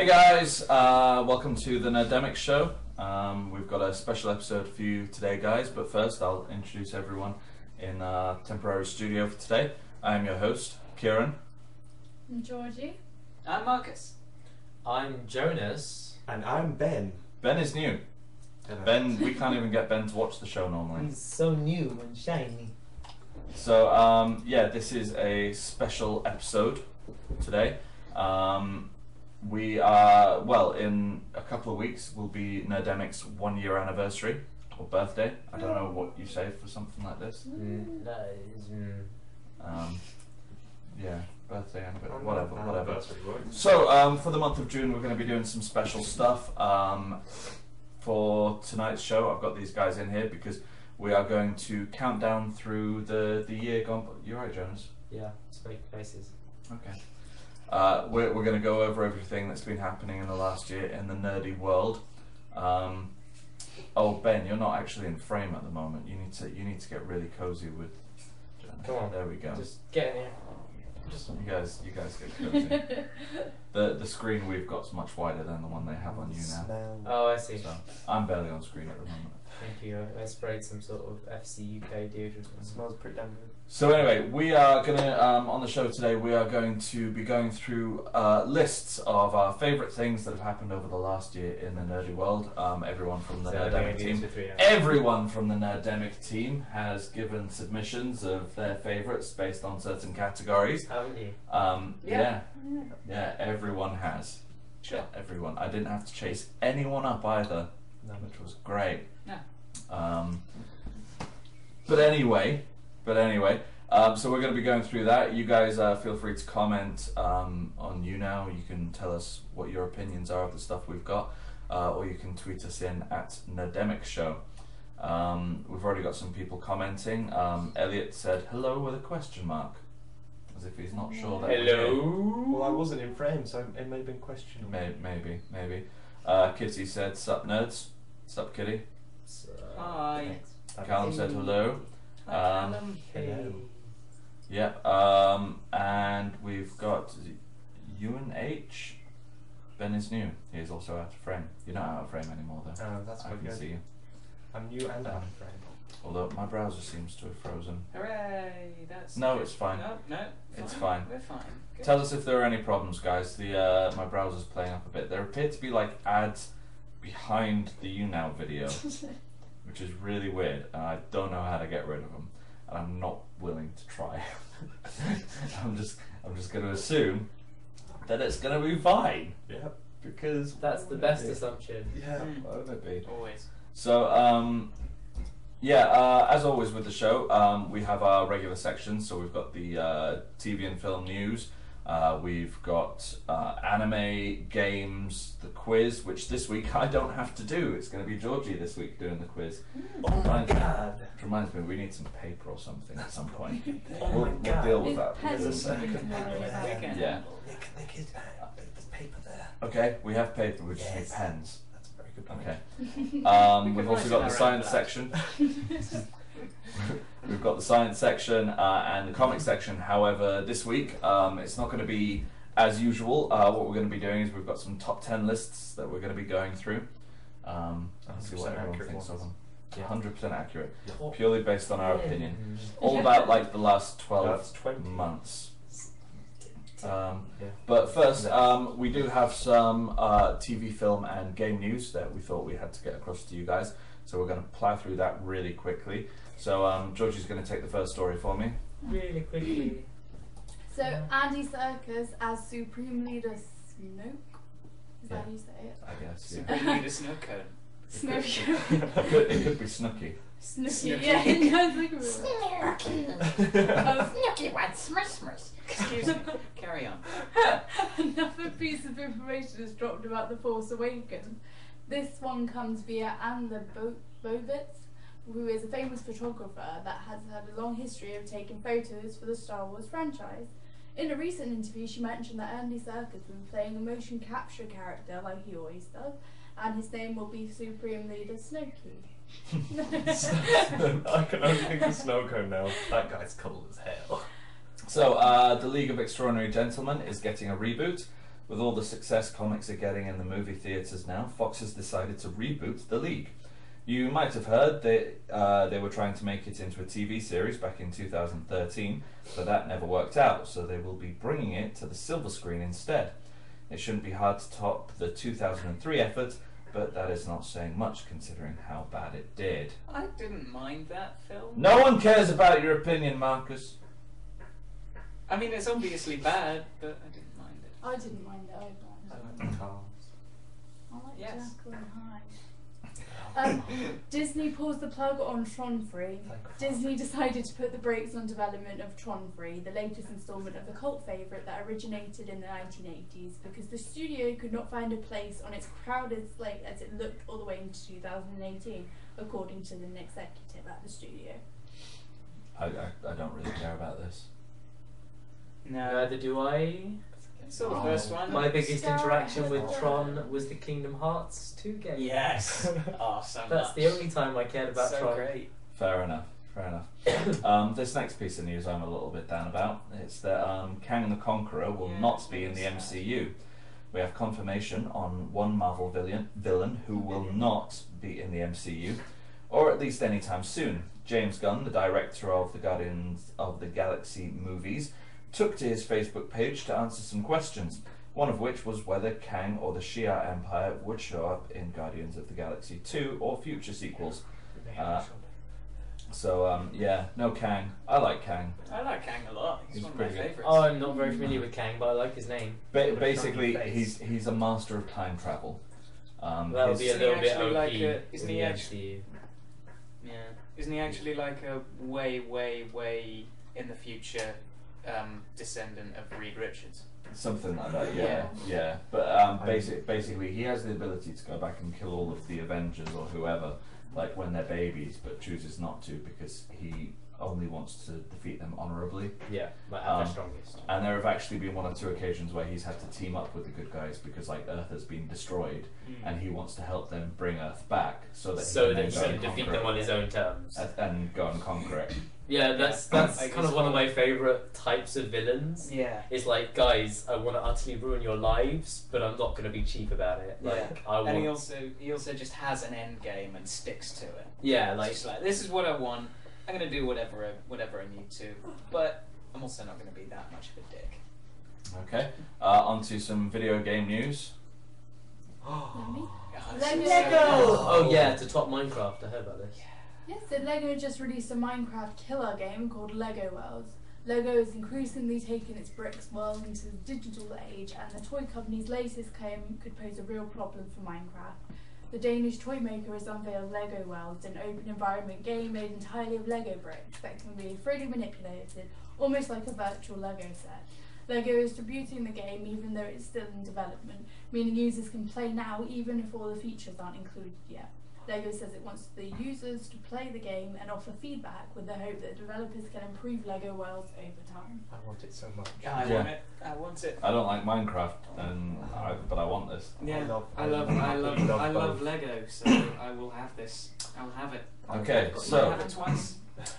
guys, welcome to the Nerdemic show. We've got a special episode for you today, guys, but first I'll introduce everyone in our temporary studio for today. I'm your host, Kieran. I'm Georgie. I'm Marcus. I'm Jonas. And I'm Ben. Ben is new. Hello. Ben, we can't even get Ben to watch the show normally. He's so new and shiny. So, yeah, this is a special episode today. We are, well, in a couple of weeks will be Nerdemic's 1 year anniversary or birthday. I don't know what you say for something like this. That is. Yeah, birthday anniversary, whatever. Anniversary, right? So, for the month of June, we're going to be doing some special stuff. For tonight's show, I've got these guys in here because we are going to count down through the year gone. You're right, Jonas? Yeah, speak faces. Okay. We're going to go over everything that's been happening in the last year in the nerdy world. Oh, Ben, you're not actually in frame at the moment. You need to get really cozy with. Come on, there we go. Just get in here. You guys get cozy. The screen we've got's much wider than the one they have on you now. Oh, I see. So I'm barely on screen at the moment. Thank you. I sprayed some sort of FC UK deodorant. It smells pretty damn good. So anyway, we are gonna on the show today. We are going to be going through lists of our favourite things that have happened over the last year in the nerdy world. Everyone from the Nerdemic team has given submissions of their favourites based on certain categories. Haven't you? Yeah, everyone has. Sure. Everyone. I didn't have to chase anyone up either, which was great. Yeah. But anyway, so we're going to be going through that. You guys feel free to comment on YouNow. You can tell us what your opinions are of the stuff we've got, or you can tweet us in at Nerdemic Show. We've already got some people commenting. Elliot said hello with a question mark, as if he's not sure that. Hello. Well, I wasn't in frame, so it may have been questionable. Maybe. Kitty said sup nerds. Sup Kitty. Hi. Callum said hello. Hi, Callum. Hello. Yeah, and we've got UNH. Ben is new. He is also out of frame. You're not out of frame anymore, though. Oh, that's I quite can good. see you. I'm new and out of frame. Although my browser seems to have frozen. Hooray! That's No, good. it's fine. No, It's fine. We're fine. Good. Tell us if there are any problems, guys. The my browser's playing up a bit. There appear to be like ads behind the YouNow video, which is really weird, and I don't know how to get rid of them, and I'm not willing to try. I'm just going to assume that it's going to be fine. Yeah. Because That's the best assumption. Yeah. why would it be? Always. So, as always with the show, we have our regular sections. So we've got the TV and film news. We've got anime, games, the quiz, which this week I don't have to do. It's going to be Georgie this week doing the quiz. Oh my god. Which reminds me, we need some paper or something at some point. Oh We'll my god. deal with that. There's There's a second Weekend. Yeah. There's paper there. Okay, we have paper. We just need Yes. pens. That's a very good point. Okay. We've also got the write science that. section. We've got the science section and the comic section. However, this week it's not going to be as usual. What we're going to be doing is we've got some top 10 lists that we're going to be going through. Let's see what 100% everyone accurate thinks of ones. them. 100% accurate. Yeah. Purely based on our opinion. Mm. All about like the last 12 That's 20. months. Yeah. But first, we do have some TV, film, and game news that we thought we had to get across to you guys. So we're going to plow through that really quickly. So Georgie's going to take the first story for me. Really quickly. So Andy Serkis as Supreme Leader Snoke. Is that how you say it? I guess. Super Yeah. need a snow cone. Snoke. It could be Snooky. Snooky. Yeah, it does look a Snooky wants Christmas. Excuse me. Carry on. Another piece of information is dropped about The Force Awakens. This one comes via Anna Bovitz, who is a famous photographer that has had a long history of taking photos for the Star Wars franchise. In a recent interview, she mentioned that Andy Serkis will be playing a motion capture character like he always does, and his name will be Supreme Leader Snooky. I can only think of Snowcone now. That guy's cool as hell. So, The League of Extraordinary Gentlemen is getting a reboot. With all the success comics are getting in the movie theatres now, Fox has decided to reboot the League. You might have heard that they were trying to make it into a TV series back in 2013, but that never worked out, so they will be bringing it to the silver screen instead. It shouldn't be hard to top the 2003 effort, but that is not saying much considering how bad it did. I didn't mind that film. No one cares about your opinion, Marcus. I mean, it's obviously bad, but I didn't mind it. I didn't mind it I either. like the cars. I like Yes. Jekyll and Hyde. Disney paused the plug on Tron 3. Disney decided to put the brakes on development of Tron 3, the latest instalment of the cult favourite that originated in the 1980s, because the studio could not find a place on its crowded slate as it looked all the way into 2018, according to an executive at the studio. I don't really care about this. No. Neither do I. Saw the Oh. first one. My biggest Star interaction with Wars. Tron was the Kingdom Hearts 2 game. Yes. Oh, so That's much. the only time I cared about so Tron. great. Fair enough. This next piece of news I'm a little bit down about. It's that Kang the Conqueror will Yeah, not be in the that's sad. MCU. We have confirmation on one Marvel villain who will not be in the MCU, or at least anytime soon. James Gunn, the director of the Guardians of the Galaxy movies, took to his Facebook page to answer some questions, one of which was whether Kang or the Shi'ar Empire would show up in Guardians of the Galaxy 2 or future sequels. No Kang. I like Kang. I like Kang a lot. He's He's one of my pretty good. favourites. Oh, I'm not very familiar with Kang, but I like his name. Basically, Shiny face. he's a master of time travel. That'll his- be a Isn't he little bit actually OP like a- in isn't the he MCU. Yeah. Isn't he actually like a way in the future descendant of Reed Richards? something like that. Yeah. But basically, he has the ability to go back and kill all of the Avengers or whoever, like when they're babies, but chooses not to because he only wants to defeat them honorably. Yeah, but at their strongest. And there have actually been one or two occasions where he's had to team up with the good guys because like Earth has been destroyed, and he wants to help them bring Earth back so that So he that can he then go can and defeat conquer them it on his own terms. and go and conquer it. Yeah, that's Like kind of one of my favourite types of villains. Yeah. It's like, guys, I want to utterly ruin your lives, but I'm not going to be cheap about it. Like, Yeah. I want. And he also just has an end game and sticks to it. Yeah, It's like just like, this is what I want. I'm gonna do whatever I need to, but I'm also not gonna be that much of a dick. Okay, on to some video game news. Let me- Oh, Lego. oh yeah, to top Minecraft. I heard about this. Yes, so Lego just released a Minecraft killer game called Lego Worlds. Lego is increasingly taking its bricks world into the digital age, and the toy company's latest claim could pose a real problem for Minecraft. The Danish toy maker has unveiled Lego Worlds, an open environment game made entirely of Lego bricks that can be freely manipulated, almost like a virtual Lego set. Lego is distributing the game even though it's still in development, meaning users can play now even if all the features aren't included yet. Lego says it wants the users to play the game and offer feedback with the hope that developers can improve Lego Worlds over time. I want it so much. I Yeah. want it. I want it. I don't like Minecraft, but I want this. Yeah, I love both. Lego, so I will have this. I'll have it. Okay, I'll so have it twice.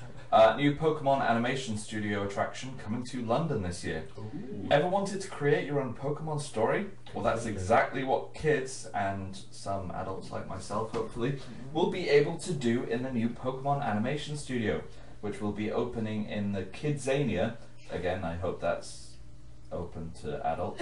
new Pokemon animation studio attraction coming to London this year. Ever wanted to create your own Pokemon story? Well, that's exactly what kids and some adults like myself, hopefully, will be able to do in the new Pokemon animation studio, which will be opening in the Kidzania. Again, I hope that's open to adults.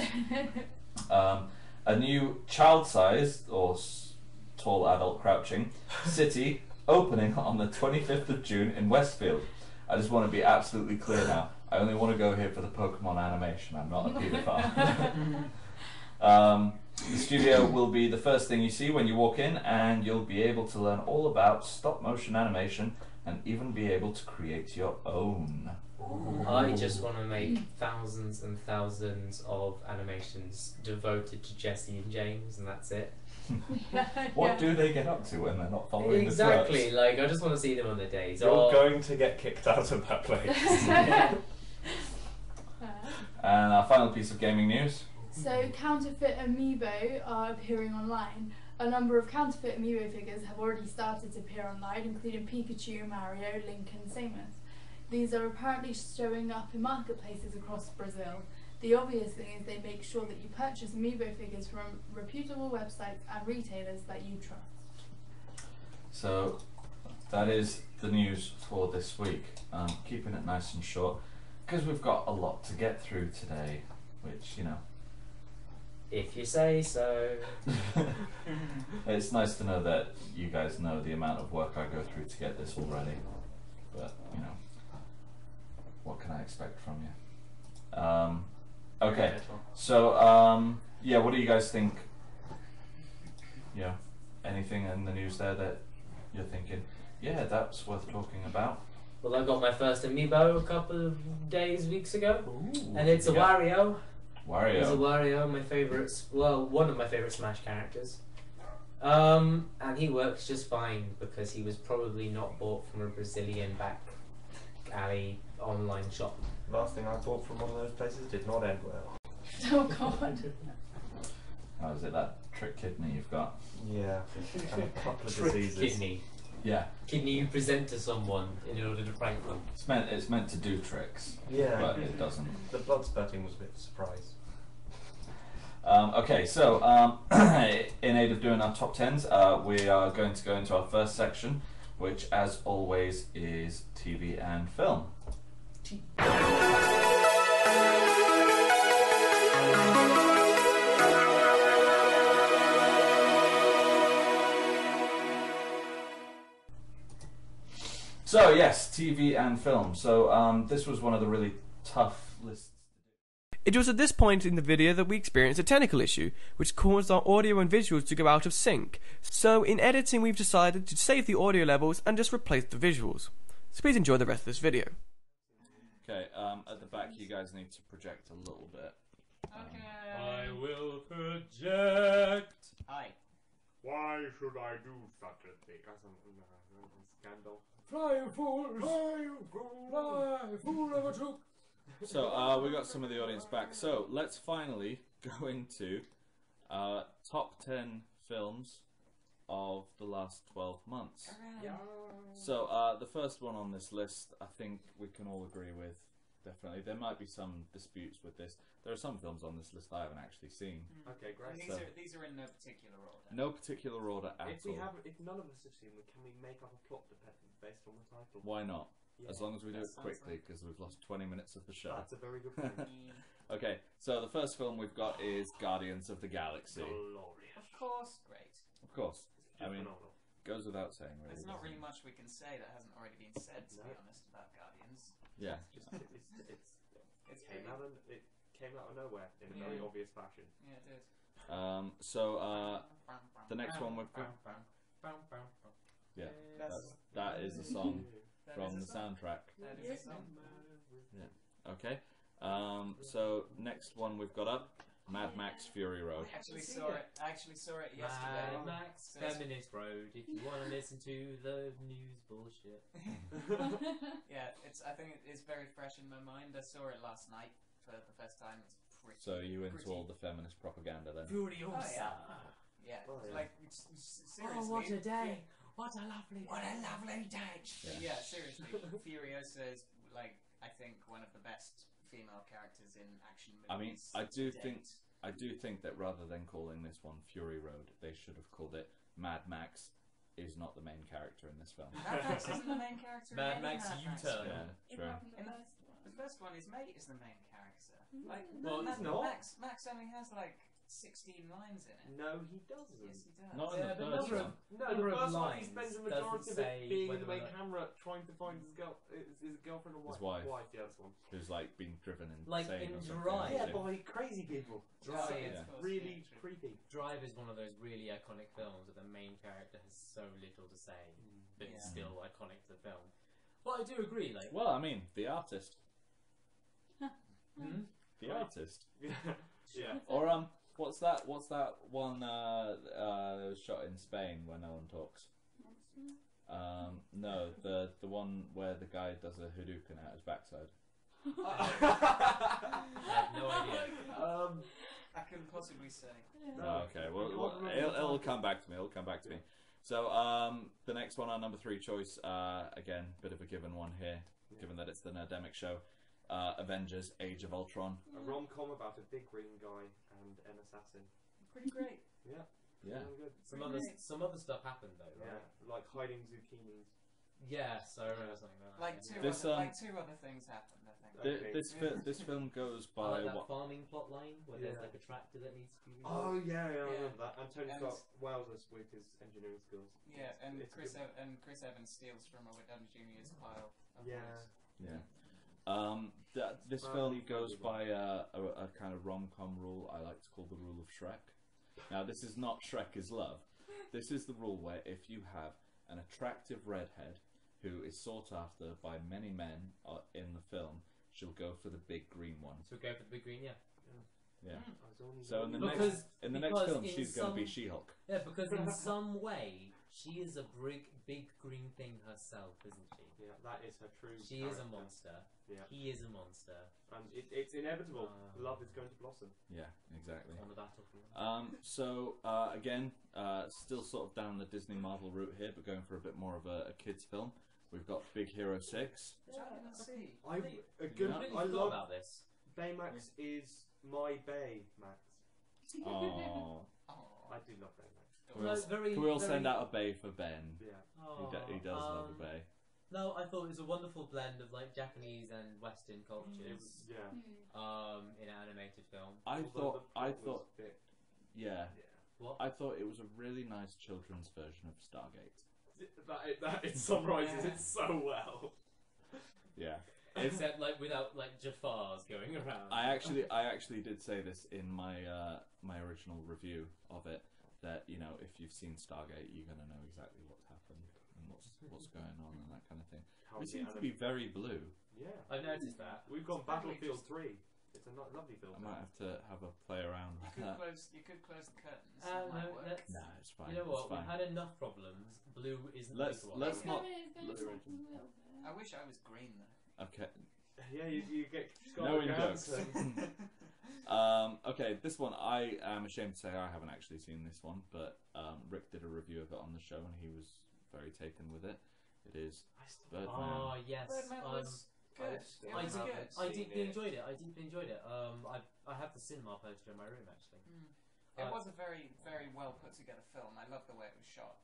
A new child-sized or tall adult crouching city opening on the 25th of June in Westfield. I just want to be absolutely clear now. I only want to go here for the Pokemon animation. I'm not a paedophile. The studio will be the first thing you see when you walk in, and you'll be able to learn all about stop-motion animation and even be able to create your own. I just want to make thousands and thousands of animations devoted to Jesse and James, and that's it. What do they get up to when they're not following Exactly. the Like, I just want to see them on their days. You're off. going to get kicked out of that place. And our final piece of gaming news. So counterfeit amiibo are appearing online. A number of counterfeit amiibo figures have already started to appear online, including Pikachu, Mario, Link and Samus. These are apparently showing up in marketplaces across Brazil. The obvious thing is they make sure that you purchase amiibo figures from reputable websites and retailers that you trust. So that is the news for this week. Keeping it nice and short because we've got a lot to get through today, which, you know. If you say so. It's nice to know that you guys know the amount of work I go through to get this all ready. But, you know, what can I expect from you? Okay, so, yeah, what do you guys think? Yeah, anything in the news there that you're thinking, yeah, that's worth talking about? Well, I got my first amiibo a couple of weeks ago. Ooh, and it's a Wario. Wario. It's a Wario, my favourite, well, one of my favourite Smash characters. And he works just fine because he was probably not bought from a Brazilian back alley online shop. Last thing I bought from one of those places did not end well. Oh god. How is it, that trick kidney you've got? Yeah, and a couple of Trick diseases. kidney. Yeah. Kidney you present to someone in order to prank them. It's meant to do tricks, Yeah, but it doesn't. The blood spurting was a bit of a surprise. Okay, so in aid of doing our top 10s, we are going to go into our first section, which, as always, is TV and film. So yes, TV and film. So this was one of the really tough lists. It was at this point in the video that we experienced a technical issue, which caused our audio and visuals to go out of sync. So in editing we've decided to save the audio levels and just replace the visuals. So please enjoy the rest of this video. Okay, at the back you guys need to project a little bit. Okay. I will project. Hi. Why should I do such a thing? Scandal. Fly, you fool! Fly, you fool! Fly, fool of a troop! So we got some of the audience back. So let's finally go into top 10 films of the last 12 months. So the first one on this list, I think we can all agree with. Definitely, there might be some disputes with this. There are some films on this list I haven't actually seen. Okay, great. These are in no particular order. No particular order at If all. if none of us have seen them, can we make up a plot based on the title? Why not? Yeah. As long as we do That it sounds quickly, because we've lost 20 minutes of the show. That's a very good point. Okay, so the first film we've got is Guardians of the Galaxy. Glorious. Of course, great. Of course. It's I mean, phenomenal. goes without saying, really. There's not doesn't really it? much we can say that hasn't already been said, to be honest, about Guardians. Yeah. It's It came out of nowhere in a very obvious fashion. Yeah, it did. So the next one we've got. Yeah, that is a song from the soundtrack. That is a song. Yeah. Okay. So next one we've got up, Mad Max Fury Road. I actually saw it yesterday. Mad Max So it's- Feminist Road, if you want to listen to the news bullshit. Yeah, I think it's very fresh in my mind. I saw it last night for the first time. It's pretty. So you into pretty all the feminist propaganda then? Furiosa. Oh, yeah. Yeah, Oh, yeah. like seriously. Oh, what a day! What a lovely day! Yeah, seriously, Furiosa is like I think one of the best female characters in action movies. I mean, I to do think that rather than calling this one Fury Road, they should have called it Mad Max is not the main character in this film. Mad Max isn't the main character. in Mad any Max Mad Max U-turn. film. Yeah, true. In the first one, his mate is the main character. Like, Well, Mad he's not. Max only has like 16 lines in it. No, he doesn't. Yes, he does. Not in Yeah, the but first number one. of- No, Number the of first one he lines spends the doesn't majority of say it being in whether the or main not- camera trying to find his girlfriend or wife. His wife. Yeah, that's one. Who's like being driven insane Like in or something. Drive. Yeah, isn't by crazy people. Drive. Yeah, Yeah. of course, Really yeah, true. creepy. Drive is one of those really iconic films where the main character has so little to say, but it's Yeah. still iconic to the film. But I do agree, like, he? Well, I mean, the artist. hmm? The artist. Yeah. Or what's that one that was shot in Spain where no one talks? No, the one where the guy does a Hadouken out his backside. I have no idea. I couldn't possibly say. Oh, okay, well, it'll come back to me. It'll come back to me. So the next one, our number 3 choice, again, bit of a given one here, given that it's the Nerdemic show, Avengers: Age of Ultron. A rom-com about a big green guy and an assassin. Pretty great. Yeah. Yeah. Really good. Some other stuff happened though, Yeah. right? Like hiding zucchinis. Yes, I remember something like that. Like yeah. two other things happened, I think. Okay. This film goes I by like that what? farming plot line where there's Yeah. like a tractor that needs to be. Oh yeah, I Yeah. remember that. And Tony And- Scott wows us with his engineering skills. Yeah, and It's Chris good. Chris Evans steals from Robert Downey Jr.'s pile. Of Yeah. course. Yeah. This film goes by a kind of rom-com rule I like to call the rule of Shrek. Now, this is not Shrek is Love. This is the rule where if you have an attractive redhead who is sought after by many men in the film, she'll go for the big green one. So go for the big green, yeah. Yeah. I was only So in the Because- next because film, in she's going to be some- She-Hulk. Yeah, because in some way she is a big green thing herself, isn't she? Yeah, that is her true. She is a character. monster. Yeah. He is a monster And it's inevitable. Love is going to blossom. Yeah, exactly. on the battlefield. So again, still sort of down the Disney Marvel route here, but going for a bit more of a kids film. We've got Big Hero 6. Which I didn't see. I really I forgot love about this. Baymax is my Baymax. Oh, Oh. I do love Baymax. can we No, all, very- can we all very- send out a bay for Ben? Yeah. He does love a bay. No, I thought it was a wonderful blend of like Japanese and Western cultures Yeah. in an animated film. I Although thought, the plot was a bit- yeah, Yeah. What? I thought it was a really nice children's version of Stargate. That it summarizes it so well. Yeah, Except like without like Jafars going around. I actually did say this in my my original review of it, that if you've seen Stargate, you're gonna know exactly what's happened and what's going on and that kind of thing. How We the seem to anim- be very blue. Yeah. I've noticed that. We've got It's probably Battlefield just- 3. It's a lovely film. I might have to have a play around with that. You could close the curtains. No, It might work. let's. No, it's fine. You know what? It's We've fine. had enough problems. Blue isn't Let's- the one. let's not- It's going let's- to happen a little bit. I wish I was green though. Okay. Yeah, you get No in Johansson. Okay, this one I am ashamed to say I haven't actually seen this one, but Rick did a review of it on the show and he was very taken with it. It is Birdman. Oh yes. Birdman was good. It I was did- good. I deeply enjoyed it. I deeply enjoyed it. I have the cinema poster in my room actually. It was a very, very well put together film. I love the way it was shot.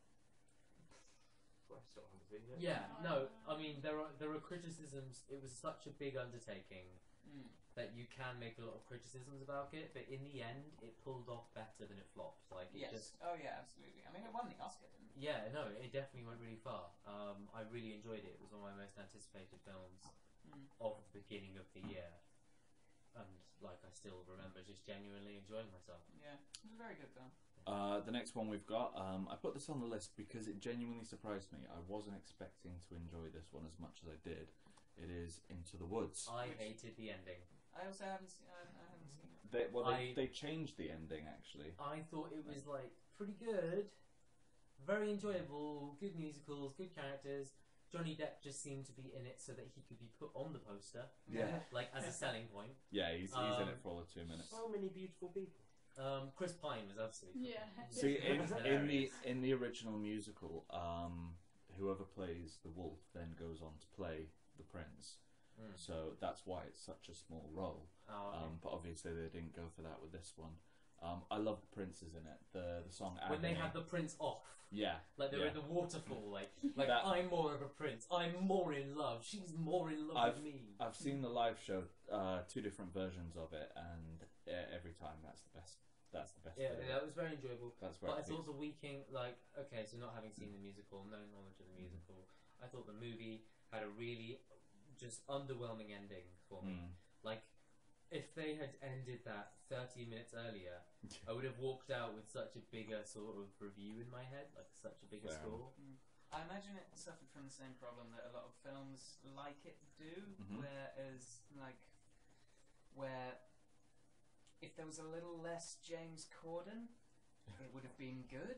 I still haven't seen it. Yeah, no, I mean there are criticisms. It was such a big undertaking that you can make a lot of criticisms about it, but in the end, it pulled off better than it flopped. Like it Yes. just, Oh yeah, absolutely. I mean, it won the Oscar, didn't it? yeah, no, it definitely went really far. I really enjoyed it. It was one of my most anticipated films of the beginning of the year, and like I still remember just genuinely enjoying myself. Yeah, it was a very good film. The next one we've got, I put this on the list because it genuinely surprised me. I wasn't expecting to enjoy this one as much as I did. It is Into the Woods. I hated the ending. I also haven't seen. I haven't seen it. They changed the ending actually. I thought it was like pretty good, very enjoyable, good musicals, good characters. Johnny Depp just seemed to be in it so that he could be put on the poster, Yeah. like as a selling point. Yeah, he's in it for all of 2 minutes. So many beautiful people. Chris Pine was absolutely Yeah. See, Hilarious. in the original musical, whoever plays the wolf then goes on to play the prince. So that's why it's such a small role. okay. But obviously they didn't go for that with this one. I love the princes in it. The song When they Agony. had the prince off, Yeah. like they were yeah. in the waterfall, like That- I'm more of a prince. I'm more in love. She's more in love with me. I've seen the live show, 2 different versions of it, and every time that's the best. That's the best. Yeah, bit of that it. was very enjoyable. That's where But I it thought peaks. the weekend, like, okay, so not having seen the musical, no knowledge of the musical, I thought the movie had a really just underwhelming ending for me. Like, if they had ended that 30 minutes earlier, I would have walked out with such a bigger sort of review in my head, like such a bigger Fair score. I imagine it suffered from the same problem that a lot of films like it do, whereas where if there was a little less James Corden, it would have been good.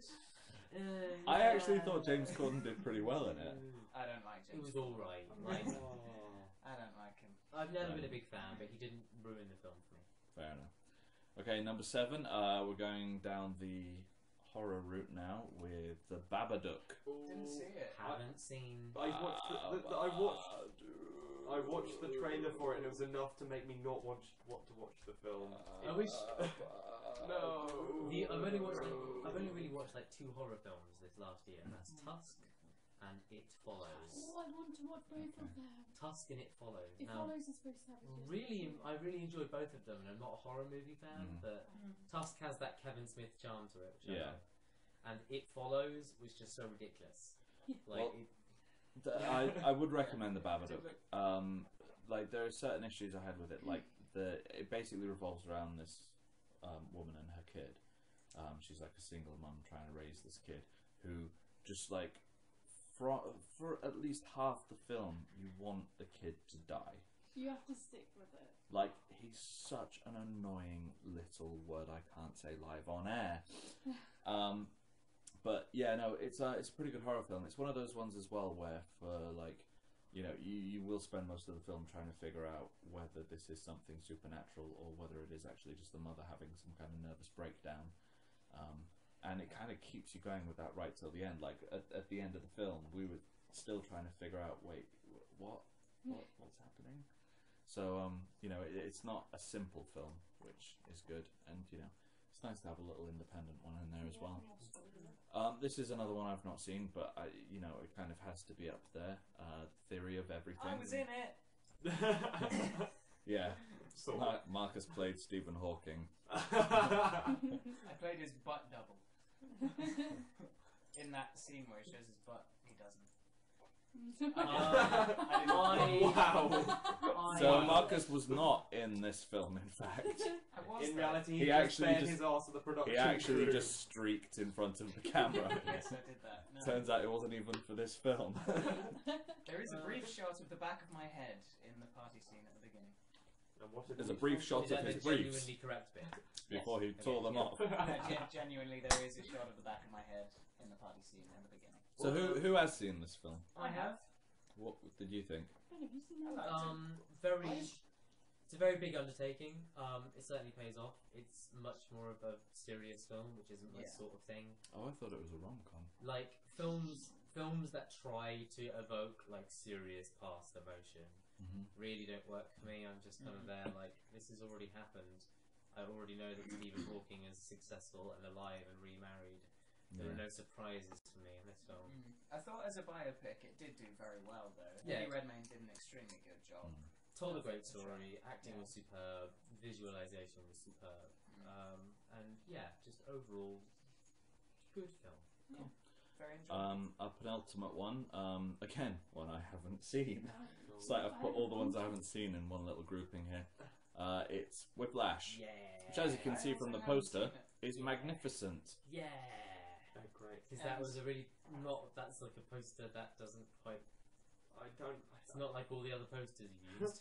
I actually thought James Corden did pretty well in it. I don't like It James. was alright. Like, I don't like him. I've never been a big fan, but he didn't ruin the film for me. Fair enough. Okay, number 7. We're going down the horror route now with the Babadook. Didn't see it. Haven't seen. I watched I watched the trailer for it, and it was enough to make me not want to watch the film. I wish. No. I've only really watched like 2 horror films this last year, and that's Tusk and It Follows. Oh, I want to watch both of them. Tusk and It Follows. It Follows is very savage. I really enjoyed both of them, and I'm not a horror movie fan, but Tusk has that Kevin Smith charm to it, which I love. And It Follows was just so ridiculous. I would recommend the Babadook. Like there are certain issues I had with it. Like it basically revolves around this woman and her kid. She's like a single mum trying to raise this kid who just like for at least half the film you want the kid to die. You have to stick with it. Like he's such an annoying little word I can't say live on air. But yeah, no, it's a pretty good horror film. It's one of those ones as well where for like, you know, you will spend most of the film trying to figure out whether this is something supernatural or whether it is actually just the mother having some kind of nervous breakdown. And it kind of keeps you going with that right till the end. Like at the end of the film, we were still trying to figure out, wait, what's happening? So you know, it's not a simple film, which is good, and you know, it's nice to have a little independent one in there as well. This is another one I've not seen, but you know, it kind of has to be up there. Theory of Everything. I was in it. Yeah. Marcus played Stephen Hawking. I played his butt double. In that scene where he shows his butt, he doesn't. So Marcus was not in this film, in fact. In reality, he actually just his ass at the production. He actually crew. just streaked in front of the camera. Yes, I did that. No. Turns out it wasn't even for this film. There is a brief shot of the back of my head in the party scene at the beginning. There's a brief shot of his briefs genuinely correct bit? before he tore them off. No, genuinely, there is a shot of the back of my head in the party scene at the beginning. So who has seen this film? I have. What did you think? It's a very big undertaking. It certainly pays off. It's much more of a serious film, which isn't my sort of thing. Oh, I thought it was a rom-com. Like films that try to evoke like serious past emotion really don't work for me. I'm just kind of there like, this has already happened. I already know that Stephen Hawking is successful and alive and remarried. There are no surprises for me in this film. I thought as a biopic it did do very well though. Yeah. Eddie Redmayne did an extremely good job. Told a great story, acting was superb, visualization was superb, and yeah, just overall good film. Yeah. Very enjoyable. A penultimate one, again, one I haven't seen. It's like I've put all the ones I haven't seen in one little grouping here. It's Whiplash, which as you can see from the poster, is magnificent. Yeah. Oh, great. Because that was a really that's like a poster that doesn't quite. It's not like all the other posters you've used.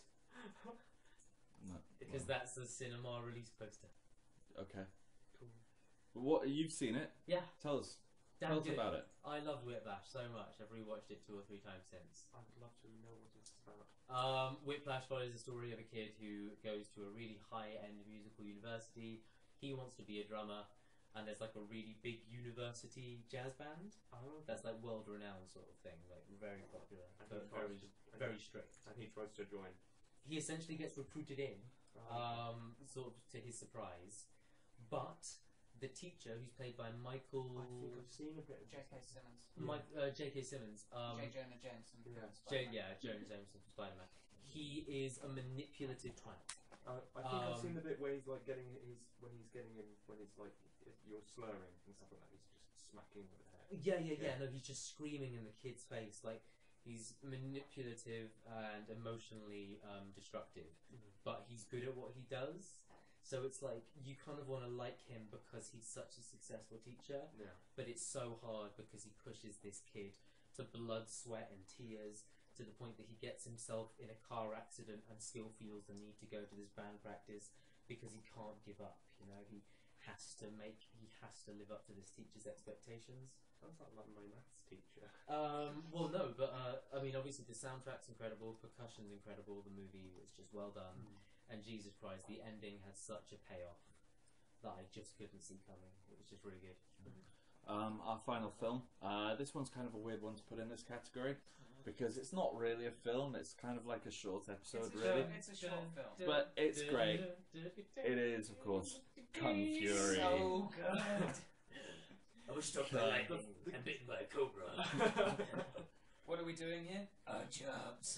No, because that's the cinema release poster. Okay. Cool. What, you've seen it? Yeah. Tell us. Damn Tell us good. about it. I loved Whiplash so much. I've rewatched it 2 or 3 times since. I'd love to know what it's about. Whiplash follows the story of a kid who goes to a really high-end musical university. He wants to be a drummer, and there's like a really big university jazz band that's like world-renowned sort of thing, like very popular, but very strict. And he tries to join. He essentially gets recruited in, sort of to his surprise, but the teacher, who's played by Michael... I think I've seen a bit of J.K. Simmons. J.K. Simmons. J. Jonah Jameson. Jonah Jameson from Spider-Man. He is a manipulative twat. I think I've seen the bit where he's like getting when he's like you're slurring and stuff like that. He's just smacking with the head. Yeah. No, he's just screaming in the kid's face. Like he's manipulative and emotionally destructive, but he's good at what he does. So it's like you kind of want to like him because he's such a successful teacher. Yeah. But it's so hard because he pushes this kid to blood, sweat, and tears, to the point that he gets himself in a car accident and still feels the need to go to this band practice because he can't give up. You know, he has to live up to this teacher's expectations. Sounds like my maths teacher. Well, no, but I mean, obviously the soundtrack's incredible, percussion's incredible, the movie was just well done, and Jesus Christ, the ending had such a payoff that I just couldn't see coming. It was just really good. our final film. This one's kind of a weird one to put in this category because it's not really a film. It's kind of like a short episode, It's a short film. but it's great. It is, of course, Kung Fury. So good. I was struck by lightning and bitten by a cobra. What are we doing here? Jobs.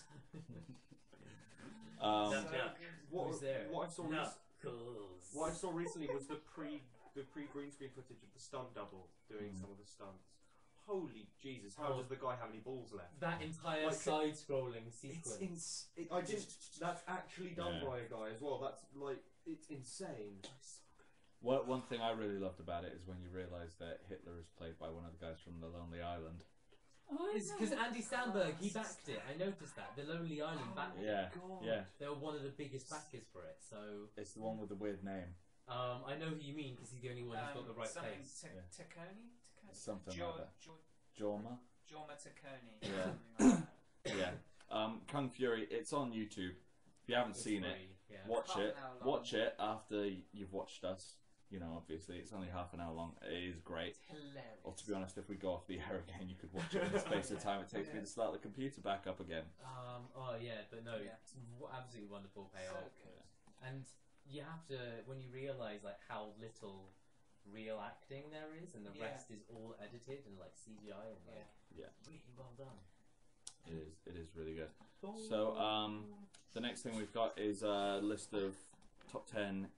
Who's there? What I saw Knuckles. what I saw recently was the pre green screen footage of the stunt double doing some of the stunts. Holy Jesus! How does the guy have any balls left? That entire side-scrolling sequence. That's actually done by a guy as well. That's like it's insane. One thing I really loved about it is when you realise that Hitler is played by one of the guys from The Lonely Island. It's because Andy Samberg, he backed it. I noticed that. The Lonely Island backed it. Yeah. They were one of the biggest backers for it, so... It's the one with the weird name. I know who you mean, because he's the only one who's got the right face. Taccone? Something like that. Jorma? Jorma Taccone. Yeah. Yeah. Kung Fury, it's on YouTube. If you haven't seen it, watch it. Watch it after you've watched us. You know, obviously, it's only half an hour long. It is great. It's hilarious. Or to be honest, if we go off the air again, you could watch it in the space of time it takes me to start the computer back up again. Oh yeah, but no, it's absolutely wonderful payoff. So good. And you have to, when you realise like how little real acting there is, and the rest is all edited and like CGI and like really well done. It is really good. So the next thing we've got is a list of top 10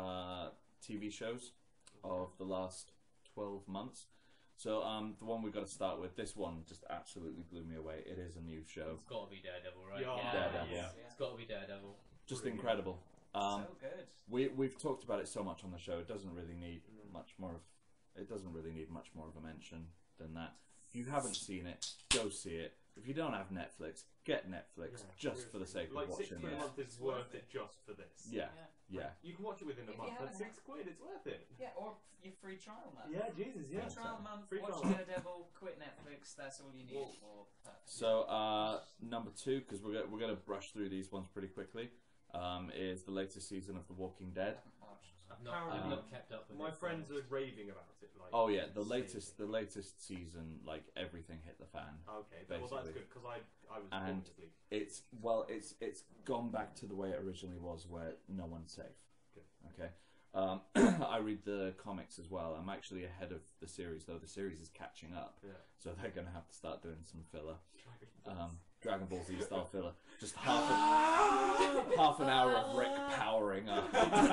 TV shows of the last 12 months. So the one we've got to start with, this one just absolutely blew me away. It is a new show. It's got to be Daredevil, right? Daredevil. It's got to be Daredevil. Just incredible. So good. We've talked about it so much on the show. It doesn't really need much more of. It doesn't really need much more of a mention than that. If you haven't seen it, go see it. If you don't have Netflix, get Netflix just for the sake of watching £6 a this. month is worth it just for this. Yeah. You can watch it within a month. That's £6, it's worth it. Yeah, or your free trial month. Yeah, Jesus, yeah. Free trial month, Free watch trial. Daredevil, quit Netflix, that's all you need for So number 2, because we're going to brush through these ones pretty quickly, is the latest season of The Walking Dead. I've not kept up with it. My friends are raving about it. Like, Oh yeah, the latest season, like everything hit the fan. Okay, basically. well that's good because I was And it's gone back to the way it originally was, where no one's safe. Good. Okay. I read the comics as well. I'm actually ahead of the series, though the series is catching up. Yeah. So they're going to have to start doing some filler. Dragon Ball Z style filler. Just half an hour of Rick powering up.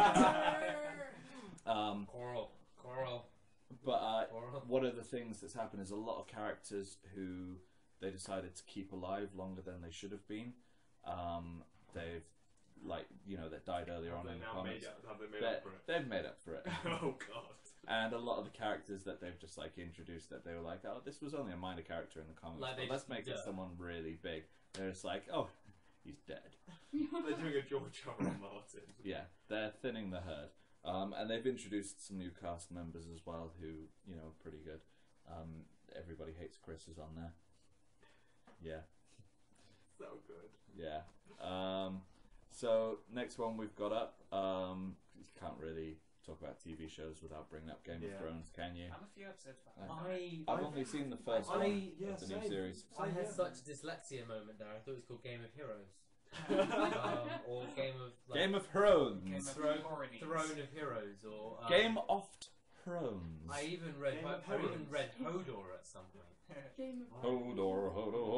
Coral. But one of the things that's happened is a lot of characters who they decided to keep alive longer than they should have been. They've that died earlier on in the comics. Have they made up for it? They've made up for it. Oh god. And a lot of the characters that they've just like introduced, that they were like, oh, this was only a minor character in the comics, but let's make it someone really big. They're just like, oh, he's dead. They're doing a George R. R. Martin. Yeah, they're thinning the herd. And they've introduced some new cast members as well who, are pretty good. Everybody Hates Chris is on there. Yeah. So good. Yeah. So, next one we've got up. You can't really talk about TV shows without bringing up Game of Thrones, can you? I'm a few episodes behind. I've only seen the first one of the new series. I had such a dyslexia moment there. I thought it was called Game of Heroes. Or Game of... Game of Thrones. Game of Throne of Heroes. Or Game of Thrones. I even read Hodor at some point. Hodor.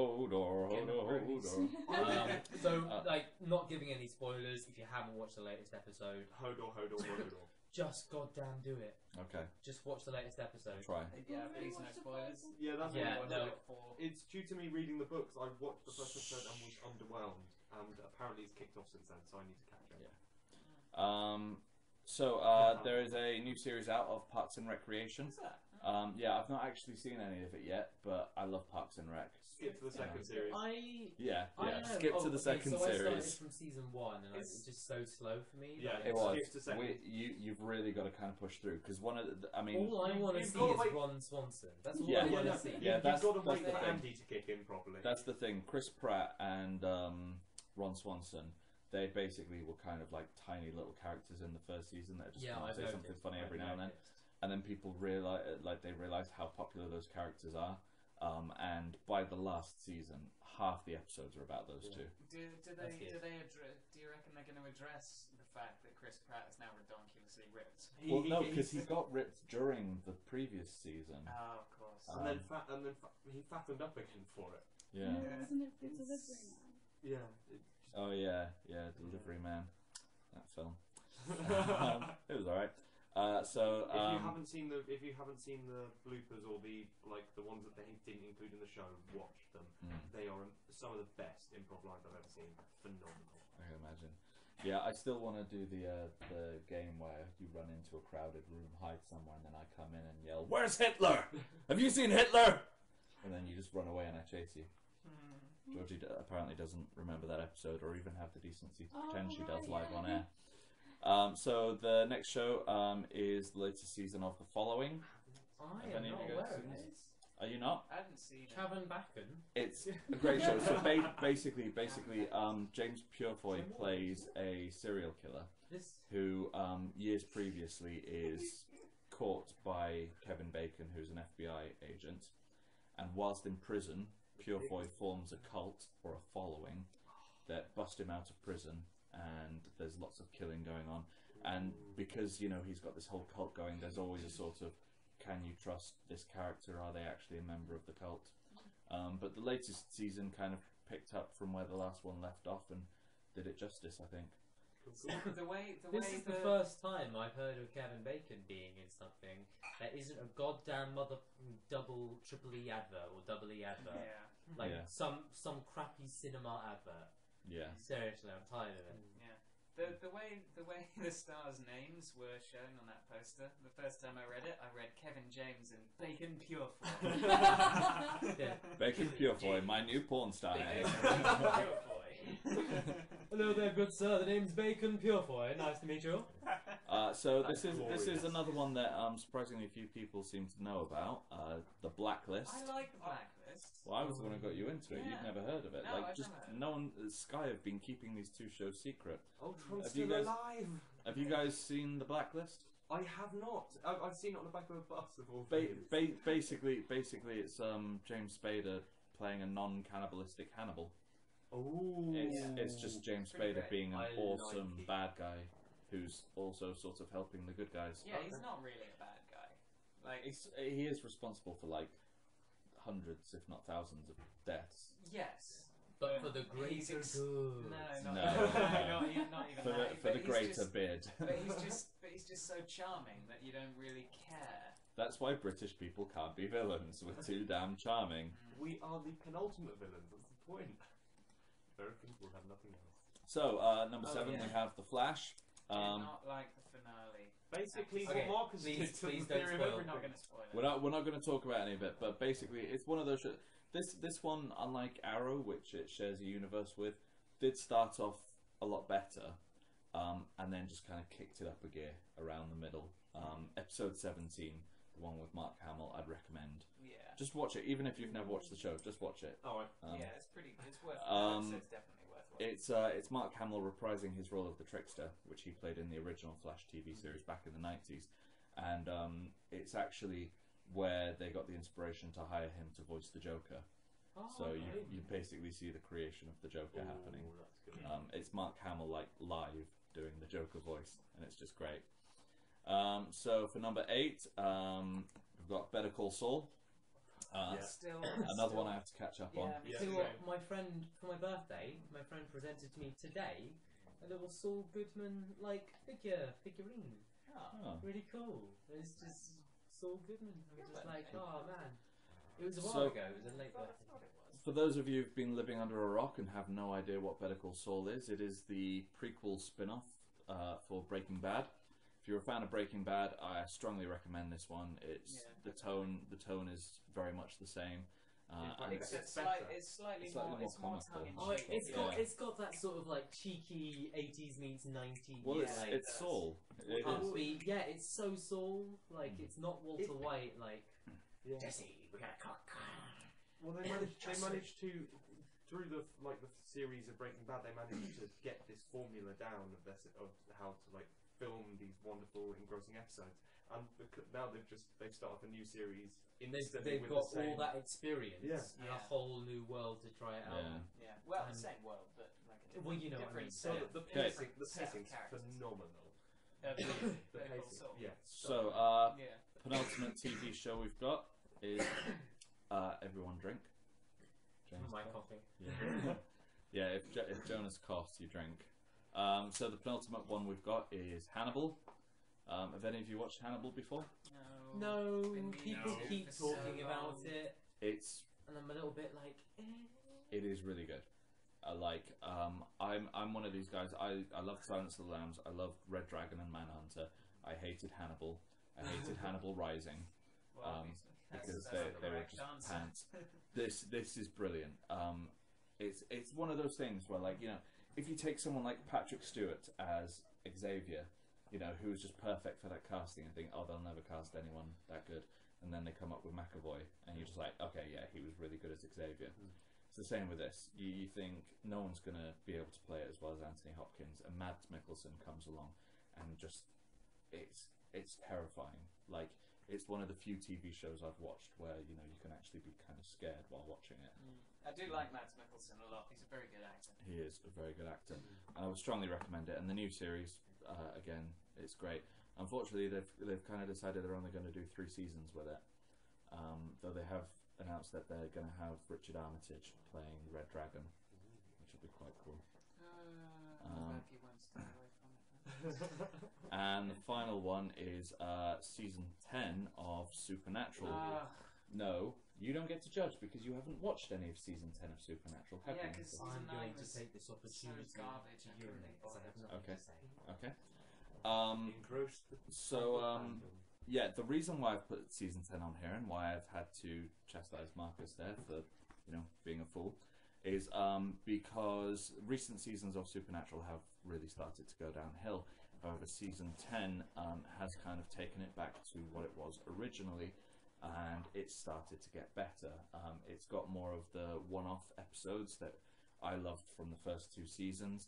So, not giving any spoilers if you haven't watched the latest episode. Hodor. Just goddamn do it. Okay. Just watch the latest episode. Try. Yeah, please no spoilers. Yeah, that's what I look for. It's due to me reading the books. I watched the first episode and was underwhelmed, and apparently it's kicked off since then, so I need to catch up. Yeah. So there is a new series out of Parks and Recreation. What's that? Yeah, I've not actually seen any of it yet, but I love Parks and Rec. Skip to the second series. Skip to the second so I series. started from season 1, and it's just so slow for me. Yeah, it was. Skip to second. You've really got to kind of push through, because one of the, all I want to see is Ron Swanson. That's all I want to see. Yeah, you've got to wait for Andy to kick in properly. That's the thing. Chris Pratt and Ron Swanson, they basically were kind of like tiny little characters in the first season that just say something funny every now and then. and then people realized how popular those characters are. And by the last season, half the episodes are about those two. Do you reckon they're going to address the fact that Chris Pratt is now ridiculously ripped? Well, no, because he got ripped during the previous season. Oh, of course. And then he fattened up again for it. Yeah. Wasn't it for Delivery Man? Yeah. Oh yeah, Delivery Man. That film. It was alright. If you haven't seen the bloopers or the ones that they didn't include in the show, watch them. They are some of the best improv lines I've ever seen. Phenomenal. I can imagine. Yeah, I still want to do the game where you run into a crowded room, hide somewhere, and then I come in and yell, "Where's Hitler? Have you seen Hitler?" And then you just run away and I chase you. Georgie apparently doesn't remember that episode or even have the decency to pretend she does live on air. So the next show is the latest season of The Following. I Have am any of not you guys aware seen of this? this. Are you not? I haven't seen it. Kevin Bacon. It's a great show. So basically, James Purefoy plays a serial killer who years previously is caught by Kevin Bacon, who's an FBI agent, and whilst in prison, Purefoy forms a cult or a following that bust him out of prison, and there's lots of killing going on. And because he's got this whole cult going, there's always a sort of, can you trust this character? Are they actually a member of the cult? But the latest season kind of picked up from where the last one left off and did it justice, I think. This is the first time I've heard of Kevin Bacon being in something that isn't a goddamn double triple E advert or double E advert. Yeah. Like Yeah. some crappy cinema advert. Yeah. Seriously, I'm tired of it. Yeah. The way the stars' names were shown on that poster, the first time I read it, I read Kevin James and Bacon Purefoy. Yeah. Bacon Purefoy, my new porn star name. Hello there, good sir. The name's Bacon Purefoy. Nice to meet you. So this is another one that surprisingly few people seem to know about. The Blacklist. I like the Blacklist. Well, I was the one who got you into it. Yeah. You've never heard of it. No, I've never heard of it. No one. Sky have been keeping these two shows secret. Ultron's Have you still guys- alive. Have you guys seen The Blacklist? I have not. I've seen it on the back of a bus of all Basically, it's James Spader playing a non-cannibalistic Hannibal. Oh. It's just James Pretty Spader great. being an I awesome like it. bad guy who's also sort of helping the good guys. Yeah, he's not really a bad guy. Like, He is responsible for like hundreds, if not thousands, of deaths. yes. But for the He's greater good. No, No. not even For that. the But he's greater just- bid. But he's just so charming that you don't really care. That's why British people can't be villains. We're too damn charming. We are the penultimate villains. That's the point. Americans will have nothing else. So number 7, yeah. we have The Flash. Do not like the finale. Basically, Okay, what Marcus please- did to please the don't theory of spoil. We're everything. not going to spoil it. We're not going to talk about any of it, but basically, it's one of those. This one, unlike Arrow, which it shares a universe with, did start off a lot better, and then just kind of kicked it up a gear around the middle. Episode 17, the one with Mark Hamill, I'd recommend. Yeah. Just watch it, even if you've never watched the show. Just watch it. Oh, Yeah, it's worth it's definitely worth it. It's Mark Hamill reprising his role of the Trickster, which he played in the original Flash TV series back in the 90s, and it's actually where they got the inspiration to hire him to voice the Joker. So you basically see the creation of the Joker happening. That's good. It's Mark Hamill live doing the Joker voice, and it's just great. So for number 8, we've got Better Call Saul. Another one I have to catch up on. You see what, my friend, for my birthday, my friend presented to me today a little Saul Goodman figurine. Oh. Really cool. It's just Saul Goodman. I was just like, oh man. It was a while So- ago. It was a late birthday. For those of you who've been living under a rock and have no idea what Better Call Saul is, it is the prequel spin-off for Breaking Bad. If you're a fan of Breaking Bad, I strongly recommend this one. It's the tone is very much the same. And It's It's slightly more more comical. tongue in Oh, cheek. it's got that sort of like cheeky 80s meets 90s. well, like, it's Saul. It is. upbeat. Yeah, it's so Saul. Like it's not Walter White. Like Yeah. Jesse, we gotta cook. Well, they managed to through the series of Breaking Bad, they managed to get this formula down of how to film these wonderful, engrossing episodes. and now they've started a new series. They've with got the same, all that experience and a whole new world to try it out. Yeah. Well, the same world, but like a different, Well, you know what I different mean. So set the of pacing's characters. phenomenal. The Pacing, Saul. yeah. So, Yeah. penultimate TV show we've got is Everyone Drink. James My cough. coughing. Yeah, yeah. If Jonas coughs, you drink. So the penultimate one we've got is Hannibal. Have any of you watched Hannibal before? No, Been people meaning to keep for so talking about long. it, It's and I'm a little bit like, It is really good. I'm one of these guys. I love Silence of the Lambs. I love Red Dragon and Manhunter. I hated Hannibal. I hated Hannibal Rising. Well, Because that's they the were correct just answer. pants. This is brilliant. It's one of those things where, like, you know, if you take someone like Patrick Stewart as Xavier, you know, who is just perfect for that casting, and think, oh, they'll never cast anyone that good, and then they come up with McAvoy, and you're just like, okay, yeah, he was really good as Xavier. It's the same with this. You think no one's gonna be able to play it as well as Anthony Hopkins, and Mads Mikkelsen comes along, and just it's terrifying. Like, it's one of the few TV shows I've watched where, you know, you can actually be kind of scared while watching it. I do like Mads Mikkelsen a lot. He's a very good actor. He is a very good actor, and I would strongly recommend it. And the new series, again, it's great. Unfortunately, they've kind of decided they're only going to do 3 seasons with it, though they have announced that they're going to have Richard Armitage playing Red Dragon, which will be quite cool. I'm glad you won't stay away from it. And the final one is season 10 of Supernatural. No, you don't get to judge because you haven't watched any of season 10 of Supernatural, have Yeah, you? because I'm season 9 going to was take this opportunity so garbage. to I couldn't urinate be because I have bothered. nothing Okay. to say. Okay. Engrossed the So, fandom. yeah, the reason why I've put season 10 on here and why I've had to chastise Marcus there for, you know, being a fool is because recent seasons of Supernatural have really started to go downhill. However, season 10 has kind of taken it back to what it was originally, and it's started to get better. It's got more of the one-off episodes that I loved from the first 2 seasons.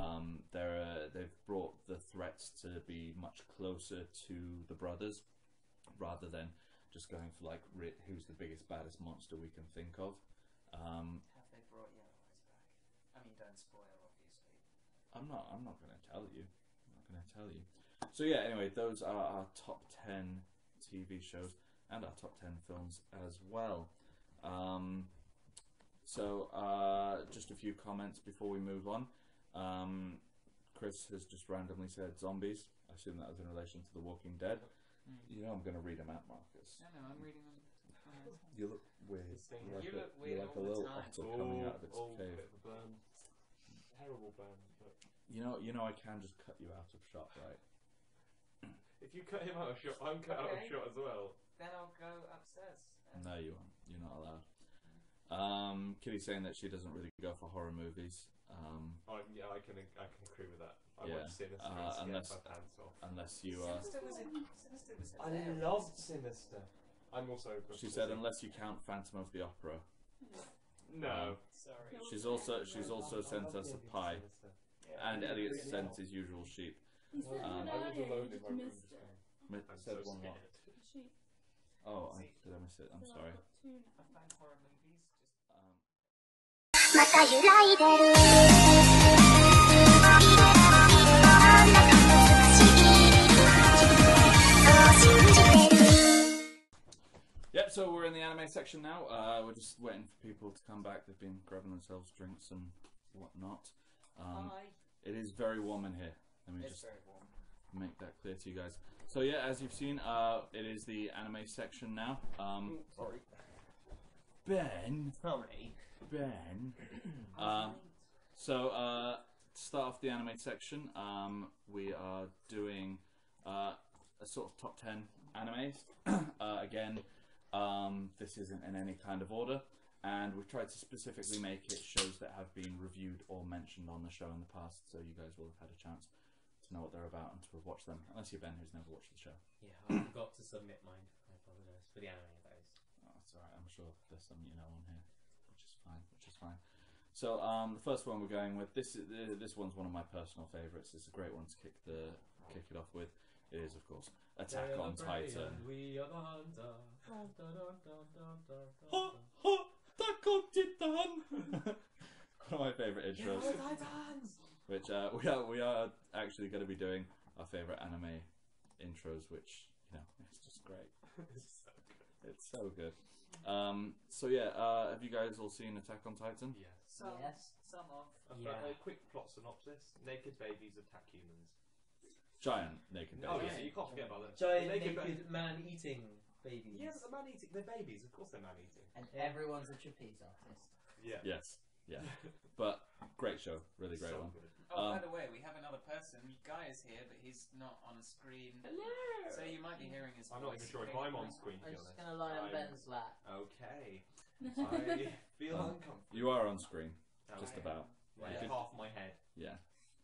They've brought the threats to be much closer to the brothers, rather than just going for like who's the biggest, baddest monster we can think of. Have they brought Yellow Eyes back? I mean, don't spoil, obviously. I'm not going to tell you. So yeah, anyway, those are our top 10 TV shows and our top 10 films as well. Just a few comments before we move on. Chris has just randomly said zombies. I assume that was in relation to The Walking Dead. You know I'm going to read them out, Marcus. No, I'm reading them. You look weird. You look weird You're like a all the little time. otter coming out of its cave. Bit of a burn. Terrible burn. But You know I can just cut you out of shot, right? if you cut him out of shot, I'm cut out of Okay. shot as well. Then I'll go upstairs. No, you aren't. You're not allowed. Kitty's saying that she doesn't really go for horror movies. Yeah, I can agree with that. I Yeah, watched Sinister and scared unless- my pants off. Unless you Sinister was I hilarious. loved Sinister. I'm also. she said unless you count Phantom of the Opera. No. Sorry. She's also sent us a pie, and Elliot sent his usual sheep. You said I one I was earlier, alone you in my just room. missed just it. going, I'm Said so one what? scared. Sheep. Oh, did I miss it? I'm So sorry. I've got 2 now. I find horror movies just. また揺らいでるあなたの難しいそう信じてる Yep, so we're in the anime section now. We're just waiting for people to come back. They've been grabbing themselves drinks and whatnot. Hi. It is very warm in here. Let me It's just very warm. make that clear to you guys. So yeah, as you've seen, it is the anime section now. Sorry. Ben. Sorry. Ben. To start off the anime section, we are doing a sort of top 10 animes. Again, this isn't in any kind of order, and we've tried to specifically make it shows that have been reviewed or mentioned on the show in the past, so you guys will have had a chance to know what they're about and to have watched them, unless you're Ben, who's never watched the show. Yeah, I forgot to submit mine. I apologise for the anime, that is. Oh, that's alright, I'm sure there's some you know on here, which is fine. So the first one we're going with, this one's one of my personal favourites. It's a great one to kick it off with. It is, of course, Attack on Titan. We are the hunter. Attack on Titan! One of my favourite intros. Which we are actually going to be doing our favourite anime intros, which, you know, it's just great. It's so good. So yeah, have you guys all seen Attack on Titan? Yes. Some of. A quick plot synopsis: naked babies attack humans. Giant naked babies. Oh yeah, you can't forget about that. Giant naked man-eating babies. Yeah, but the man-eating. They're babies. Of course, they're man-eating. And everyone's a trapeze artist. Yeah. Yes. Yeah. But great show. Really great So one. good. Oh, by the way, we have another person. Guy is here, but he's not on screen. Hello! So you might be hearing his voice. I'm not even sure if I'm on screen. I'm To be just honest. gonna lie on Ben's lap. Okay. I feel uncomfortable. You are on screen, just Okay. about. Like You could- half my head. Yeah.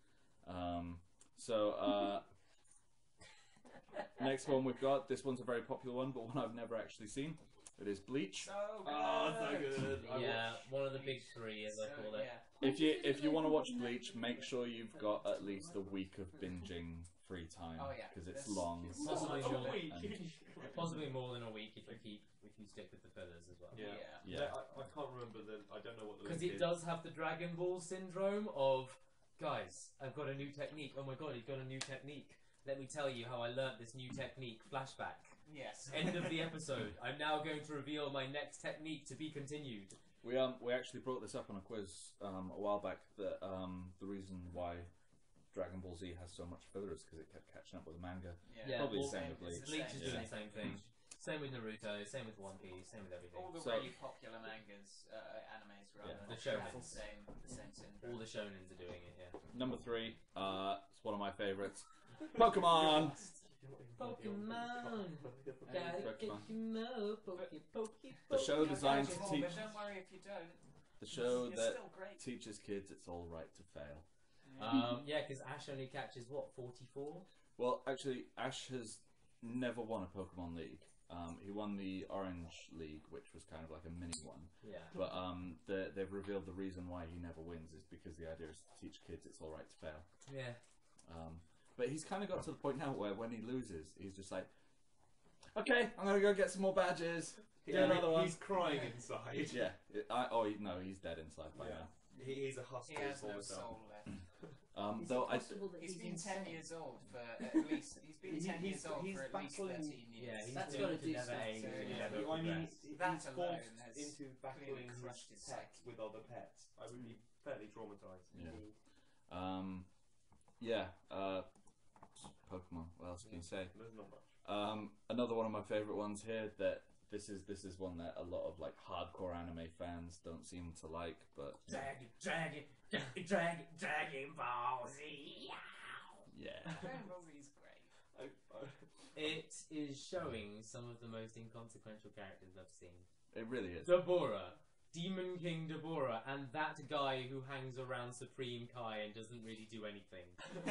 So next one we've got. This one's a very popular one, but one I've never actually seen. It is Bleach. So good. Oh, so good. Yeah, one of the big three, as I call it. Yeah. If you want to watch Bleach, make sure you've got at least a week of binging free time. Oh, yeah. Because it's This- long. Possibly A more, week. possibly more than a week if you stick with the fillers as well. Yeah. Yeah. I can't remember I don't know what the Because link it is. does have the Dragon Ball syndrome of, guys, I've got a new technique. Oh my god, he's got a new technique. Let me tell you how I learnt this new technique. Flashback. Yes. End of the episode. I'm now going to reveal my next technique to be continued. We actually brought this up on a quiz a while back. That the reason why Dragon Ball Z has so much filler is because it kept catching up with the manga. Yeah. Probably the well, same with Bleach. Bleach is Yeah. doing the same thing. Same with Naruto, same with One Piece, same with everything. All the So- really popular mangas, animes rather. Yeah. The show have ones. the same syndrome. All the shonens are doing it, yeah. Number 3, it's one of my favourites. Pokemon. Pokemon. Gotta Pokemon. get you more Poke. The show designed to But teach. don't worry if you don't. The show You're that still great. teaches kids it's all right to fail. Yeah, because Ash only catches what, 44? Well, actually, Ash has never won a Pokemon League. He won the Orange League, which was kind of like a mini one. Yeah. But they've revealed the reason why he never wins is because the idea is to teach kids it's all right to fail. Yeah. But he's kind of got to the point now where when he loses, he's just like, okay, I'm going to go get some more badges. Do another one. He's crying inside. Yeah. No, he's dead inside by now. He's a husky. He has for no himself. soul left. Is Though it possible that He's he's been 10 insane? years old for at least. He's been 10 years old he's for at least battling- 13 years. Yeah, he's That's doing gotta it to do never stuff. age So, and yeah, never I mean, progress. he's That alone forced has into clearly battling crushed his his pets psyche. with other pets. I would be fairly traumatized. Yeah. Pokemon. What else can you say? There's not much. Another one of my favourite ones here that this is one that a lot of like hardcore anime fans don't seem to like, but Dragon Ball Z. yeah. Dragon Ball Z is great. It is showing some of the most inconsequential characters I've seen. It really is. Deborah. Demon King Deborah, and that guy who hangs around Supreme Kai and doesn't really do anything.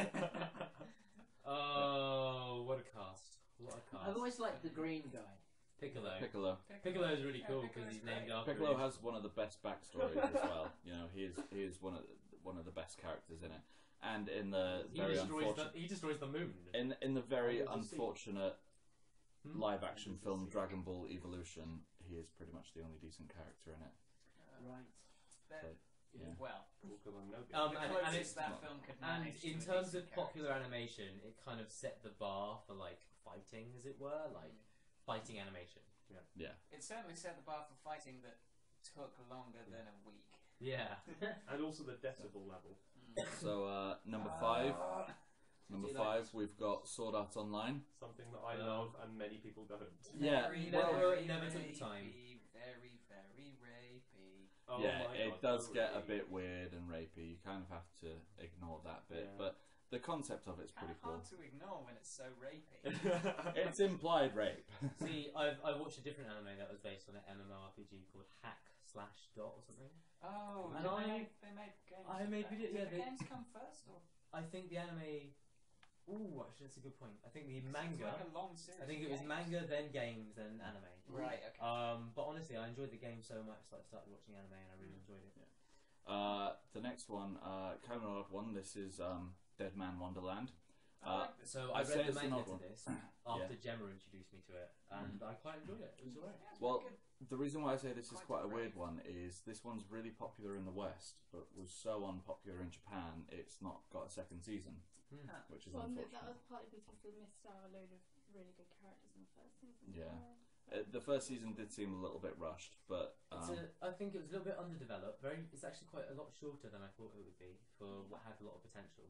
Oh, what a cast. What a cast. I've always liked the green guy. Piccolo. Piccolo is really Yeah, cool Piccolo's because he's great. named after Piccolo him. has one of the best backstories as well. You know, he is one of the best characters in it, and in the very unfortunate He destroys the moon. in the very Oh, does he? unfortunate Hmm? live action Does film he? Dragon Ball Evolution, he is pretty much the only decent character in it. Right. So, yeah. Well, Because I'm no Um, the and closest it's that film could And manage. in to a terms decent of popular character. animation, it kind of set the bar for like fighting, as it were, like fighting animation. Yeah. It certainly set the bar for fighting that took longer than a week. Yeah. And also the decibel level. So number 5. Number Do you 5, we've got Sword Art Online. Something that I love and many people don't. Yeah, Very, well, very never took the rapey, time. Very, very rapey. Oh Yeah, my it God, does so get a rapey. bit weird and rapey. You kind of have to ignore that bit, Yeah. but the concept of it's Kind pretty of cool. hard to ignore when it's so rapey. It's implied rape. See, I watched a different anime that was based on an MMORPG called Hack/Dot or something. Oh, And they made games. I made video- Did yeah, the they- games come first, or I think the anime. Ooh, actually, that's a good point. I think the it's manga. like a long series. I think of it was games. manga, then games, then anime. Right. Okay. But honestly, I enjoyed the game so much that I started watching anime, and I really enjoyed it. The next one, kind of an odd one. This is Dead Man Wonderland. So I I'd say read the it's an manga odd to one. this after Gemma introduced me to it, and I quite enjoyed it. It was alright. Well, the reason why I say this is quite a weird one is this one's really popular in the West, but was so unpopular in Japan, it's not got a second season, which is Well, no, unfortunate. that was partly because they missed out a load of really good characters in the first season. Yeah. The first season did seem a little bit rushed, but I think it was a little bit underdeveloped. It's actually quite a lot shorter than I thought it would be for what had a lot of potential.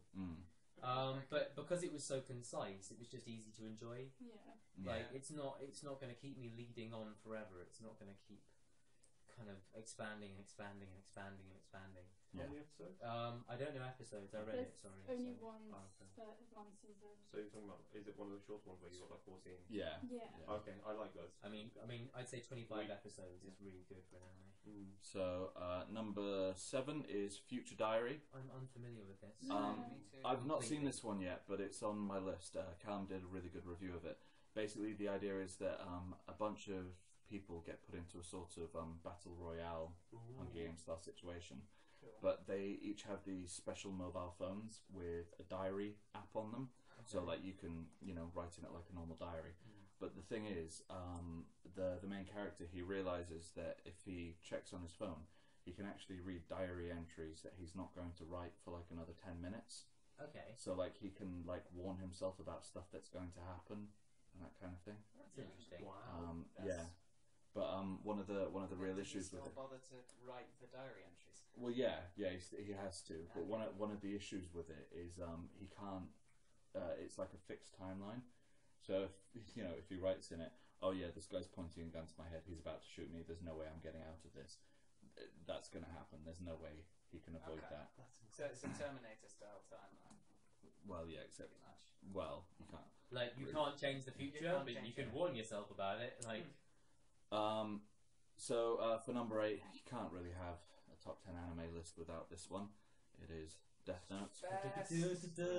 But because it was so concise, it was just easy to enjoy. Yeah. Like it's not going to keep me leading on forever. It's not going to keep kind of expanding and expanding and expanding and expanding. How many episodes? I don't know episodes. I read There's it. Sorry. only so- one, okay. one season. So you're talking about, is it one of the short ones where you've got like 4 scenes? yeah. Yeah. Okay, I like those. I mean, I'd say 25 episodes is really good for an anime. So number 7 is Future Diary. I'm unfamiliar with this. Me too. I've not seen this one yet, but it's on my list. Callum did a really good review of it. Basically, the idea is that a bunch of people get put into a sort of battle royale, Hunger Games style situation, but they each have these special mobile phones with a diary app on them. So, like, you can, write in it like a normal diary. But the thing is, the main character, he realizes that if he checks on his phone, he can actually read diary entries that he's not going to write for like another 10 minutes. Okay. So, like, he can like warn himself about stuff that's going to happen and that kind of thing. That's interesting. Wow. Yeah. But one of the real Does he issues with still it. bother to write the diary entries? Well, yeah, he has to. But one of the issues with it is he can't. It's like a fixed timeline. So if he writes in it, oh yeah, this guy's pointing a gun to my head. He's about to shoot me. There's no way I'm getting out of this. That's going to happen. There's no way he can avoid that. So it's a Terminator style timeline. Well, yeah, except Pretty much. well, you can't. Like you can't change the future, but you can warn yourself about it. Like. So for number 8, you can't really have a top 10 anime list without this one. It is Death Note. Do you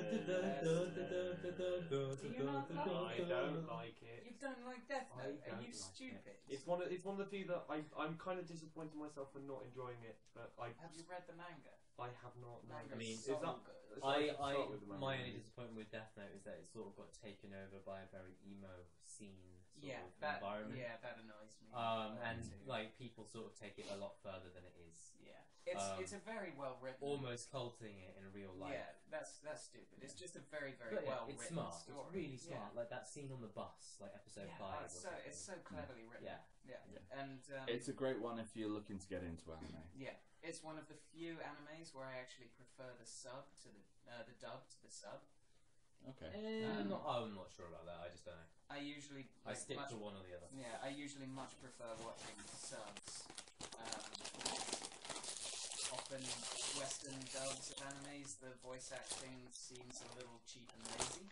not like I don't like it. You don't like Death I Note? Are don't you like stupid? It's one of the few that I'm kind of disappointed in myself for not enjoying it, but Have you read the manga? I have not. No. Manga's I mean, so is that good. so I should start with the manga, My only maybe. disappointment with Death Note is that it sort of got taken over by a very emo scene sort of that environment. yeah, that annoys me. And too. like people sort of take it a lot further than it is. Yeah, it's a very well written. Almost culting it in real life. Yeah, that's stupid. It's just a very But well it's written smart. story. It's really smart. Yeah. Like that scene on the bus, like episode 5. It's so cleverly written. Yeah. And It's a great one if you're looking to get into anime. yeah, it's one of the few animes where I actually prefer the sub to the dub to the sub. Okay. I'm not sure about that. I just don't know. I usually I stick to one or the other. Yeah, I usually much prefer watching subs. Often Western dubs of animes, the voice acting seems a little cheap and lazy.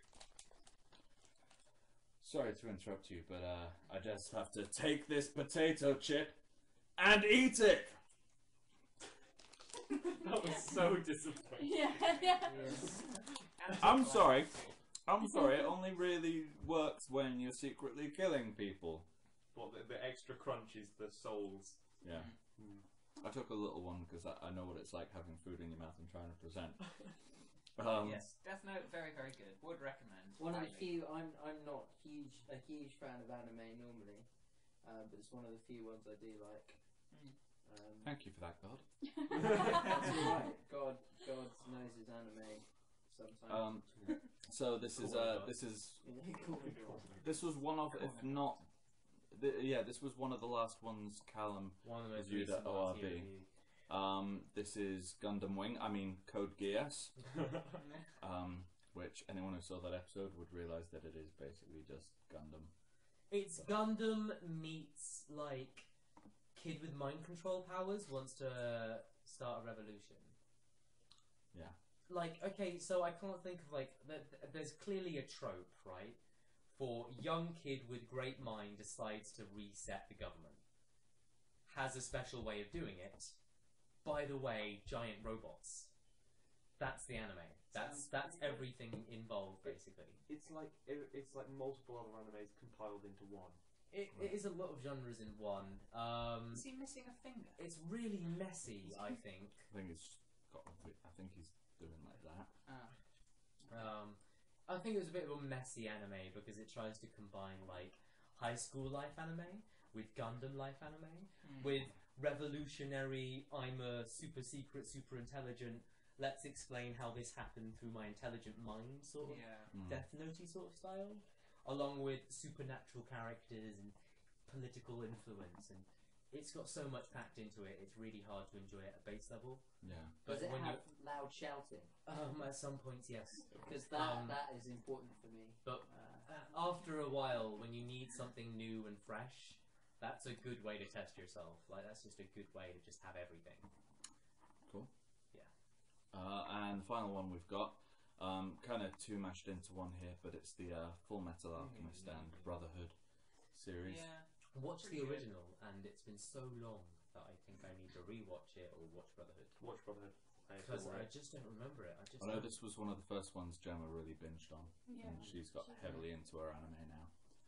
Sorry to interrupt you, but I just have to take this potato chip and eat it. That was so disappointing. Yeah. I'm sorry. It only really works when you're secretly killing people. What the extra crunch is the souls. Yeah. I took a little one because I know what it's like having food in your mouth and trying to present. Yes, Death Note, very very good. Would recommend. One of the highly. few. I'm not a huge fan of anime normally, but it's one of the few ones I do like. Thank you for that, God. That's alright. God knows his anime sometimes. So this was one of, if not, this was one of the last ones Callum One of the most reviewed at recent ones he ORB. reviewed. This is Gundam Wing. I mean Code Geass. Which anyone who saw that episode would realise that it is basically just Gundam. It's Gundam meets like kid with mind control powers wants to start a revolution. Yeah. Like, okay, so I can't think of like there's clearly a trope, right? For young kid with great mind decides to reset the government. Has a special way of doing it. By the way, giant robots. That's the anime. That's everything involved basically. It's like multiple other animes compiled into one. It is a lot of genres in one. Is he missing a finger? It's really messy, I think. I think he's doing like that. I think it was a bit of a messy anime because it tries to combine like high school life anime with Gundam life anime with revolutionary. I'm a super secret, super intelligent. Let's explain how this happened through my intelligent mind, sort of Death Note-y sort of style, along with supernatural characters and political influence, and it's got so much packed into it. It's really hard to enjoy at a base level. Yeah. Does it have loud shouting? At some points, yes. Because that is important for me. But after a while, when you need something new and fresh, that's a good way to test yourself. Like, that's just a good way to just have everything. Cool. Yeah. And the final one we've got, kind of two mashed into one here, but it's the Full Metal Alchemist and Brotherhood series. Yeah. Watch the original, and it's been so long that I think I need to rewatch it or watch Brotherhood. Watch Brotherhood. Because I just don't remember it. I know this was one of the first ones Gemma really binged on, and she's got heavily into her anime now.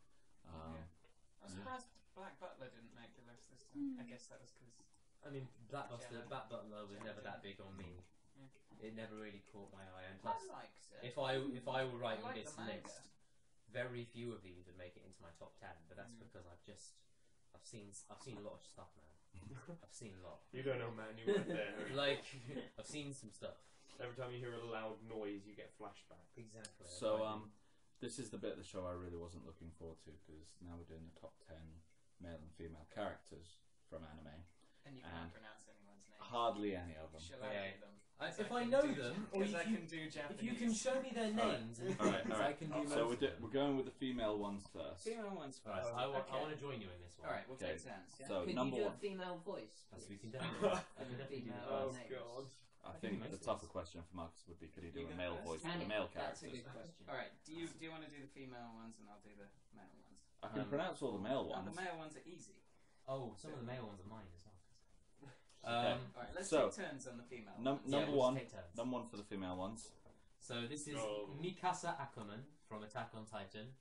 I'm surprised Black Butler didn't make the list this time. I guess that was because... I mean, Black Butler was never that big on me. It never really caught my eye. And plus, if I were writing this list, very few of these would make it into my top 10. But that's because I've seen a lot of stuff, man. I've seen a lot. You don't know, man. You weren't there. Like, I've seen some stuff. Every time you hear a loud noise, you get flashback. Exactly. So, this is the bit of the show I really wasn't looking forward to, because now we're doing the top 10 male and female characters from anime. And you can't pronounce anyone's name. Hardly any of them. Shall I read them? If I know them, or I can do Japanese. If you can show me their names, Alright. I can do So we're going with the female ones first. Female ones first. I want to join you in this one. Alright, we'll take turns. Yeah? So Could number you do one. a female voice? Yes, we can female names. God. I think the tougher question for Marcus would be, could he do a male voice for the male characters? That's a good question. Alright, do you want to do the female ones and I'll do the male ones? I can pronounce all the male ones. The male ones are easy. Oh, some of the male ones are mine as well. Okay. Alright, let's take turns on the female ones. Number one for the female ones. So this is Mikasa Ackerman from Attack on Titan.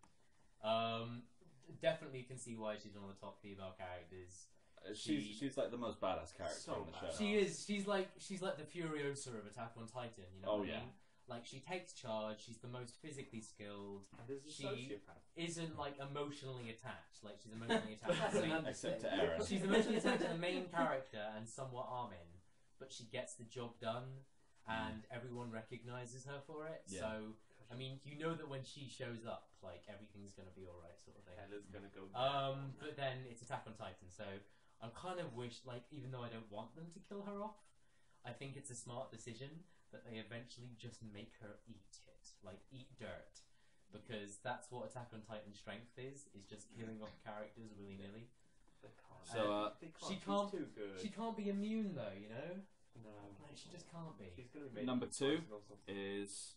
Definitely can see why she's one of the top female characters. She's like the most badass character on the show. She is. She's like the Furiosa of Attack on Titan. You know what I mean? Like, she takes charge. She's the most physically skilled. She isn't like emotionally attached. Like, she's emotionally attached to the main, except to Eren. She's emotionally attached to the main character and somewhat Armin, but she gets the job done, and everyone recognizes her for it. Yeah. So, I mean, you know that when she shows up, like, everything's gonna be all right, sort of thing. Hella's gonna go down. But then it's Attack on Titan, so I kind of wish, like, even though I don't want them to kill her off, I think it's a smart decision that they eventually just make her eat it, like eat dirt, because that's what Attack on Titan's strength is just killing off characters willy nilly. So she can't be immune though, you know. No, like, she just can't be. She's gonna be Number two is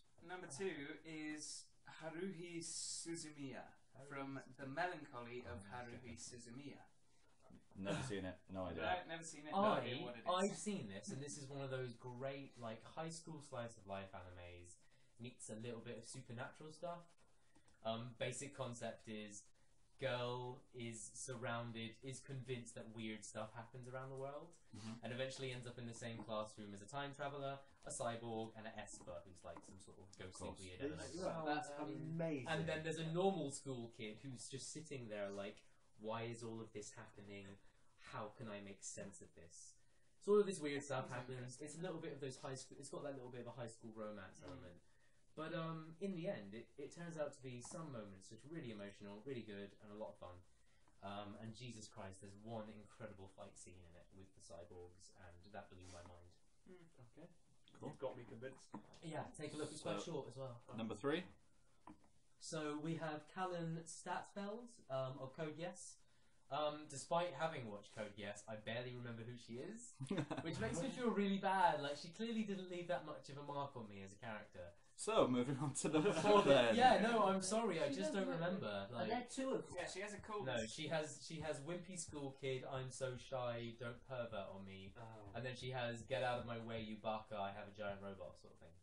Haruhi Suzumiya from The Melancholy of Haruhi Suzumiya. Never seen it. No idea. Right, never seen it. No idea what it is. I've seen this, and this is one of those great, like, high school slice of life animes. Meets a little bit of supernatural stuff. Basic concept is, girl is convinced that weird stuff happens around the world, and eventually ends up in the same classroom as a time traveler, a cyborg, and an Esper, who's like some sort of ghostly weird element. That's amazing. And then there's a normal school kid who's just sitting there like, why is all of this happening? How can I make sense of this? So all of this weird stuff happens. It's a little bit of those high school. It's got that little bit of a high school romance element. But in the end, it turns out to be some moments just really emotional, really good, and a lot of fun. And Jesus Christ, there's one incredible fight scene in it with the cyborgs, and that blew my mind. Okay, cool. You've got me convinced. Yeah, take a look. It's quite short as well. Number three. So we have Callan Statfeld of Code Yes. Despite having watched Code Yes, I barely remember who she is, which makes me feel really bad. Like, she clearly didn't leave that much of a mark on me as a character. So, moving on to number four then. Yeah, no, I'm sorry, I just don't remember. Like, are there two of them? Yeah, she has a cool... No, she has Wimpy School Kid, I'm so shy, don't pervert on me. Oh. And then she has Get Out of My Way, you baka, I have a giant robot sort of thing.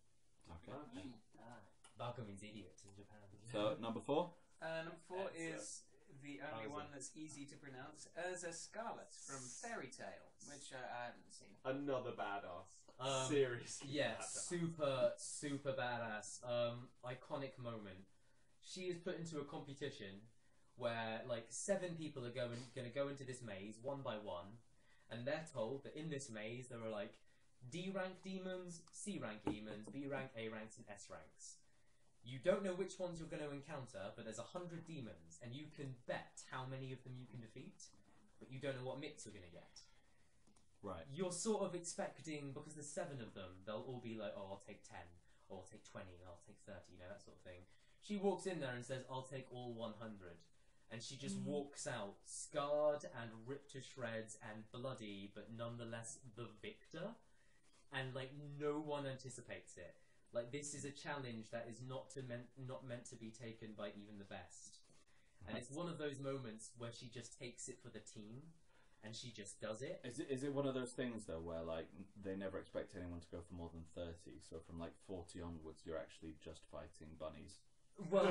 Okay. Baka means idiot in Japan. So, number four? Number four is the only one that's easy to pronounce, Urza Scarlet from Fairy Tail, which I haven't seen. Another badass. Seriously. Yeah, badass. super badass. Iconic moment. She is put into a competition where like 7 people are going to go into this maze one by one, and they're told that in this maze there are like D rank demons, C rank demons, B rank, A ranks, and S ranks. You don't know which ones you're going to encounter, but there's 100 demons, and you can bet how many of them you can defeat, but you don't know what mix you're going to get. Right. You're sort of expecting, because there's 7 of them, they'll all be like, oh, I'll take 10, or I'll take 20, or I'll take 30, you know, that sort of thing. She walks in there and says, I'll take all 100. And she just walks out, scarred and ripped to shreds and bloody, but nonetheless the victor. And, like, no one anticipates it. Like, this is a challenge that is not meant to be taken by even the best. And it's one of those moments where she just takes it for the team, and she just does it. Is it one of those things, though, where, like, they never expect anyone to go for more than 30, so from, like, 40 onwards, you're actually just fighting bunnies? Well,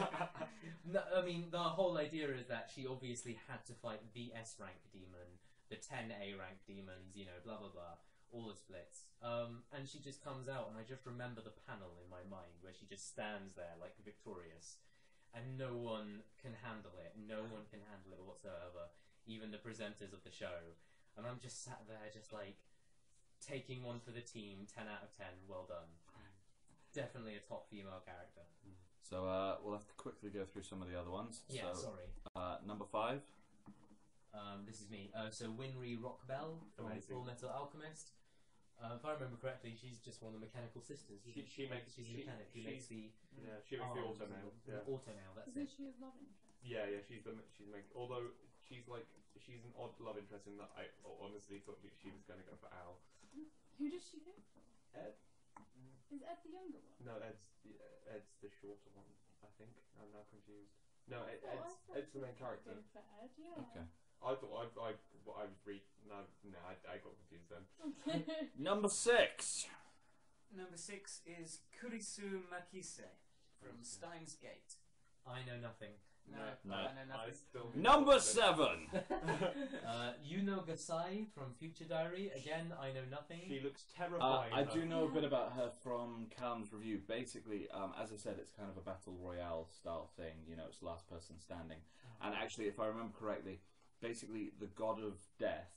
no, I mean, the whole idea is that she obviously had to fight the S-rank demon, the 10 A-rank demons, you know, blah, blah, blah. All the splits. And she just comes out, and I just remember the panel in my mind where she just stands there, like, victorious. And no one can handle it. No one can handle it whatsoever. Even the presenters of the show. And I'm just sat there, just, like, taking one for the team, 10 out of 10, well done. Definitely a top female character. So, we'll have to quickly go through some of the other ones. Yeah, so, sorry. Number 5. This is me. So Winry Rockbell from Full Metal Alchemist. If I remember correctly, she's just one of the mechanical sisters. She makes she's a mechanic. She makes the she makes the auto nail. The auto nail. That's it. Isn't she a love interest? Yeah, she's making. Although she's an odd love interest in that I honestly thought she was going to go for Al. Who does she go for? Ed. Is Ed the younger one? No, Ed's the shorter one. I think I'm now confused. No, Ed's the main character. For Ed, yeah. Okay. I thought I was reading. No, I got confused then. Number 6. Number 6 is Kurisu Makise from Steins Gate. I know nothing. No. I know nothing. Number 7. Yuno Gasai from Future Diary. Again, I know nothing. She looks terrifying. I do know a bit about her from Callum's review. Basically, as I said, it's kind of a battle royale style thing. You know, it's last person standing. And actually, if I remember correctly, basically the god of death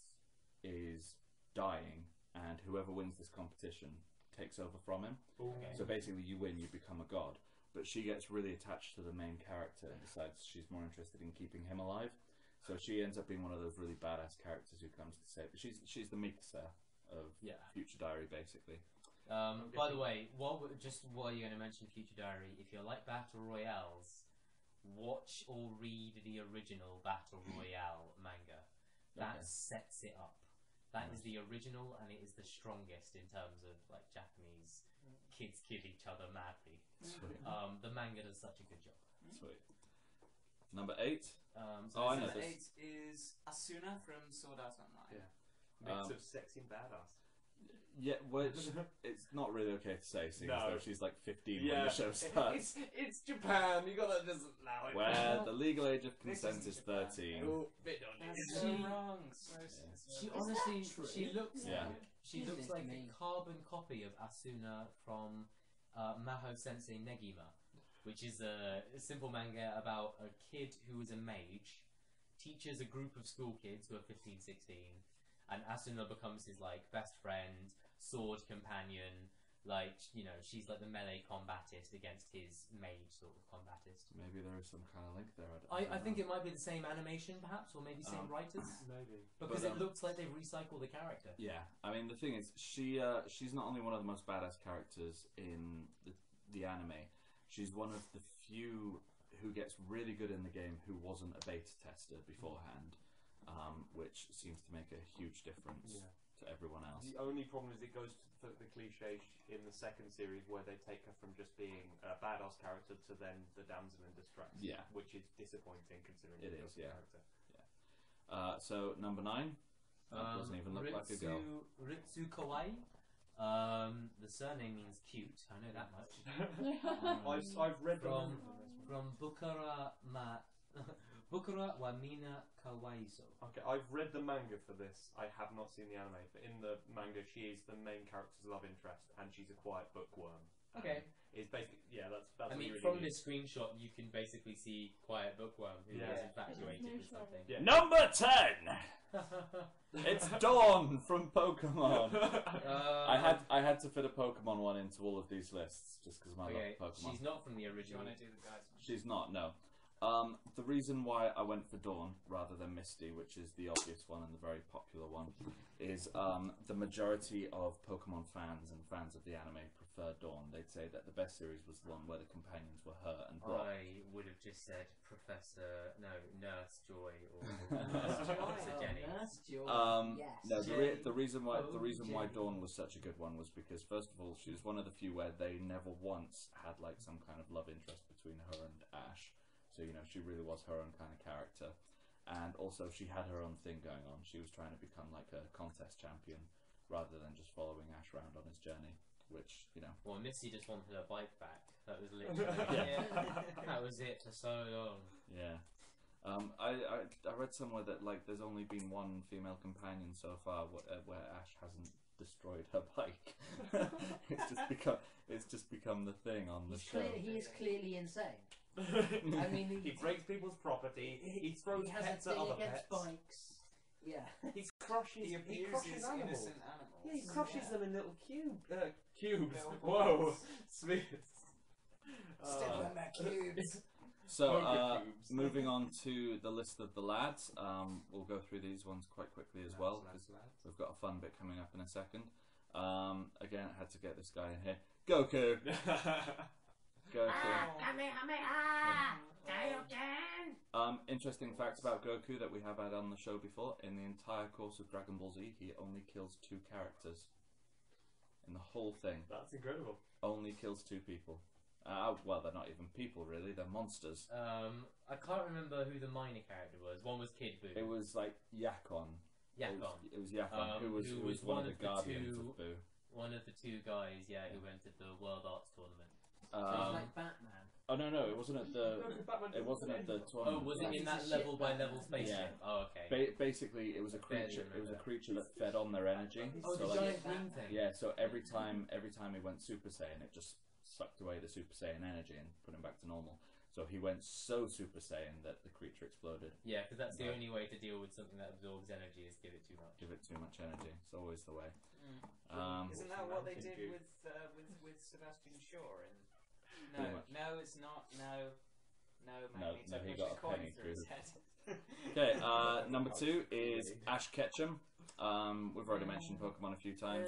is dying, and whoever wins this competition takes over from him. Okay. So basically, you win, you become a god. But she gets really attached to the main character and decides she's more interested in keeping him alive. So she ends up being one of those really badass characters who comes to save. She's the Mikasa of Future Diary, basically. By the way, while you're going to mention Future Diary, if you like battle royales, watch or read the original Battle Royale manga. That sets it up. That is the original, and it is the strongest in terms of like Japanese kids kill each other madly. Sweet. The manga does such a good job. Sweet. Number 8. I know Number this. 8 is Asuna from Sword Art Online. Yeah. Mix of sexy and badass. Yeah, which it's not really okay to say, seeing as though she's like 15 when the show starts. It's Japan, you gotta just allow it. Where the legal age of consent is 13. That's so wrong. She honestly, she looks Listen like to a me. carbon copy of Asuna from Maho Sensei Negima, which is a simple manga about a kid who is a mage, teaches a group of school kids who are 15, 16, and Asuna becomes his like best friend, sword companion. Like, you know, she's like the melee combatist against his mage sort of combatist. Maybe there is some kind of link there. I think it might be the same animation, perhaps, or maybe same writers. Maybe. Because it looks like they've recycled the character. Yeah, I mean the thing is, she's not only one of the most badass characters in the anime, she's one of the few who gets really good in the game who wasn't a beta tester beforehand, which seems to make a huge difference to everyone else. The only problem is it goes to the cliche in the second series where they take her from just being a badass character to then the damsel in distress. Yeah, which is disappointing considering it is. Character. Yeah. So number 9. Doesn't even look like a girl. Ritsu Kawaii. The surname means cute. I know that much. I've read from Bukara Bukura wa mina kawaiso. Okay, I've read the manga for this. I have not seen the anime, but in the manga, she is the main character's love interest, and she's a quiet bookworm. Okay. It's basically that's. I what mean, you really from need. this screenshot, you can basically see quiet bookworm who is infatuated with something. Yeah. Number 10. It's Dawn from Pokemon. I had to fit a Pokemon one into all of these lists just because I love Pokemon. She's not from the Do you original. want to do the guys one? She's not. No. The reason why I went for Dawn rather than Misty, which is the obvious one and the very popular one, is the majority of Pokemon fans and fans of the anime prefer Dawn. They'd say that the best series was the one where the companions were her and Brock. I would have just said Nurse Joy or Professor Jenny. Nurse Joy. Yes. No, the reason why Dawn was such a good one was because first of all she was one of the few where they never once had like some kind of love interest between her and Ash. So, you know, she really was her own kind of character. And also, she had her own thing going on. She was trying to become like a contest champion rather than just following Ash around on his journey, which, you know. Well, Missy just wanted her bike back. That was literally that was it for so long. Yeah. I read somewhere that, like, there's only been one female companion so far where Ash hasn't destroyed her bike. It's just become the thing on the show. He is clearly insane. I mean, he breaks people's property. He throws pets at other pets. Bikes. Yeah. He crushes. He abuses animals. innocent animals. Yeah, he crushes them in little cubes. Little Whoa, balls. Smith. Step on that cubes. So, moving on to the list of the lads, we'll go through these ones quite quickly as well, because we've got a fun bit coming up in a second. Again, I had to get this guy in here. Goku! Goku. Interesting fact about Goku that we have had on the show before. In the entire course of Dragon Ball Z, he only kills 2 characters. In the whole thing. That's incredible. Only kills 2 people. Well, they're not even people, really. They're monsters. I can't remember who the minor character was. One was Kid Buu. It was like Yakon. Yakon. It was Yakon, who was one of the guardians of Buu. One of the 2 guys, who entered the World Arts Tournament. So he's like Batman. Oh no! It wasn't at the. It wasn't at the tournament. Oh, was it in that level by level spaceship? Yeah. Oh, okay. Basically, it was a creature. It was a creature that fed on their energy. Oh, so the giant green thing. Yeah. So every time he went Super Saiyan, it just sucked away the Super Saiyan energy and put him back to normal. So he went so Super Saiyan that the creature exploded. Yeah, because that's the only way to deal with something that absorbs energy is give it too much. Give it too much energy. It's always the way. Isn't that what they did with Sebastian Shaw? No, it's not. No, he got a penny through. Okay, number 2 is Ash Ketchum. We've already mentioned Pokemon a few times.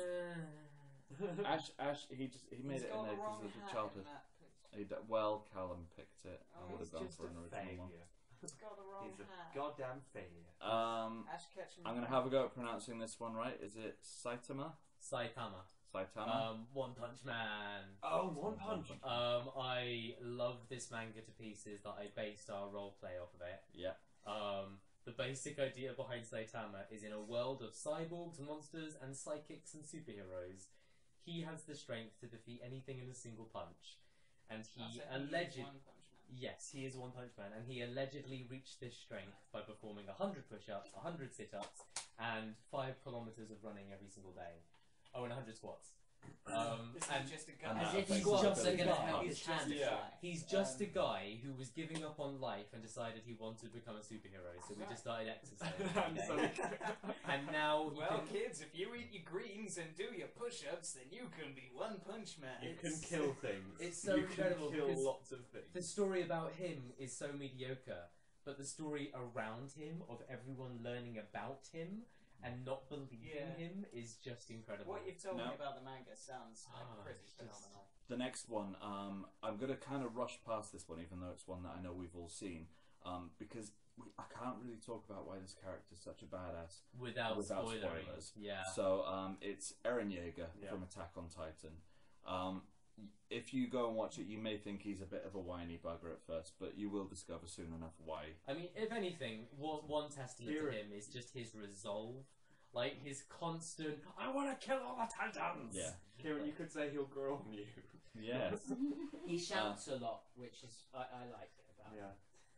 Ash, he made it in there because of the childhood. Well, Callum picked it. I would have gone for an original one. He's got the wrong He's a hat. goddamn failure. Ash Ketchum. I'm gonna have a go at pronouncing this one right. Is it Saitama? Saitama. One Punch Man. Oh, One Punch. I love this manga to pieces that I based our roleplay off of it. Yeah. The basic idea behind Saitama is in a world of cyborgs, monsters, and psychics and superheroes, he has the strength to defeat anything in a single punch. And he allegedly... Yes, he is One Punch Man, and he allegedly reached this strength by performing 100 push-ups, 100 sit-ups, and 5 kilometers of running every single day. Oh, and 100 squats. And just a guy. As if squats are going to help his hand. He's just a guy who was giving up on life and decided he wanted to become a superhero, so we just started exercising every day. And now kids, if you eat your greens and do your push-ups, then you can be One Punch Man. You can kill things. It's so incredible. You can kill lots of things. The story about him is so mediocre, but the story around him, of everyone learning about him and not believing him, is just incredible. What you've told me about the manga sounds pretty phenomenal. The next one, I'm going to kind of rush past this one, even though it's one that I know we've all seen, because I can't really talk about why this character is such a badass without spoilers. Yeah. So it's Eren Yeager from Attack on Titan. If you go and watch it, you may think he's a bit of a whiny bugger at first, but you will discover soon enough why. I mean, if anything, one testament to him is just his resolve. Like, his constant, I want to kill all the Titans! Yeah. Kieran, you could say he'll grow on you. Yeah. He shouts a lot, which is I like about him.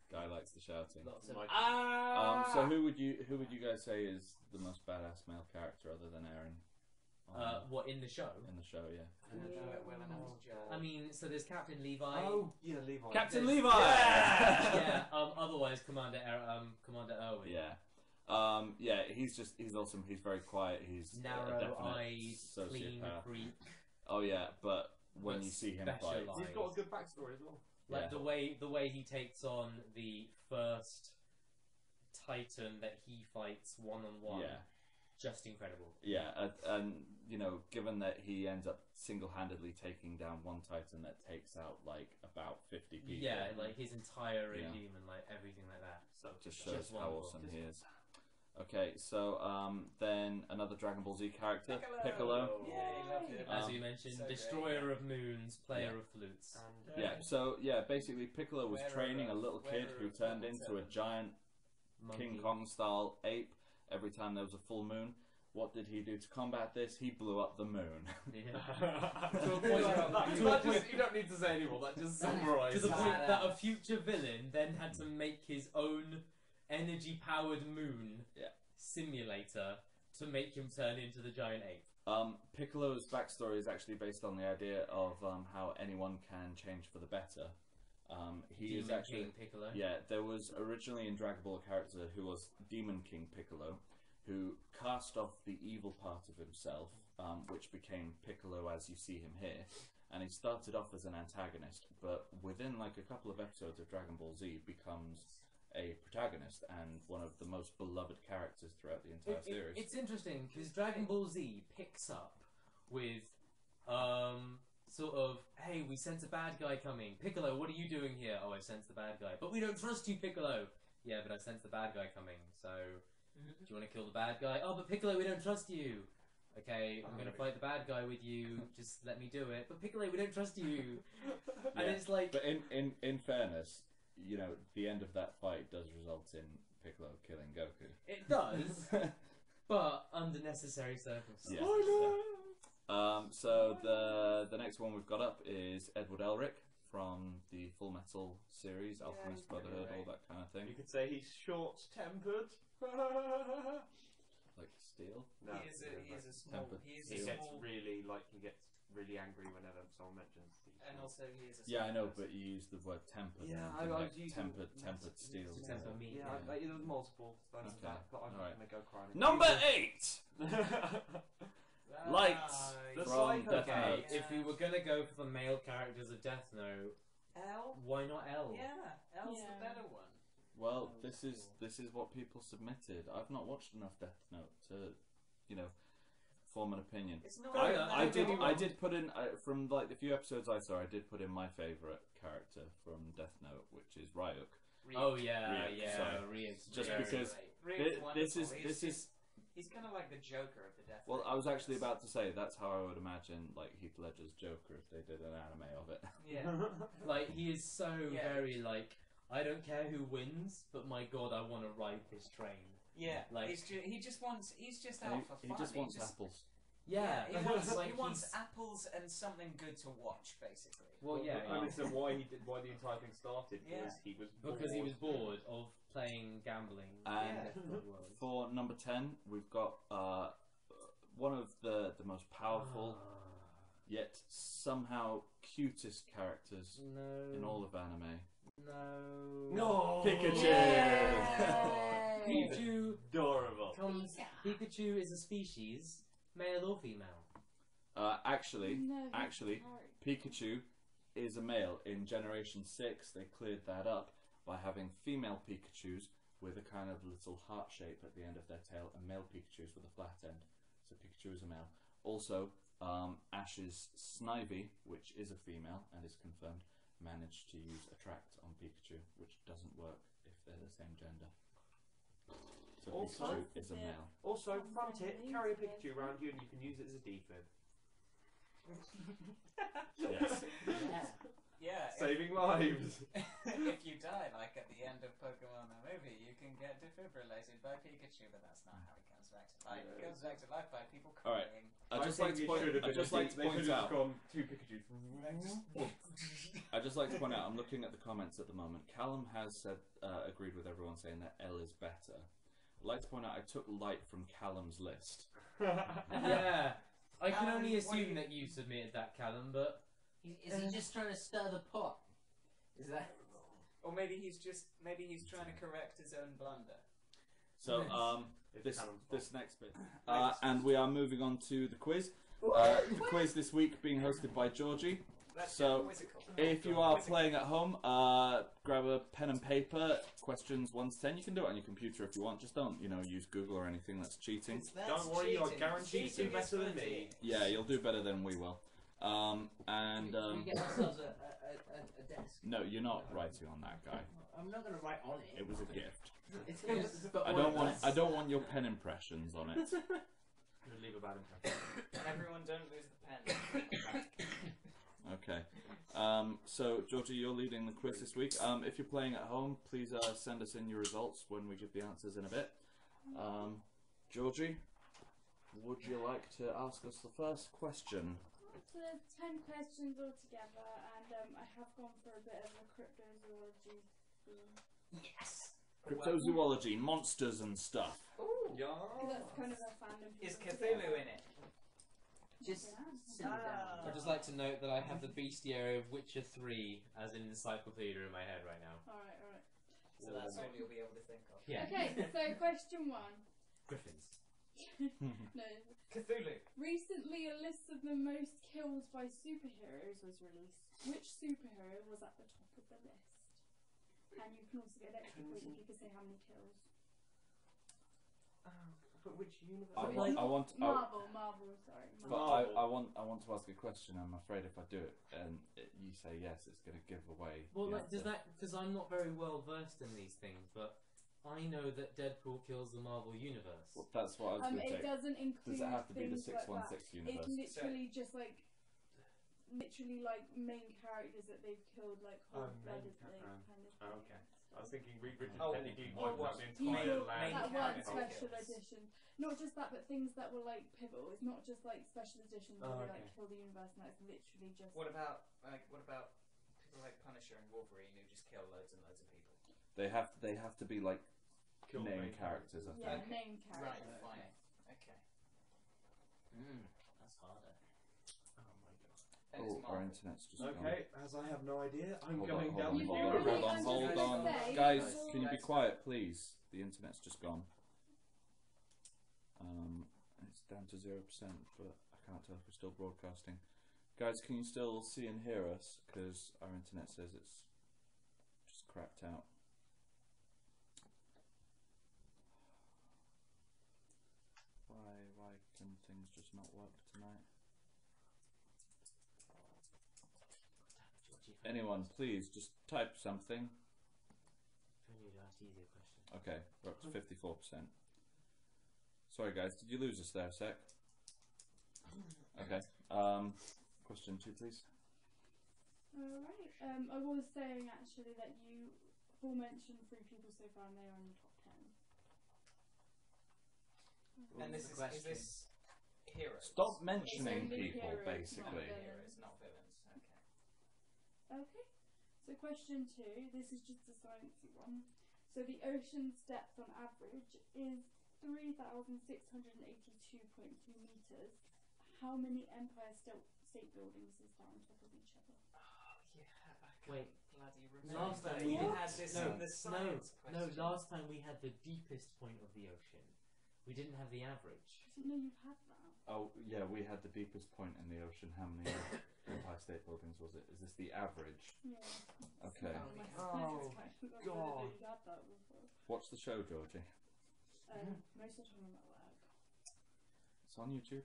Guy likes the shouting. Lots of So who would you guys say is the most badass male character other than Aaron? What, in the show? In the show, yeah. I don't know it well enough to judge. I mean, so there's Captain Levi. Oh, yeah, Levi. Captain Levi! Yeah, otherwise Commander Irwin. Yeah. He's awesome. He's very quiet. He's narrow-eyed, clean sociopath. freak. Oh yeah, but when you see him fight, specialised. He's got a good backstory as well. Like the way he takes on the first Titan that he fights one-on-one. Yeah. Just incredible. Yeah, and you know, given that he ends up single-handedly taking down one Titan that takes out like about 50 people. Yeah, like his entire regime and like everything like that. So it just shows how wonderful. awesome he is. Okay, so then another Dragon Ball Z character, Piccolo. Yeah, he loved it. As you mentioned, so destroyer great, of moons, player of flutes. And, so basically Piccolo was training a little kid who turned into a giant Monkey. King Kong style ape every time there was a full moon. What did he do to combat this? He blew up the moon. You don't need to say anymore. That just summarizes. To the point that a future villain then had to make his own energy-powered moon simulator to make him turn into the giant ape. Piccolo's backstory is actually based on the idea of how anyone can change for the better. He is actually King Piccolo. Yeah, there was originally in Dragon Ball a character who was Demon King Piccolo, who cast off the evil part of himself, which became Piccolo as you see him here. And he started off as an antagonist, but within like a couple of episodes of Dragon Ball Z becomes a protagonist and one of the most beloved characters throughout the entire series. It's interesting because Dragon Ball Z picks up with sort of, hey, we sense a bad guy coming. Piccolo, what are you doing here? Oh, I sense the bad guy. But we don't trust you, Piccolo. Yeah, but I sense the bad guy coming, so do you want to kill the bad guy? Oh, but Piccolo, we don't trust you. Okay, I'm going to fight the bad guy with you. Just let me do it. But Piccolo, we don't trust you. And it's like... But in fairness, you know, the end of that fight does result in Piccolo killing Goku. It does, but under necessary circumstances. So the next one we've got up is Edward Elric from the Full Metal series, Alchemist Brotherhood, all that kind of thing. You could say he's short-tempered. Like steel? No, he is a small. Tempered. He He gets really angry whenever someone mentions. And also he is a. Yeah, I know, but you used the word tempered. Yeah, and I like was using tempered steel. Tempered meat. Yeah, there was multiple. That's Okay. that, but I'm All right. gonna go crying. Number 8! Lights The from Psycho Death Gang. Note. If we were gonna go for the male characters of Death Note, L. why not L? Yeah, L's Yeah. the better one. Well, this is what people submitted. I've not watched enough Death Note to, you know, form an opinion. It's not. I did put in from like the few episodes I saw. I did put in my favourite character from Death Note, which is Ryuk. Oh yeah, Ryuk, yeah. sorry. Ryuk's Just very because great. this is. He's kind of like the Joker of the Death. Well, Note I was actually universe. about to say that's how I would imagine like Heath Ledger's Joker if they did an anime of it. Yeah. Like he is so Yeah. very like, I don't care who wins, but my god, I want to ride this train. Yeah. Like- He's just And out for he fun. just wants apples. Yeah, He wants, like he wants he's- apples and something good to watch, basically. Well, yeah, I understand why the entire thing started Yeah. was he was bored. because he was bored of playing gambling. And for number 10, we've got one of the most powerful yet somehow cutest characters No. in all of anime. No. Pikachu! Pikachu adorable. Pikachu is a species, male or female. Actually, No, Pikachu is a male. In Generation 6, they cleared that up by having female Pikachus with a kind of little heart shape at the end of their tail, and male Pikachus with a flat end. So Pikachu is a male. Also, Ash's Snivy, which is a female and is confirmed, managed to use Attract on Pikachu, which doesn't work if they're the same gender. So Also- Pikachu is a male. Also, front it, carry a Pikachu around you, and you can use it as a defib. Yes. Yeah. Saving lives. If you die, like at the end of Pokemon the movie, you can get defibrillated by Pikachu, but that's not how he comes back to life. He comes back to life by people Alright. crying. I just like to point out. Gone two Pikachu. I'd just like to point out. I'm looking at the comments at the moment. Callum has said agreed with everyone saying that L is better. I'd like to point out I took Light from Callum's list. Yeah. I can only assume that you submitted that, Callum, but... Is he just trying to stir the pot? Is that... Or maybe he's trying to correct his own blunder. So, this next bit. And we are moving on to the quiz. The quiz this week being hosted by Georgie. So, if you are playing at home, grab a pen and paper, questions 1 to 10. You can do it on your computer if you want, just don't, use Google or anything, that's cheating. Don't worry, you're guaranteed to do better than me. Yeah, you'll do better than we will. Can we get ourselves a desk? No, you're not writing on that, guy. I'm not going to write on it. It was a gift. It's I don't want your pen impressions on it. You'll leave a bad impression. Everyone don't lose the pen. Okay. So, Georgie, you're leading the quiz this week. If you're playing at home, please send us in your results when we give the answers in a bit. Georgie, would you like to ask us the first question? There's 10 questions altogether, and I have gone for a bit of a cryptozoology theme. Yes! Cryptozoology, monsters and stuff. Ooh! That's kind of a fandom. Is Cthulhu in it? Just sit down. I'd just like to note that I have the bestiary of Witcher 3 as an encyclopedia in my head right now. Alright. So that's all you'll be able to think of. Yeah. Okay, so question 1. Griffins. No. Cthulhu. Recently, a list of the most kills by superheroes was released. Which superhero was at the top of the list? And you can also get an extra point if you can say how many kills. But which universe? Marvel, sorry. But I want to ask a question. I'm afraid if I do it and you say yes, it's going to give away. Well, because I'm not very well versed in these things, but I know that Deadpool kills the Marvel universe. Well, that's what I was going to say. It doesn't include. Does it have to be the things 616 like universe? It's literally just like main characters that they've killed, like whole-blooded kind of. Okay. I was thinking Richard technically or wiped out the entire land. That one special edition. Not just that, but things that were like pivotal. It's not just like special editions where they like kill the universe. No, it's literally just. What about people like Punisher and Wolverine who just kill loads and loads of people? They have to be like named characters, I think. Yeah, named characters. Right, fine. Okay. That's harder. Oh my god. Oh, our internet's just gone. Okay, as I have no idea, I'm Hold going on, down the hold on. Guys, can you be quiet, please? The internet's just gone. It's down to 0%, but I can't tell if we're still broadcasting. Guys, can you still see and hear us? Because our internet says it's just crapped out. Why can things just not work tonight? Anyone, please, just type something. Okay, we're up to 54%. Sorry guys, did you lose us there a sec? Okay, question 2 please. Alright, I was saying actually that you all mentioned 3 people so far and they are in the top 10. And this is this heroes? Stop mentioning people, basically. Heroes, not villains. Okay. Okay, so question 2, this is just a sciencey one. So the ocean's depth on average is 3,682.2 meters. How many Empire State Buildings is that on top of each other? Oh yeah, I Wait, bloody remember. last time we had this in the science question. last time we had the deepest point of the ocean. We didn't have the average. I didn't know you had that. Oh yeah, we had the deepest point in the ocean. How many Empire State Buildings was it? Is this the average? Yeah. Okay. Oh, God. You had that before. Watch the show, Georgie. Most of the time I'm at work. It's on YouTube.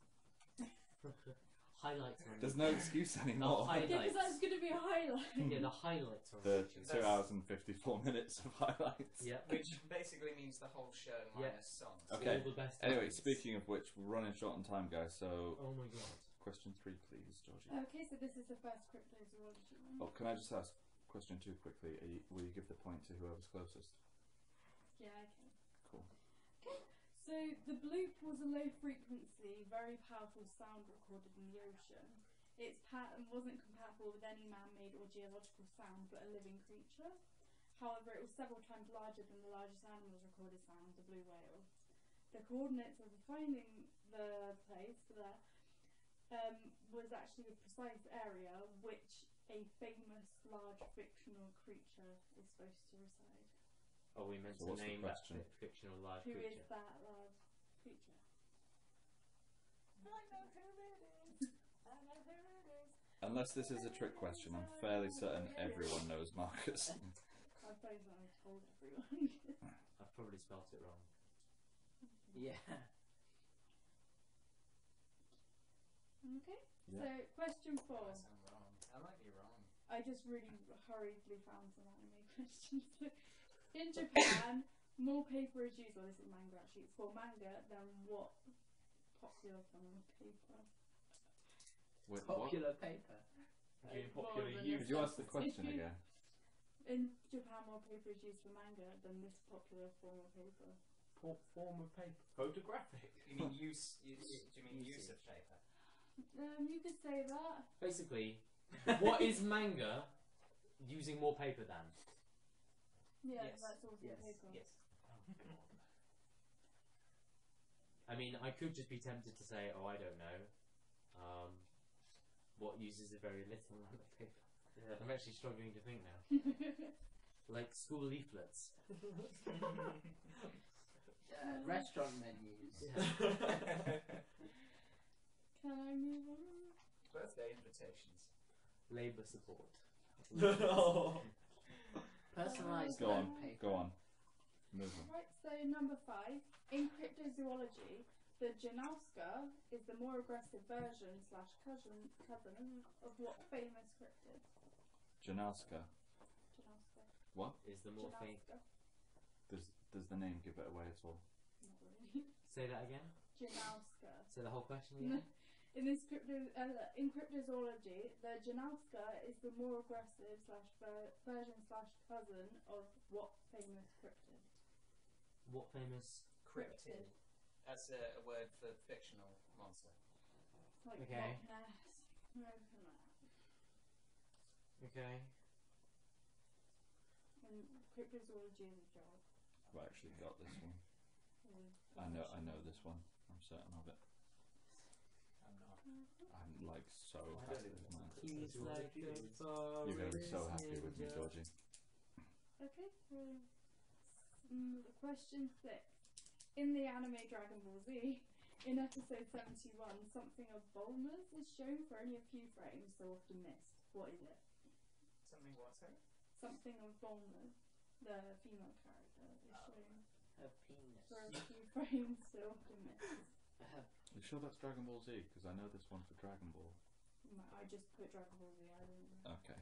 Highlights. There's no excuse anymore. Yeah, because that's going to be a highlight. Yeah, the highlights are the 2 hours and 54 minutes of highlights. Yeah. Which basically means the whole show minus songs. Okay. All the best anyway, times. speaking of which, we're running short on time, guys. So. Oh my god. Question 3, please, Georgie. Okay, so this is the first cryptozoology one. Oh, can I just ask question 2 quickly? Will you give the point to whoever's closest? Yeah, I can. Cool. Okay, So the bloop was a low frequency, very powerful sound recorded in the ocean. Its pattern wasn't compatible with any man-made or geological sound, but a living creature. However, it was several times larger than the largest animal's recorded sound, the blue whale. The coordinates of finding the place for that was actually a precise area which a famous large fictional creature is supposed to reside. Oh, we meant So to what's the name that question? fictional large Who creature. is that large creature? I know who it is. I know who it is. Unless this is a trick question, I'm fairly certain everyone knows Marcus. I suppose I told everyone. I've probably spelt it wrong. Yeah. Okay, Yeah. so question 4. I sound wrong. I might be wrong. I just really hurriedly found some anime questions. In Japan, more paper is used, well this is manga actually, it's for manga than what popular form of paper? Wait, Popular paper. Popular More than use. Could you ask the question again? In Japan, more paper is used for manga than this popular form of paper. Form of paper. Photographic. You mean use? Do you mean use of paper? You could say that. Basically, what is manga using more paper than? Yeah, Yes. that's also Yes. paper. Yes. I mean, I could just be tempted to say, oh, I don't know. What uses a very little amount of paper? Yeah. I'm actually struggling to think now. Like school leaflets. Restaurant menus. Can I move on? Birthday invitations. Labour support. Personalised Go on, paper. go on. Move on. Right, so number 5. In cryptozoology, the Janowska is the more aggressive version / cousin of what famous cryptid? Janowska. Janowska. What? Is the more famous. Janowska. Does the name give it away at all? Not really. Say that again. Janowska. Say the whole question again. In in cryptozoology, the Janowska is the more aggressive / version / cousin of what famous cryptid? What famous? Cryptid. That's a word for fictional monster. Like Okay. Loch Ness. Everything like that. Okay. And cryptozoology is a job. I've actually got this one. Or I know this one. I'm certain of it. I'm not. I'm like so I happy don't with even mine. He's like a You're going to be so happy with me, ninja. Georgie. Okay, well, question 6. In the anime Dragon Ball Z, in episode 71, something of Bulma's is shown for only a few frames, so often missed. What is it? Something what, sorry? Something of Bulma, the female character, is shown Her penis. for a few frames, so often missed. You sure that's Dragon Ball Z? Because I know this one for Dragon Ball. I just put Dragon Ball Z, I didn't know. Okay.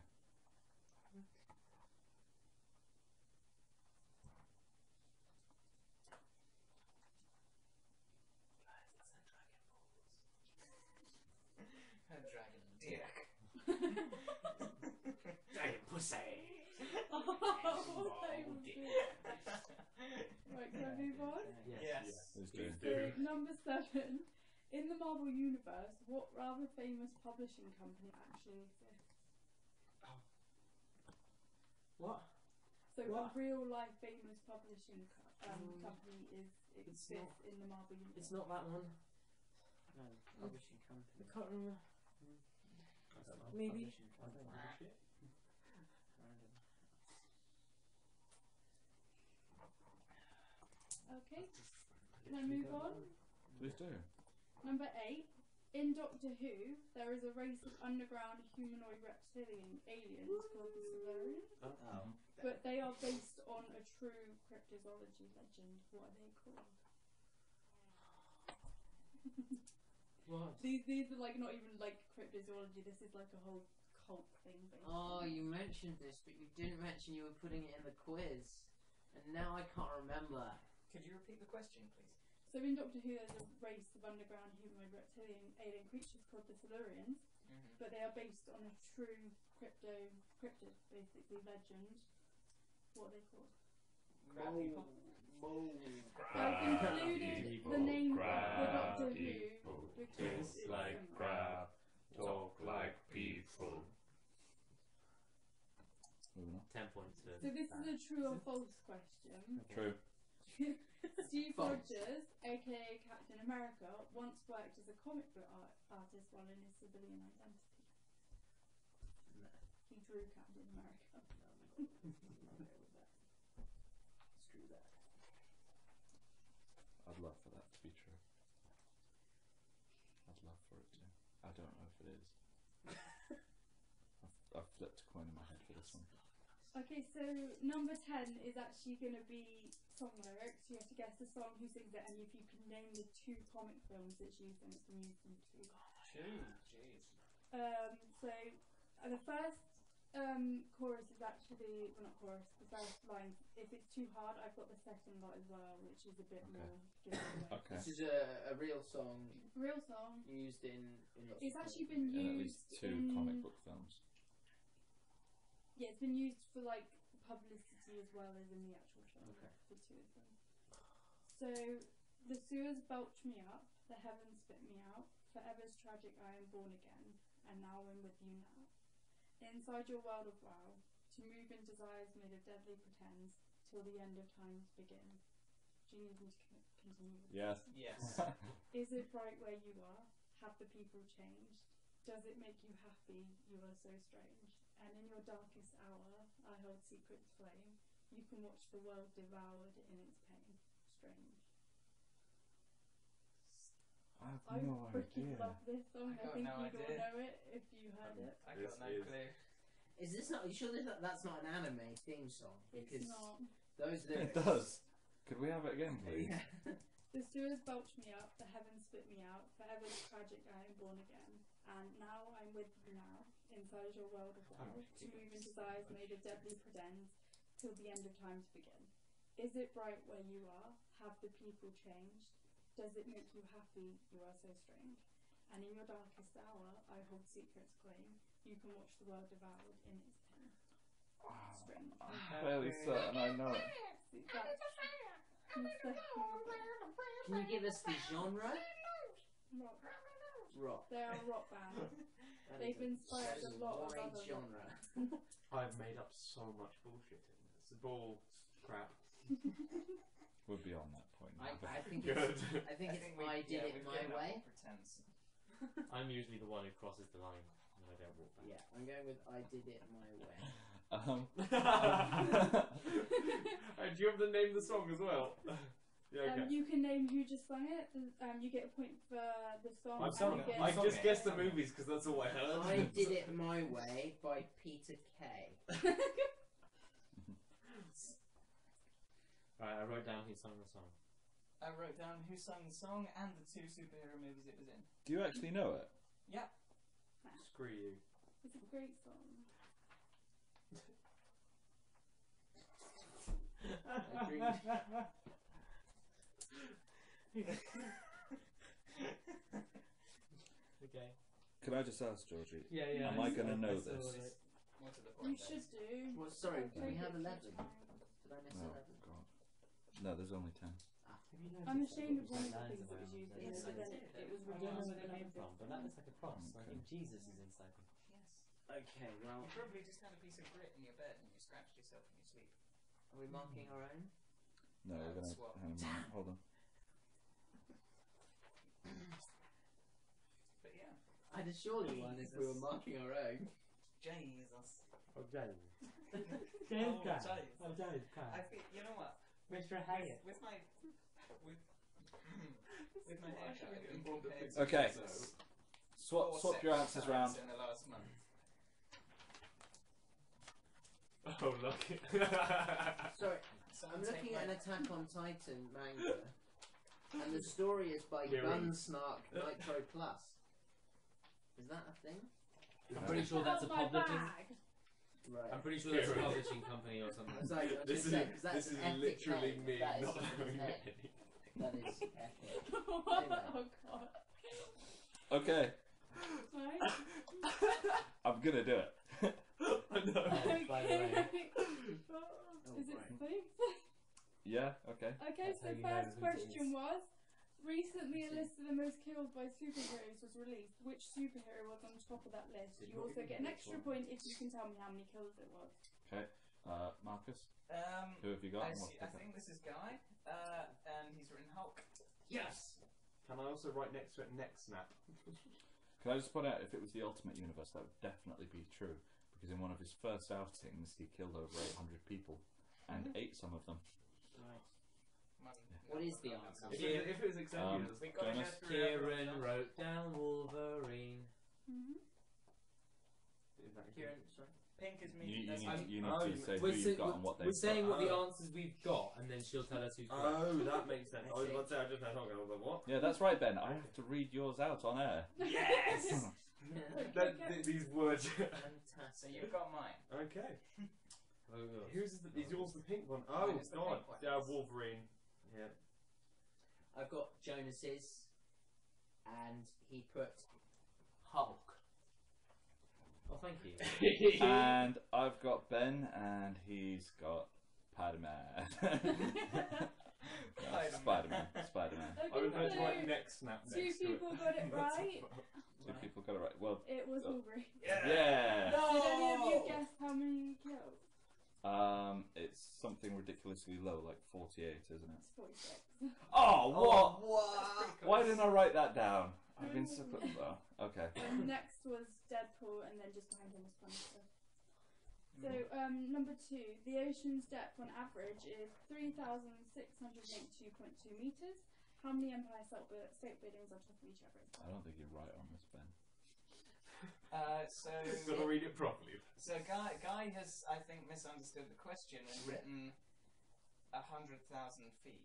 Her dragon dick. Dragon pussy. Oh, right, can I move on? Yes. Who's doing? So, number 7. In the Marvel Universe, what rather famous publishing company actually exists? What? So What? a real life famous publishing company exists in the Marvel Universe. It's not that one. No, publishing company. I can't remember. I don't know. Maybe. Publishing company. Okay, can I move on? Please do. Number 8. In Doctor Who, there is a race of underground humanoid reptilian aliens called the Silurians. Oh. But they are based on a true cryptozoology legend. What are they called? What? These are like not even like cryptozoology. This is like a whole cult thing. Basically. Oh, you mentioned this, but you didn't mention you were putting it in the quiz. And now I can't remember. Could you repeat the question, please? So in Doctor Who, there's a race of underground humanoid reptilian alien creatures called the Silurians, but they are based on a true cryptid, basically legend. What are they called? Crab people? I've included the name for Doctor Who because Taste like crab, talk like people. Moving on. 10 points for So this that. is a true or false question. True. Steve Rogers, aka Captain America, once worked as a comic book artist while in his civilian identity. No. He drew Captain America. No, I'm not there with that. Screw that. I'd love for that to be true. I'd love for it to. I don't know if it is. I've flipped a coin in my head for this one. Okay, so number 10 is actually going to be song lyrics. You have to guess the song, who sings it, and if you can name the 2 comic films it's used in, it's been used in 2. 2? Jeez. So the first chorus is actually, well, not chorus, the first line. If it's too hard, I've got the second lot as well, which is a bit more giveaway. Okay. This is a real song Real song. used in lots It's of actually films. been In used at least 2 in, comic book films. Yeah, it's been used for like publicity as well as in the actual film. Okay. For 2 of them. So the sewers belch me up, the heavens spit me out. Forever's tragic, I am born again, and now I'm with you now. Inside your world of wow, to move in desires made of deadly pretends, till the end of times begin. Do you need me to continue with Yes. this? Yes. Is it bright where you are? Have the people changed? Does it make you happy? You are so strange. And in your darkest hour, I hold secrets flame. You can watch the world devoured in its pain. Strange. I have I no freaking idea. love this song. I I got think no you'd all idea. know it if you heard it. I This got no is- clue. Is this not? You sure that's not an anime theme song? Because It's not. those It lyrics. does. Could we have it again, please? Yeah. The sewers belch me up, the heavens spit me out. Forever's tragic, I am born again. And now I'm with you now, inside your world of wow. To move in desires made of deadly pretends, till the end of times begin. Is it bright where you are? Have the people changed? Does it make you happy? You are so strange. And in your darkest hour, I hold secrets claim. You can watch the world devoured in its pain. Strange. I'm fairly certain I know it. Can you give us the genre? Rock. Rock. They are a rock band. That They've is inspired that is a lot of wide other genre. I've made up so much bullshit in this. Bull crap. We're beyond that point now. I think Good. it's, I think it's I did it my way. Pretense. I'm usually the one who crosses the line and I don't walk back. Yeah, I'm going with I did it my way. Do you have to name the song as well? Yeah, okay. You can name who just sung it. You get a point for the song. I'm sorry, and you get I just guessed the movies because that's all I heard. I Did It My Way by Peter Kay. Right, I wrote down who sung the song. I wrote down who sung the song and the 2 superhero movies it was in. Do you actually know it? Yep. Screw you. It's a great song. Agreed. Okay. Can I just ask, Georgie? Yeah. Am I going to know this? More to the You point. should do. Well, sorry, do we Take have it 11? for Did time. I miss No, 11? God. No, there's only 10. I'm ashamed of one of the things that was used in Yes, it, I but then did. it was I don't know removed where and it came named from, but that looks like a cross. I Okay. think Jesus is inside me. Yes. Okay, well, You probably just had a piece of grit in your bed and you scratched yourself in your sleep. are we marking our own? No, we're going to... swap. Hang on a minute, hold on. But yeah. I'd have surely won if we were marking our own. Jesus. Oh, James. Oh, James, James. Oh, James, I think, you know what? Mr. Hyatt. With my haircut, I've been compared to Okay. four Swap your separate answers times round. in the last month. Oh, look. Sorry, Someone I'm take looking my- at an Attack on Titan manga, and the story is by Kieran. Gunsnark Nitro Plus. Is that a thing? I'm pretty sure that's a Out my publishing. bag. Right. I'm pretty sure that's a Kieran. publishing company or something. I was like, I was This gonna say, is 'cause that's this an is epic literally name. me That is not somebody's knowing name. anything. That is epic. Oh god. Okay, Right? I'm going to do it. I know. By the way. Oh, Is it right. safe? Yeah. Okay. Okay, That's so how the you know first who it question is. was: recently, a list of the most killed by superheroes was released. Which superhero was on top of that list? Did You not also even get an which extra one. point if you can tell me how many kills it was. Okay. Marcus, Um, who have you got? I, And what's see, the I think this is Guy, and he's written Hulk. Yes! Can I also write next to it neck snap? Can I just point out, if it was the Ultimate Universe, that would definitely be true. Because in one of his first outings, he killed over 800 people and ate some of them. Right. What is the answer? If it was extended universe, We've got to go Jonas? through Kieran everyone's wrote down Wolverine. is that Kieran, sorry. Pink is me. You that's need, me. you need Oh, to say who We're, you've got and what they've we're saying got. what the Oh. answers we've got, and then she'll tell us who's correct. Oh, that makes sense. I was about to say, I just had Hulk, and I was like, what? Yeah, that's right, Ben. I have to read yours out on air. Yes! These words. So Fantastic. you've got mine. Okay. Oh, Is yours the pink one? Oh, Mine is the God. pink one, Yeah, yes. Wolverine. Yeah. I've got Jonas's, and he put Hulk. Oh, thank you. And I've got Ben, and he's got Spider-Man. Spider-Man. Spider-man. I was going to write Okay, neck snap so two next to it. people got it right. Two people got it right. Well, It was Wolverine. yeah. Did any of you guess how many you killed? It's something ridiculously low, like 48, isn't it? It's 46. Oh, what? What? Why didn't I write that down? I've been so close. Oh, okay. And next was Deadpool, and then just behind him was Punisher. So, number 2, the ocean's depth on average is 3,682.2 metres. How many Empire State Buildings on top of each other? I don't think you're right on this, Ben. Got to read it properly. So Guy has, I think, misunderstood the question and written 100,000 feet.